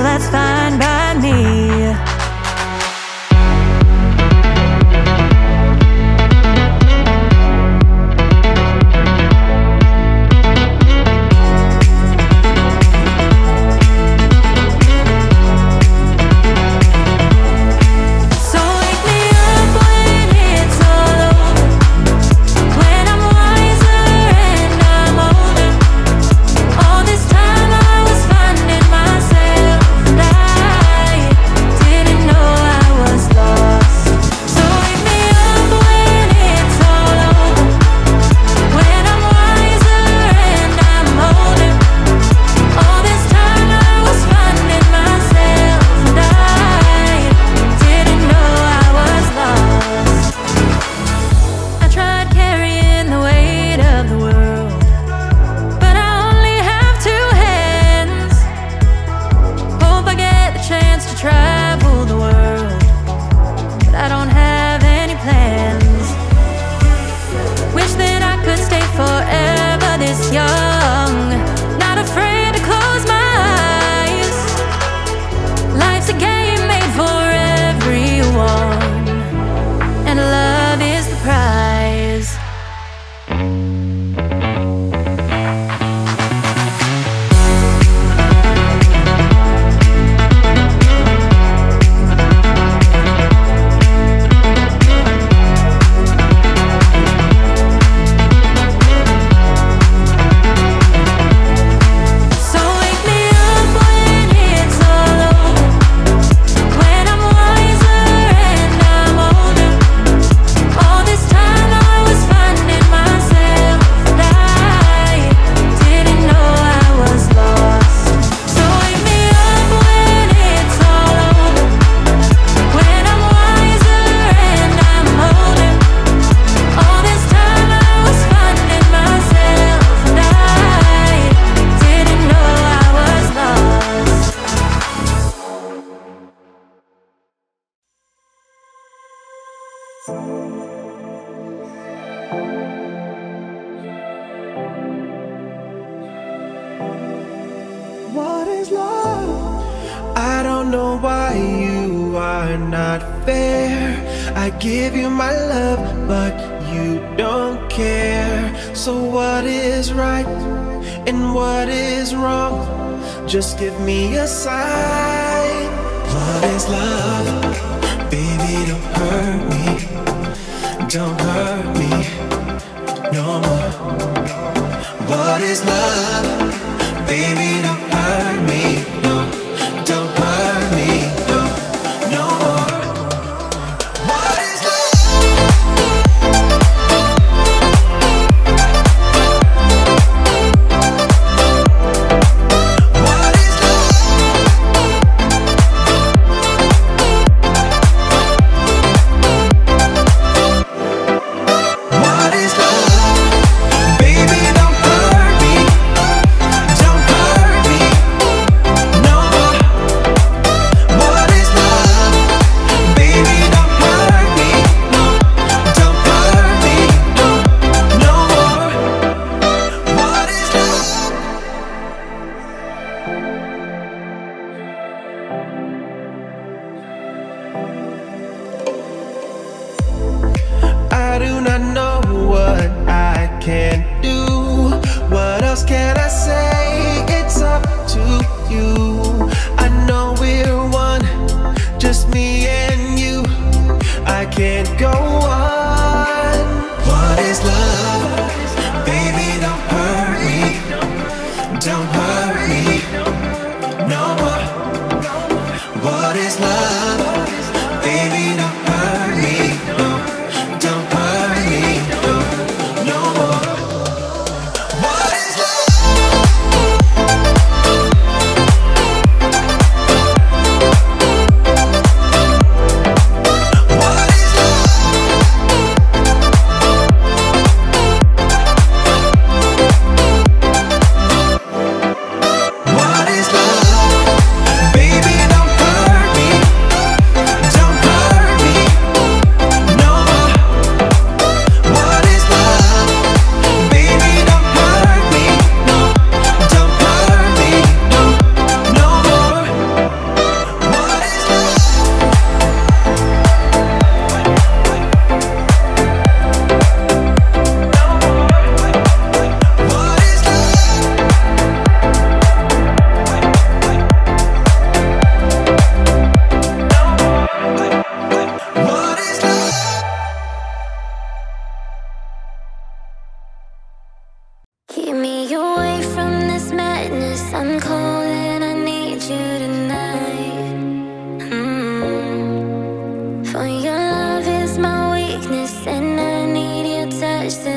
that's fine by me. What is love? I don't know why you are not fair. I give you my love, but you don't care. So what is right and what is wrong? Just give me a sign. What is love? Baby, don't hurt me. Don't hurt me no more. What is love? Baby, don't hurt me. No, don't hurt me. No, no more. What is I do not know what I can do. What else can I say? It's up to you. I know we're one, just me and you. I can't go on. What is love? Baby, don't hurt me. Don't hurt me no more. What is love? Baby, don't hurt me. No, don't hurt me. No, no more. What is love? What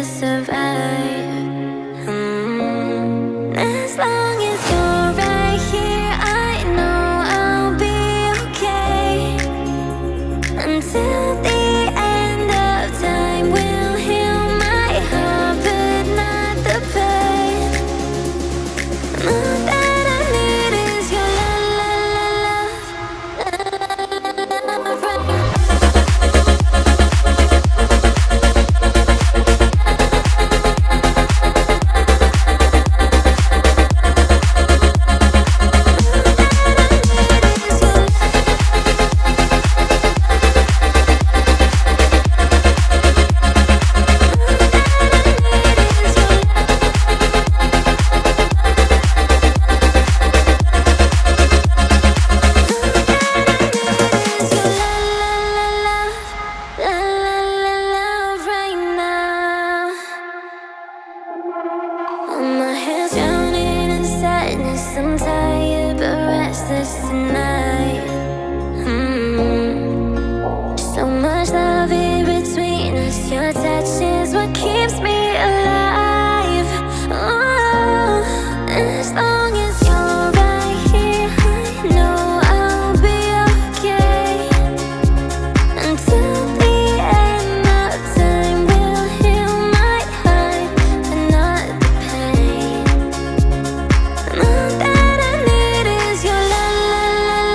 survive. As long as you're right here, I know I'll be okay. Until the end of time will heal my heart, but not the pain. All that I need is your love, love, love, love. My head's drowning in sadness. I'm tired but restless tonight. So much love in between us. Your touch is what keeps me alive. Oh, as long as you're right here, I know I'll be okay. Until the end of time will heal my heart, but not the pain. All that I need is your love,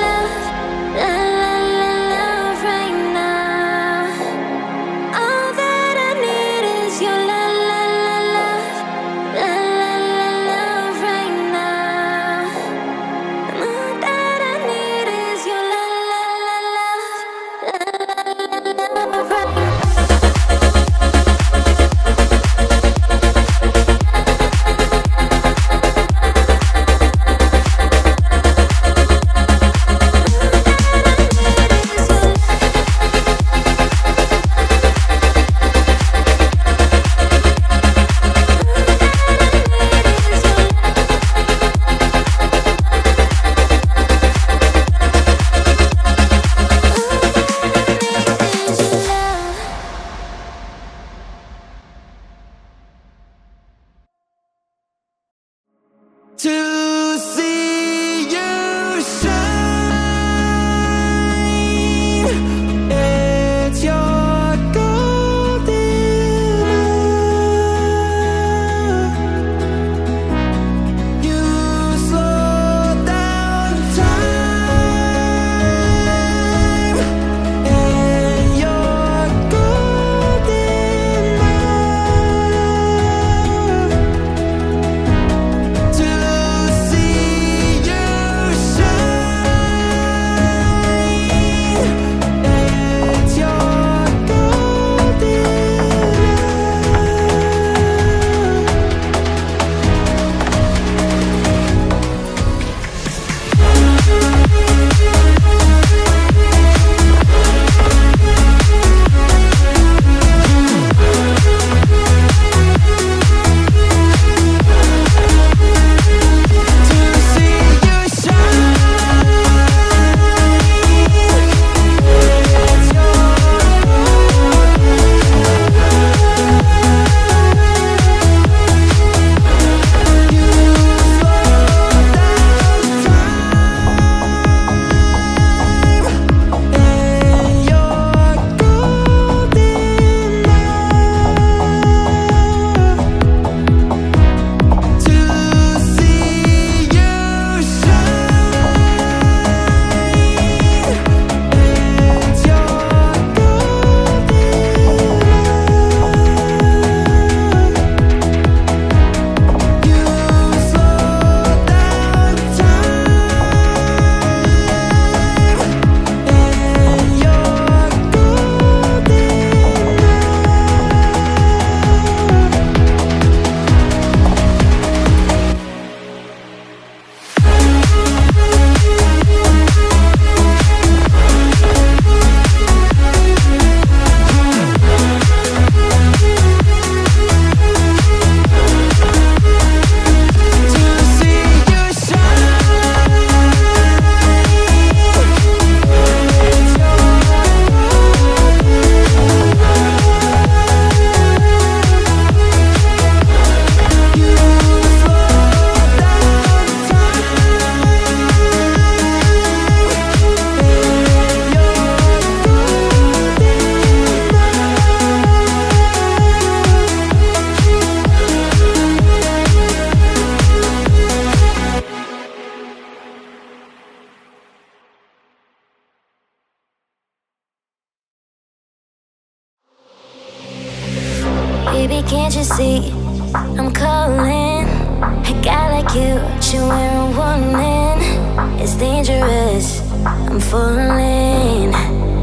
Can't you see I'm calling? A guy like you should wear a warning. It's dangerous, I'm falling.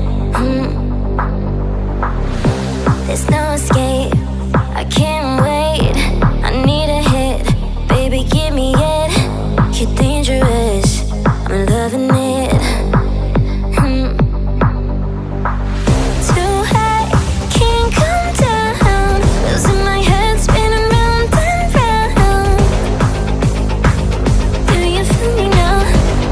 There's no escape, I can't wait. I need a hit, baby give me it. You're dangerous, I'm loving it. Too high, can't come down. Losing my head, spinning round and round. Do you feel me now?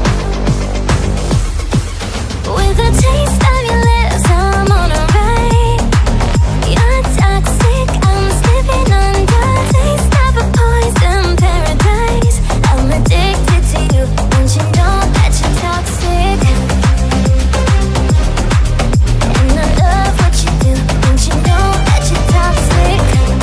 With a taste of your lips, I'm on a ride. You're toxic, I'm slipping under. Taste of a poison paradise. I'm addicted to you, don't you know that you're toxic? And I love what you do, don't you know that you're toxic?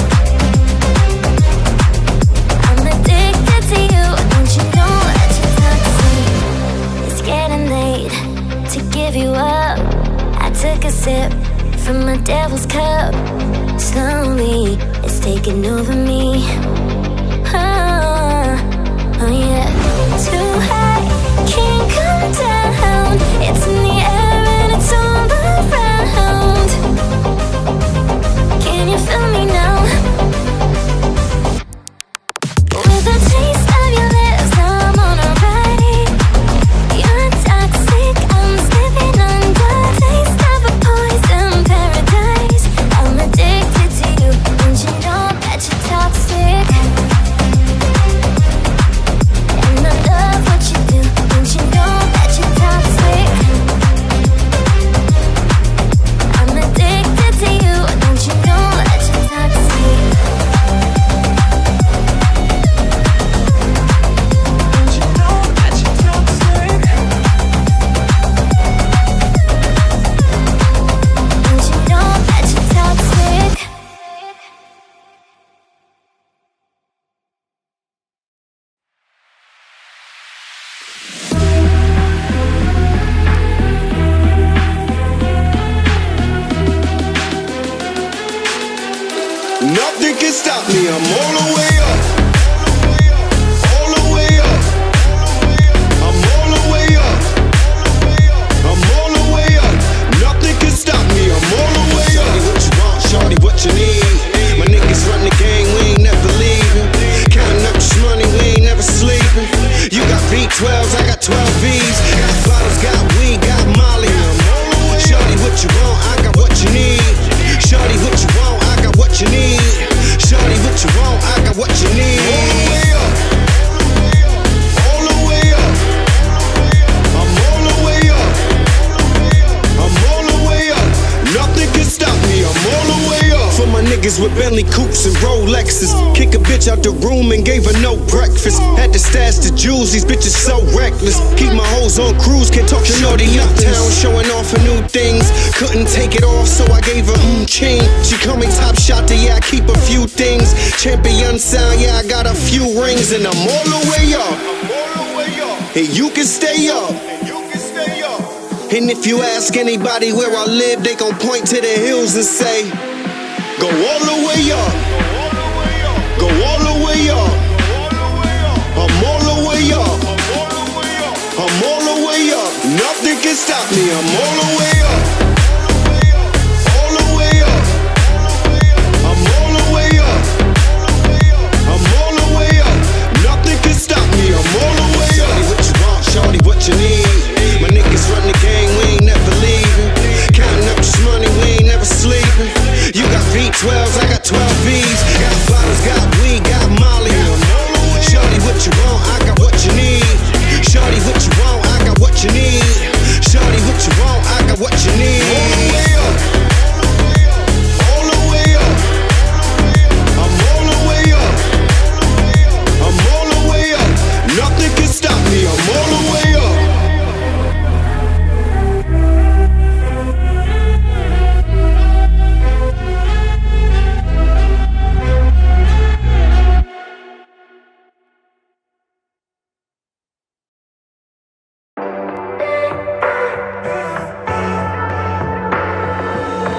I'm addicted to you, don't you know that you're toxic? It's getting late to give you up. I took a sip from my devil's cup. Slowly, it's taking over me. Oh yeah. Too high, can't come down. It's in the air and it's all around. Can you feel me now? With a taste of your lips, I'm on a ride. You're toxic, I'm slipping under. Taste of a poison paradise. I'm addicted to you, don't you know that you're toxic? And I love what you do, don't you know that you're toxic? I'm addicted to you, don't you know that you're toxic? Don't you know that you're toxic? Don't you know that you're toxic? Nothing can stop me, I'm all the way up. All the way up. I'm all the way up. I'm all the way up. Nothing can stop me, I'm all the way up. Shorty, what you want, shorty, what you need? My niggas run the game, we ain't never leaving. Counting up this money, we ain't never sleeping. You got V12s, I got 12 Vs. Got bottles, got weed, got Molly. Shorty, what you want, I got what you need. Shorty, what you want, I got what you need. Shorty, what you want, I got what you need. All the way up. All the way up. I'm all the way up. I'm all the way up. Nothing can stop me, I'm all the way up. For my niggas with Bentley coupes and Rolexes. Kick a bitch out the room and gave her no breakfast. Had to stash the jewels, these bitches so reckless. Keep my hoes on cruise, can't talk shorty uptown, showing off her new things. Couldn't take it off, so I gave her chain. She call me top shot, yeah, I keep a few things. Champion sound, yeah, I got a few rings. And I'm all the way up. I'm all the way up. And you can stay up. And you can stay up. And if you ask anybody where I live, they gon' point to the hills and say, go all the way up. Go all the way up. I'm all the way up. I'm all the way up. Nothing can stop me, I'm all the way up. All the way up. I'm all the way up. I'm all the way up. Nothing can stop me, I'm all the way up. Shorty, what you want, shorty, what you need? My niggas run the game, we ain't never leaving. Counting up this money, we ain't never sleeping. You got V12s, I got 12 Vs. Got bottles, got weed, got Molly. Shorty, what you want, I got what you need. Shorty, what you want, I got what you need. Shorty, what you want,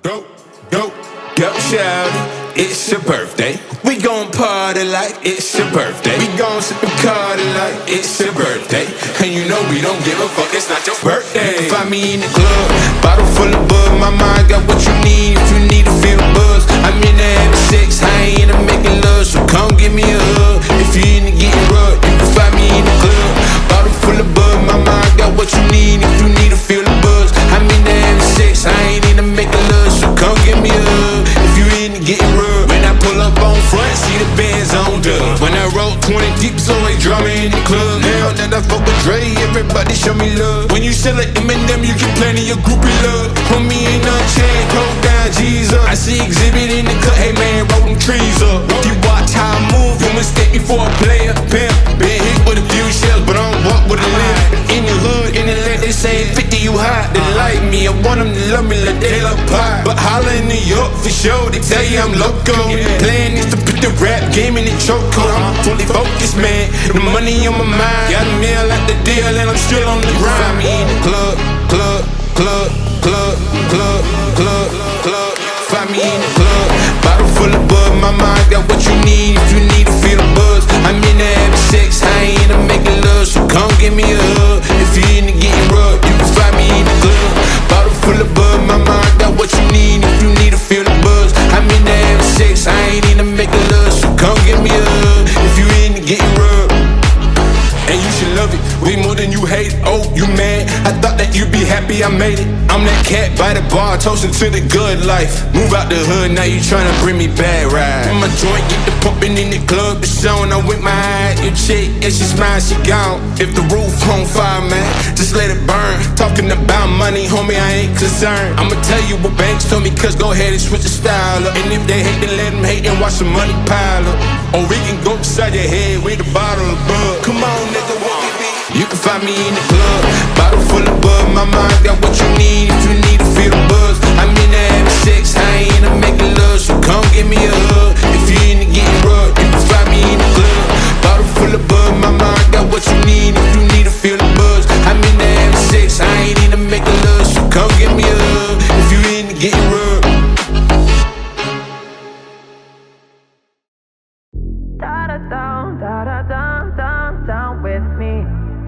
Go, shout it, it's your birthday. We gon' party like it's your birthday. We gon' sip and party like it's your birthday. And you know we don't give a fuck, it's not your birthday. You can find me in the club, bottle full of bug. My mind got what you need if you need to feel the buzz. I'm in the having sex, I ain't into making love, so come give me a hug. If you into getting rough, you can find me in the club, bottle full of bug. My mind got what you need if you need to feel the buzz. I'm in the having sex, I ain't into making love, so come give me a hug. If you into getting rough, when I pull up on front, see the bands on dub. When I roll 20 deep, it's always drama in the club. Now that I fuck with Dre, everybody show me love. When you sell it, Eminem, you get plenty of groupie love. Homie ain't none chain, hold down, G's up. I see exhibit in the cut, hey man, roll them trees up. If you watch how I move, you mistake me for a player. Pimp, been hit with a few shells, but I don't walk with a limp. In the hood, in the land, they say 50 you hot. They like me, I want them to love me like they love pie. But holla in New York for sure, they tell you I'm loco. The plan is to put the rap game in the chokehold. I'm fully focused, man, the money on my mind. Got a meal at the deal and I'm still on the grind. Find me in the club. Find me in the club, bottle full of bug. My mind got what you need if you need to feel the buzz. I'm in the having sex, I ain't into making love, so come give me a hug. If you into getting rough, you can find me in the club, bottle full of bug. My mind got what you need if you need to feel the buzz. I'm in the having sex, I ain't into making love, so come give me a hug. If you into getting rough, and you should love it way more than you hate it. Oh, you mad? I thought that you'd be happy I made it. I'm that cat by the bar, toasting to the good life. Move out the hood, now you tryna bring me bad ride. My joint get the pumping in the club, it's on. I'm with my eye, your chick, and she smile, she gone. If the roof on fire, man, just let it burn. Talking about money, homie, I ain't concerned. I'ma tell you what banks told me, cause go ahead and switch the style up. And if they hate, then let them hate and watch the money pile up. Or we can go beside your head with a bottle of bug. Come on, nigga, what we be? You can find me in the club, bottle full of bug. My mind got what you need if you need to feel the buzz. I'm in the having sex, I ain't into making love, so come give me a hug. If you into getting rough, you can find me in the club, bottle full of bug. My mind got what you need if you need to feel the buzz. I'm in the having sex, I ain't into making love, so come give me a hug. If you into getting rough. Down with me.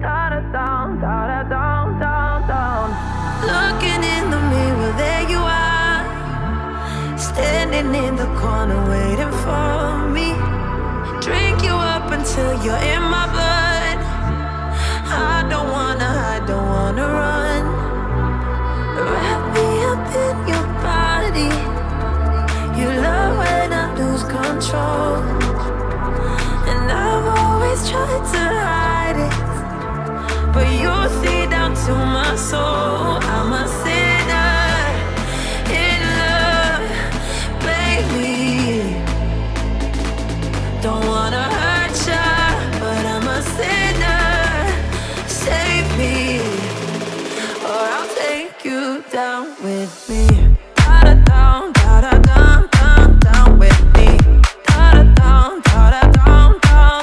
Down. Looking in the mirror, there you are, standing in the corner waiting for me. Drink you up until you're in my blood. I don't wanna run. Wrap me up in your body. You love when I lose control, and I've always tried to hide it, but you see down to my soul. I'm a sinner in love, baby. Don't wanna hurt ya, but I'm a sinner. Save me, or I'll take you down with me. Down, down with me. Down, down, down.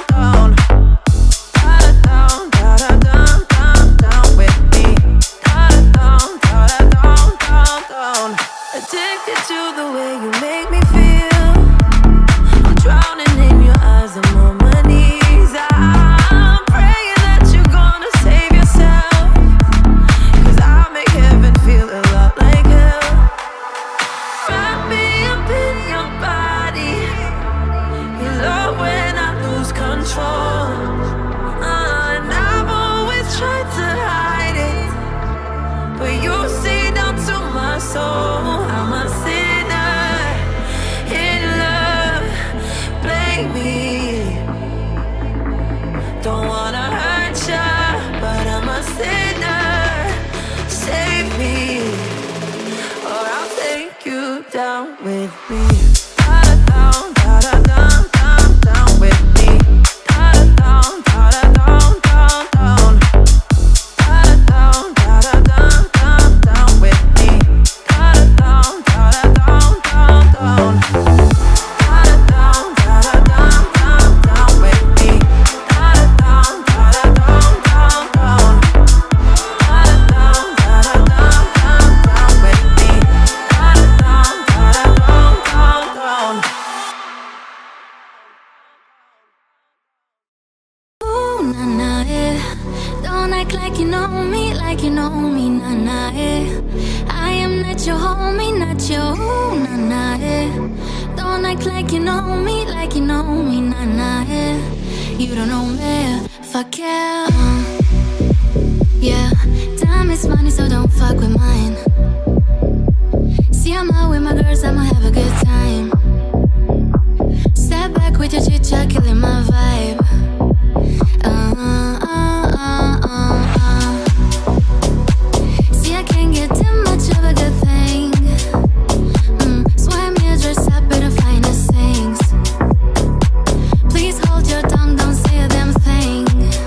Addicted to the way you make me feel. I'm drowning in your eyes, I'm on my knees. I'm praying that you're gonna save yourself, cause I make heaven feel a lot like hell. Wrap me up in your body. You love when I lose control, and I've always tried to hide it, but you see down to my soul. I'm a sinner in love, blame me. Don't wanna hurt ya, but I'm a sinner. Save me, or I'll take you down with me. Down, down with me. Down, down. not your homie, not your nah, yeah. Don't act like you know me, nah, yeah. You don't know me, fuck yeah. Yeah, time is money, so don't fuck with mine. See, I'm out with my girls, I'ma have a good time. Step back with your chit-chat, killing my vibe. See, I can't get too much of a good thing. Swear me a dress up in the finest things. Please hold your tongue, don't say a damn thing.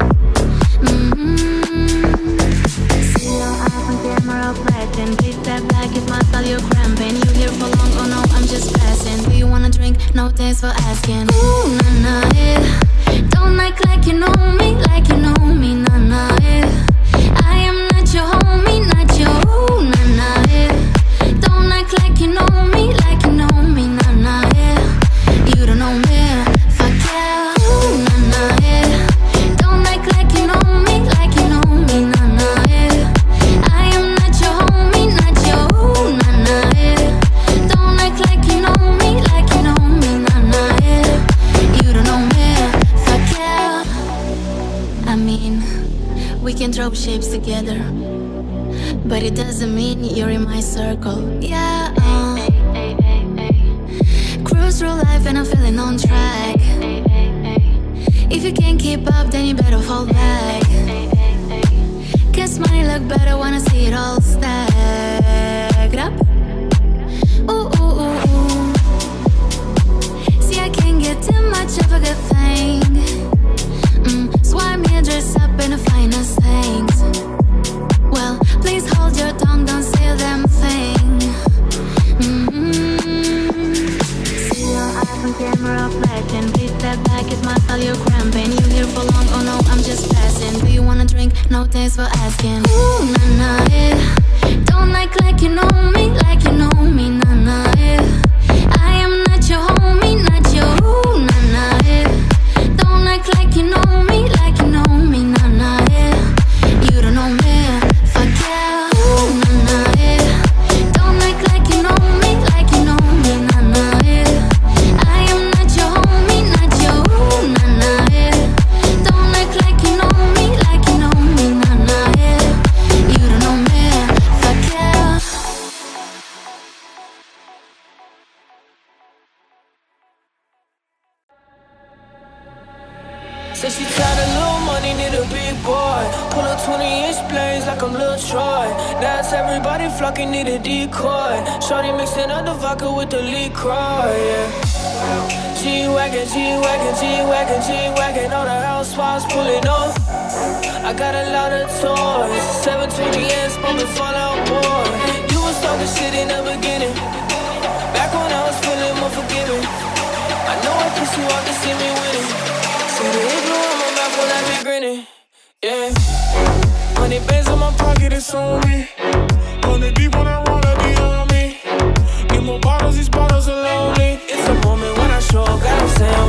See your eyes on camera flashing. Please step back, it's my style, you're cramping. You here for long, oh no, I'm just passing. Do you wanna drink? No, thanks for asking. Ooh, nah, nah, yeah. Don't act like you know me, nah, nah, yeah. I am not your homie, not your nah, nah, yeah. Don't act like you know me, nah, nah, yeah. You don't know me, fuck yeah. Ooh, nah, nah, yeah. Don't act like you know me, nah, nah, yeah. I am not your homie, not your nah, nah, yeah. Don't act like you know me, nah, nah, yeah. You don't know me, fuck yeah. I mean, we can throw shapes together, but it doesn't mean you're in my circle. Yeah, cruise through life and I'm feeling on track. If you can't keep up, then you better fall back. Cause money look better when I see it all stacked up. Ooh, ooh, ooh, ooh. See, I can't get too much of a good thing. Swipe me a dress up in the finest things. Well, please hold your tongue, don't say a damn thing. See your eyes on camera flashing. Please step back, it's my style, you're cramping. You here for long, oh no, I'm just passing. Do you wanna drink? No, thanks for asking. Ooh, nah, nah, yeah. Don't act like you know me, nah, nah, yeah. I am not your homie, not your nah, nah, yeah. Don't act like you know me, nah, nah, yeah. You don't know me, fuck yeah. Ooh, nah, nah, yeah. Don't act like you know me, nah, nah, yeah. I am not your homie, not your nah, nah, yeah. Don't act like you know me, nah, nah, yeah. You don't know me, fuck yeah. Say she tired of little money, need a big boy. Pull up 20-inch blades like I'm Lil Troy. Now it's everybody flocking, need a decoy. Shorty mixing up the vodka with the LaCroix, yeah. G-Wagon, G-Wagon, G-Wagon, G-Wagon. All the housewives pulling up. I got a lot of toys. 720S, bumping Fallout Boy. You was talking shit in the beginning, back when I was feeling more forgiving. I know I pissed you off to see me winning. See the igloo on my mouth when I be grinning, yeah. 100 bands in my pocket, it's on me. 100 deep when I roll up the army. Get more bottles, these bottles are lonely. It's a moment when I show up, God, I'm saying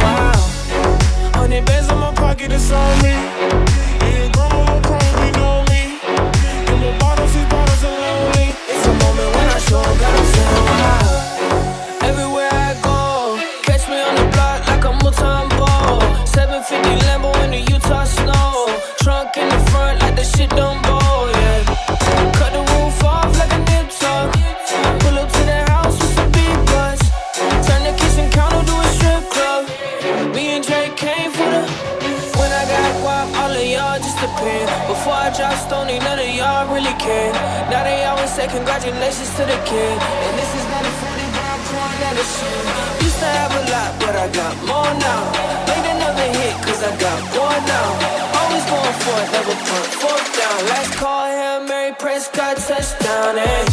wow. 100 bands in my pocket, it's on me. Yeah, grandma will probably know me. Get more bottles, these bottles are lonely. It's a moment when I show up, God, I'm saying wow. Everywhere I go, catch me on the block like a Mutombo. 750 Lambo in the Utah snow. Trunk in the front like the shit don't blow, yeah. Cut the roof off like a nip tuck. Pull up to the house with some big butts. Turn the kitchen counter to a strip club. Me and Drake came for the. When I got guap, all of y'all disappeared. Before I dropped Stoney, none of y'all really cared. Now they always say congratulations to the kid. And this is not a funny, but I'm pouring out of shit. Used to have a lot, but I got more now. Made another hit, cause I got more now. Always going for it, never put fourth down. Last call, Hail Mary, Prescott, touchdown, eh.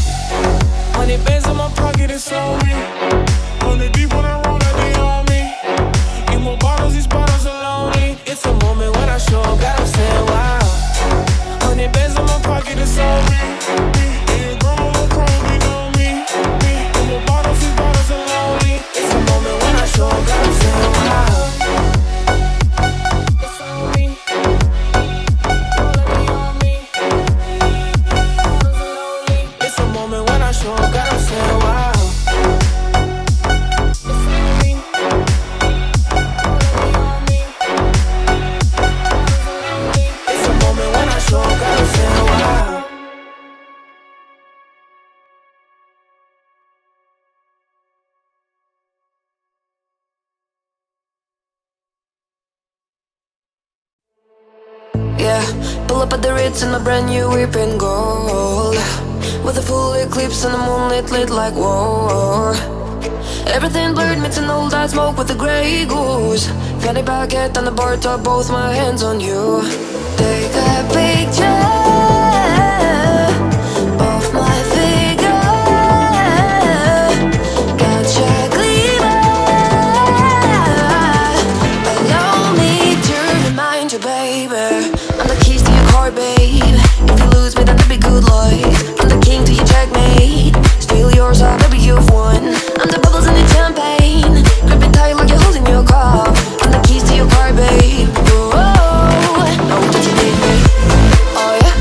100 bands in my pocket, it's on me. 100 deep when I roll out the army. Get more bottles, these bottles are lonely. It's a moment when I show up, God, I'm saying wow. 100 bands in my pocket, it's on me. Yeah, grandma will probably know me. Get more bottles, these bottles are lonely. It's a moment when I show up, God, I'm saying wow. It's on me. All of me on me. Bottles are lonely. It's a moment when I show up, God, yeah. Pull up at the Ritz in a brand new whip in gold, with a full eclipse and the moonlit lit like whoa. Everything blurred, mixing all that smoke with the grey goose. Fanny packet on the bar top, both my hands on you. Take a picture of my figure, gotcha gleamer. Allow me to remind you, baby, I'm the keys to your car, babe. If you lose me, then that'd be good luck. I'm the king to your checkmate. Steal yours, oh baby, you've won. I'm the bubbles in the champagne, grip it tight like you're holding your cup. I'm the keys to your car, babe. Whoa, know that you need me. Oh yeah.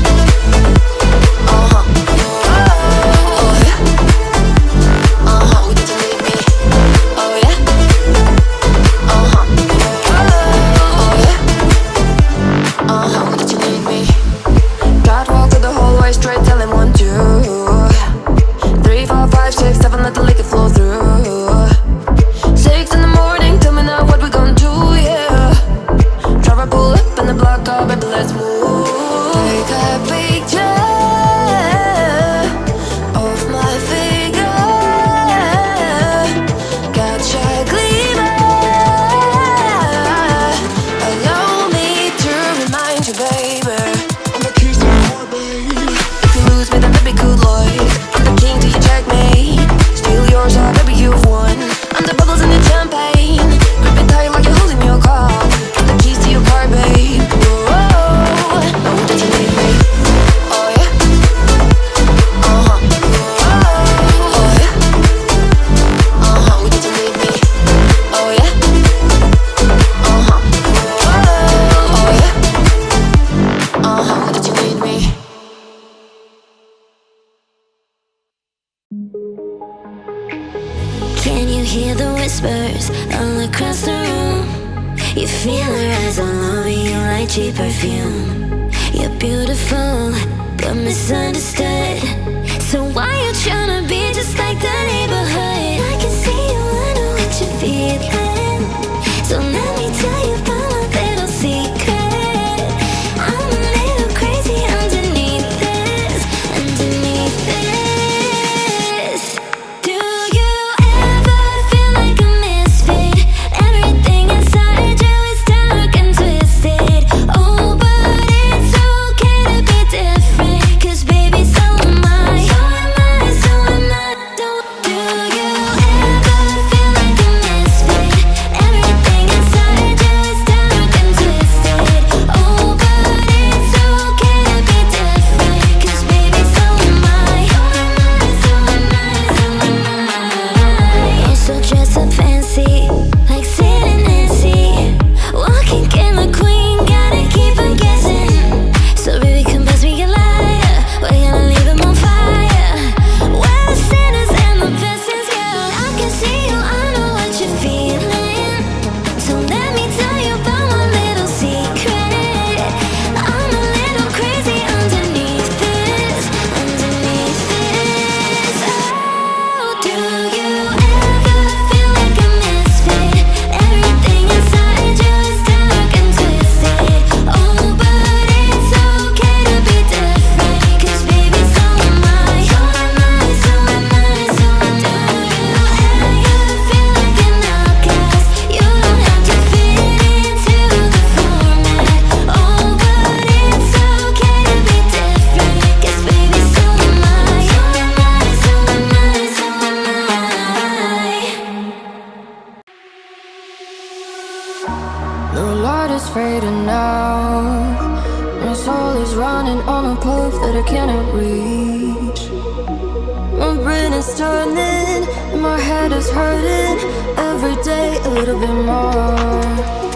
Oh yeah. That you need me. Oh yeah. Oh yeah. That you need me. Catwalk to the hallway, straight telling 1, 2, 3, 4, 5, 6, 7, let the liquor flow through. 6 in the morning, tell me now what we gon' do, yeah. Driver pull up in the block car, baby, let's move. Take a picture of my figure, gotcha gleamer. Allow me to remind you, baby, I'm the keys to your car, babe. If you lose me, then that'd be good luck. I'm the king to your checkmate. Steal yours, oh baby, you've won. I'm the bubbles in the champagne, grip it tight like you're holding your cup. I'm the keys to your car, babe. Whoa, know that you need me. Oh yeah. Oh yeah. That you need me. Oh yeah. Oh yeah. That you need me. Can you hear the whispers all across the room? You feel her eyes all over you like cheap perfume. You're beautiful, but misunderstood. So why you tryna be just like the neighborhood? I can see you, I know what you're feeling. So let me tell you about my little secret. I'm a little crazy underneath this, underneath this. Do you ever feel like a misfit? Everything inside you is dark and twisted. Oh, but it's okay to be different, 'cause baby, so am I. So am I, so am I. Do you ever feel like a misfit? Everything inside you is dark and twisted. Oh, but it's okay to be different, 'cause baby, so am I. So am I, so am I, so am I. You're so dressed up fancy, like Sid and Nancy. Walking in the queen, gotta keep on guessing. So baby, come pass me a lighter, we're gonna leave them on fire. We're the sinners and the blessings, girl. I can see you, I know what you're feeling. So let me tell you about my little secret. I'm a little crazy underneath this, underneath this. Oh, do you ever feel like a misfit? Everything inside you is dark and twisted. Oh, but it's okay to be different, 'cause baby, so am I. So am I, so am I, so am I. Do you ever feel like an outcast? You don't have to fit into the format. Oh, but it's okay to be different, 'cause baby, so am I. So am I, so am I, so am I. The light is fading now. My soul is running on a path that I cannot reach. My brain is turning, my head is hurting. Every day a little bit more.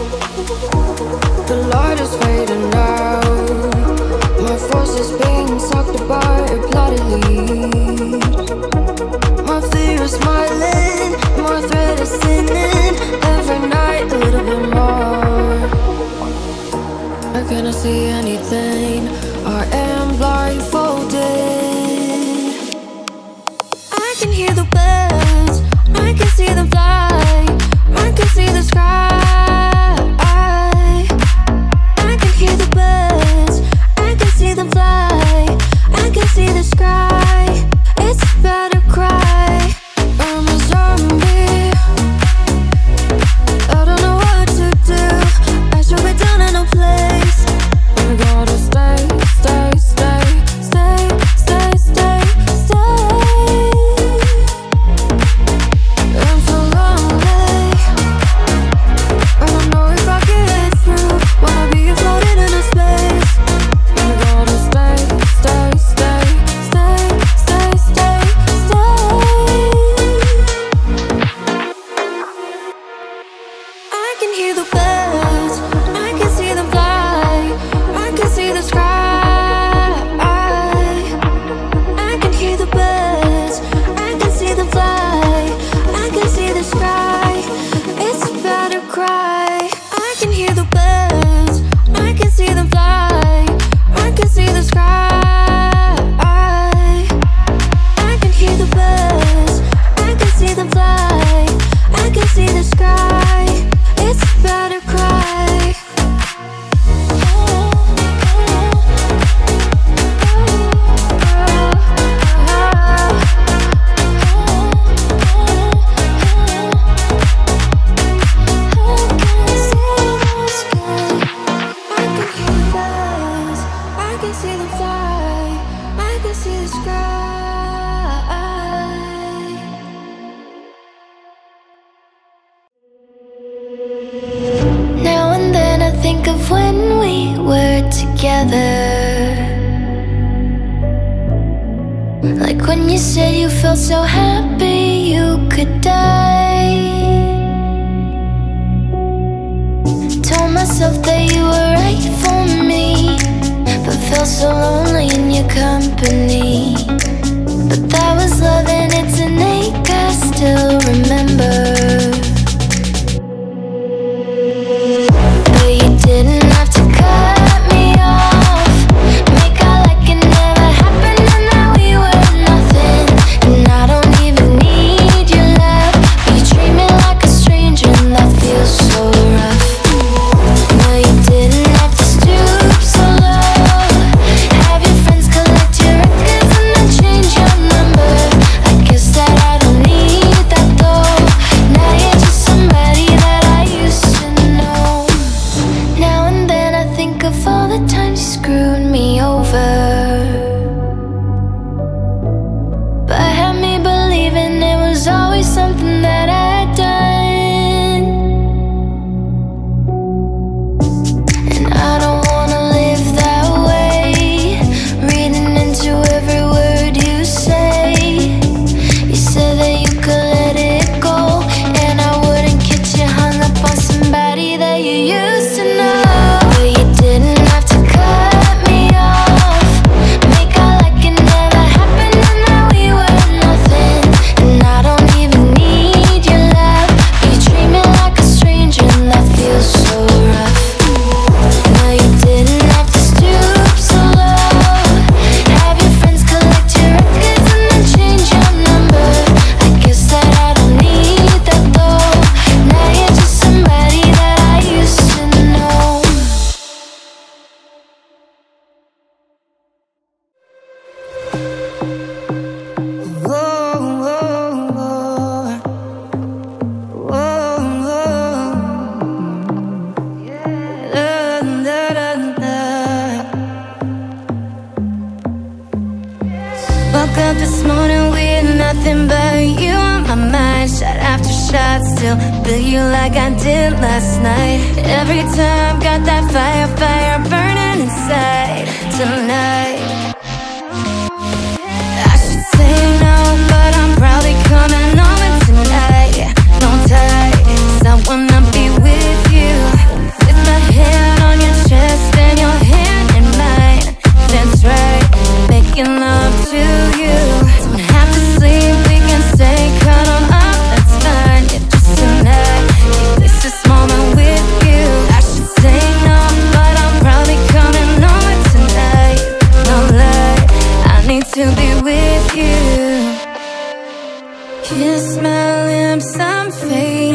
The light is fading now. My force is being sucked by a plotted lead. My fear is smiling, my thread is sinning. Every night a little bit more. I cannot see anything, I am blindfolded. I can hear the birds, I can see them fly. I can see the sky, I can hear the birds. felt so happy you could die. Told myself that you were right for me, but felt so lonely in your company. But that was love and it's an ache I still remember. But you didn't have to cut me off, make out like it never happened and that we were nothing. And I don't even need your love, but you treat me like a stranger and that feels so rough. No, you didn't have to stoop so low, have your friends collect your records and then change your number. I guess that I don't need that though. Now you're just somebody that I used to know. Now and then I think of all the times you screwed me over, but had me believing it was always something that I'd done. And I don't wanna live that way, reading into every word you say. You said that you could let it go, and I wouldn't get you hung up on somebody that you used to know. But you didn't have to cut me off, make out like it never happened and that we were nothing. And I don't even need your love, but you treat me like a stranger and that feels so rough. No, you didn't have to stoop so low, have your friends collect your records and then change your number. I guess that I don't need that though. Now you're just somebody that I used to know. Woke up this morning with nothing but you on my mind. Shot after shot, still feel you like I did last night. Every time, got that fire burning inside tonight. I should say no, but I'm probably coming over tonight. Don't tie, 'cause I wanna be with you. With my head on your chest and your hand in mine. That's right, making love to you. Don't have to sleep, we can stay cuddled up, that's fine. Yeah, just tonight, this this moment with you. I should say no, but I'm probably coming over tonight. No lie, I need to be with you. Kiss my lips, I'm fading.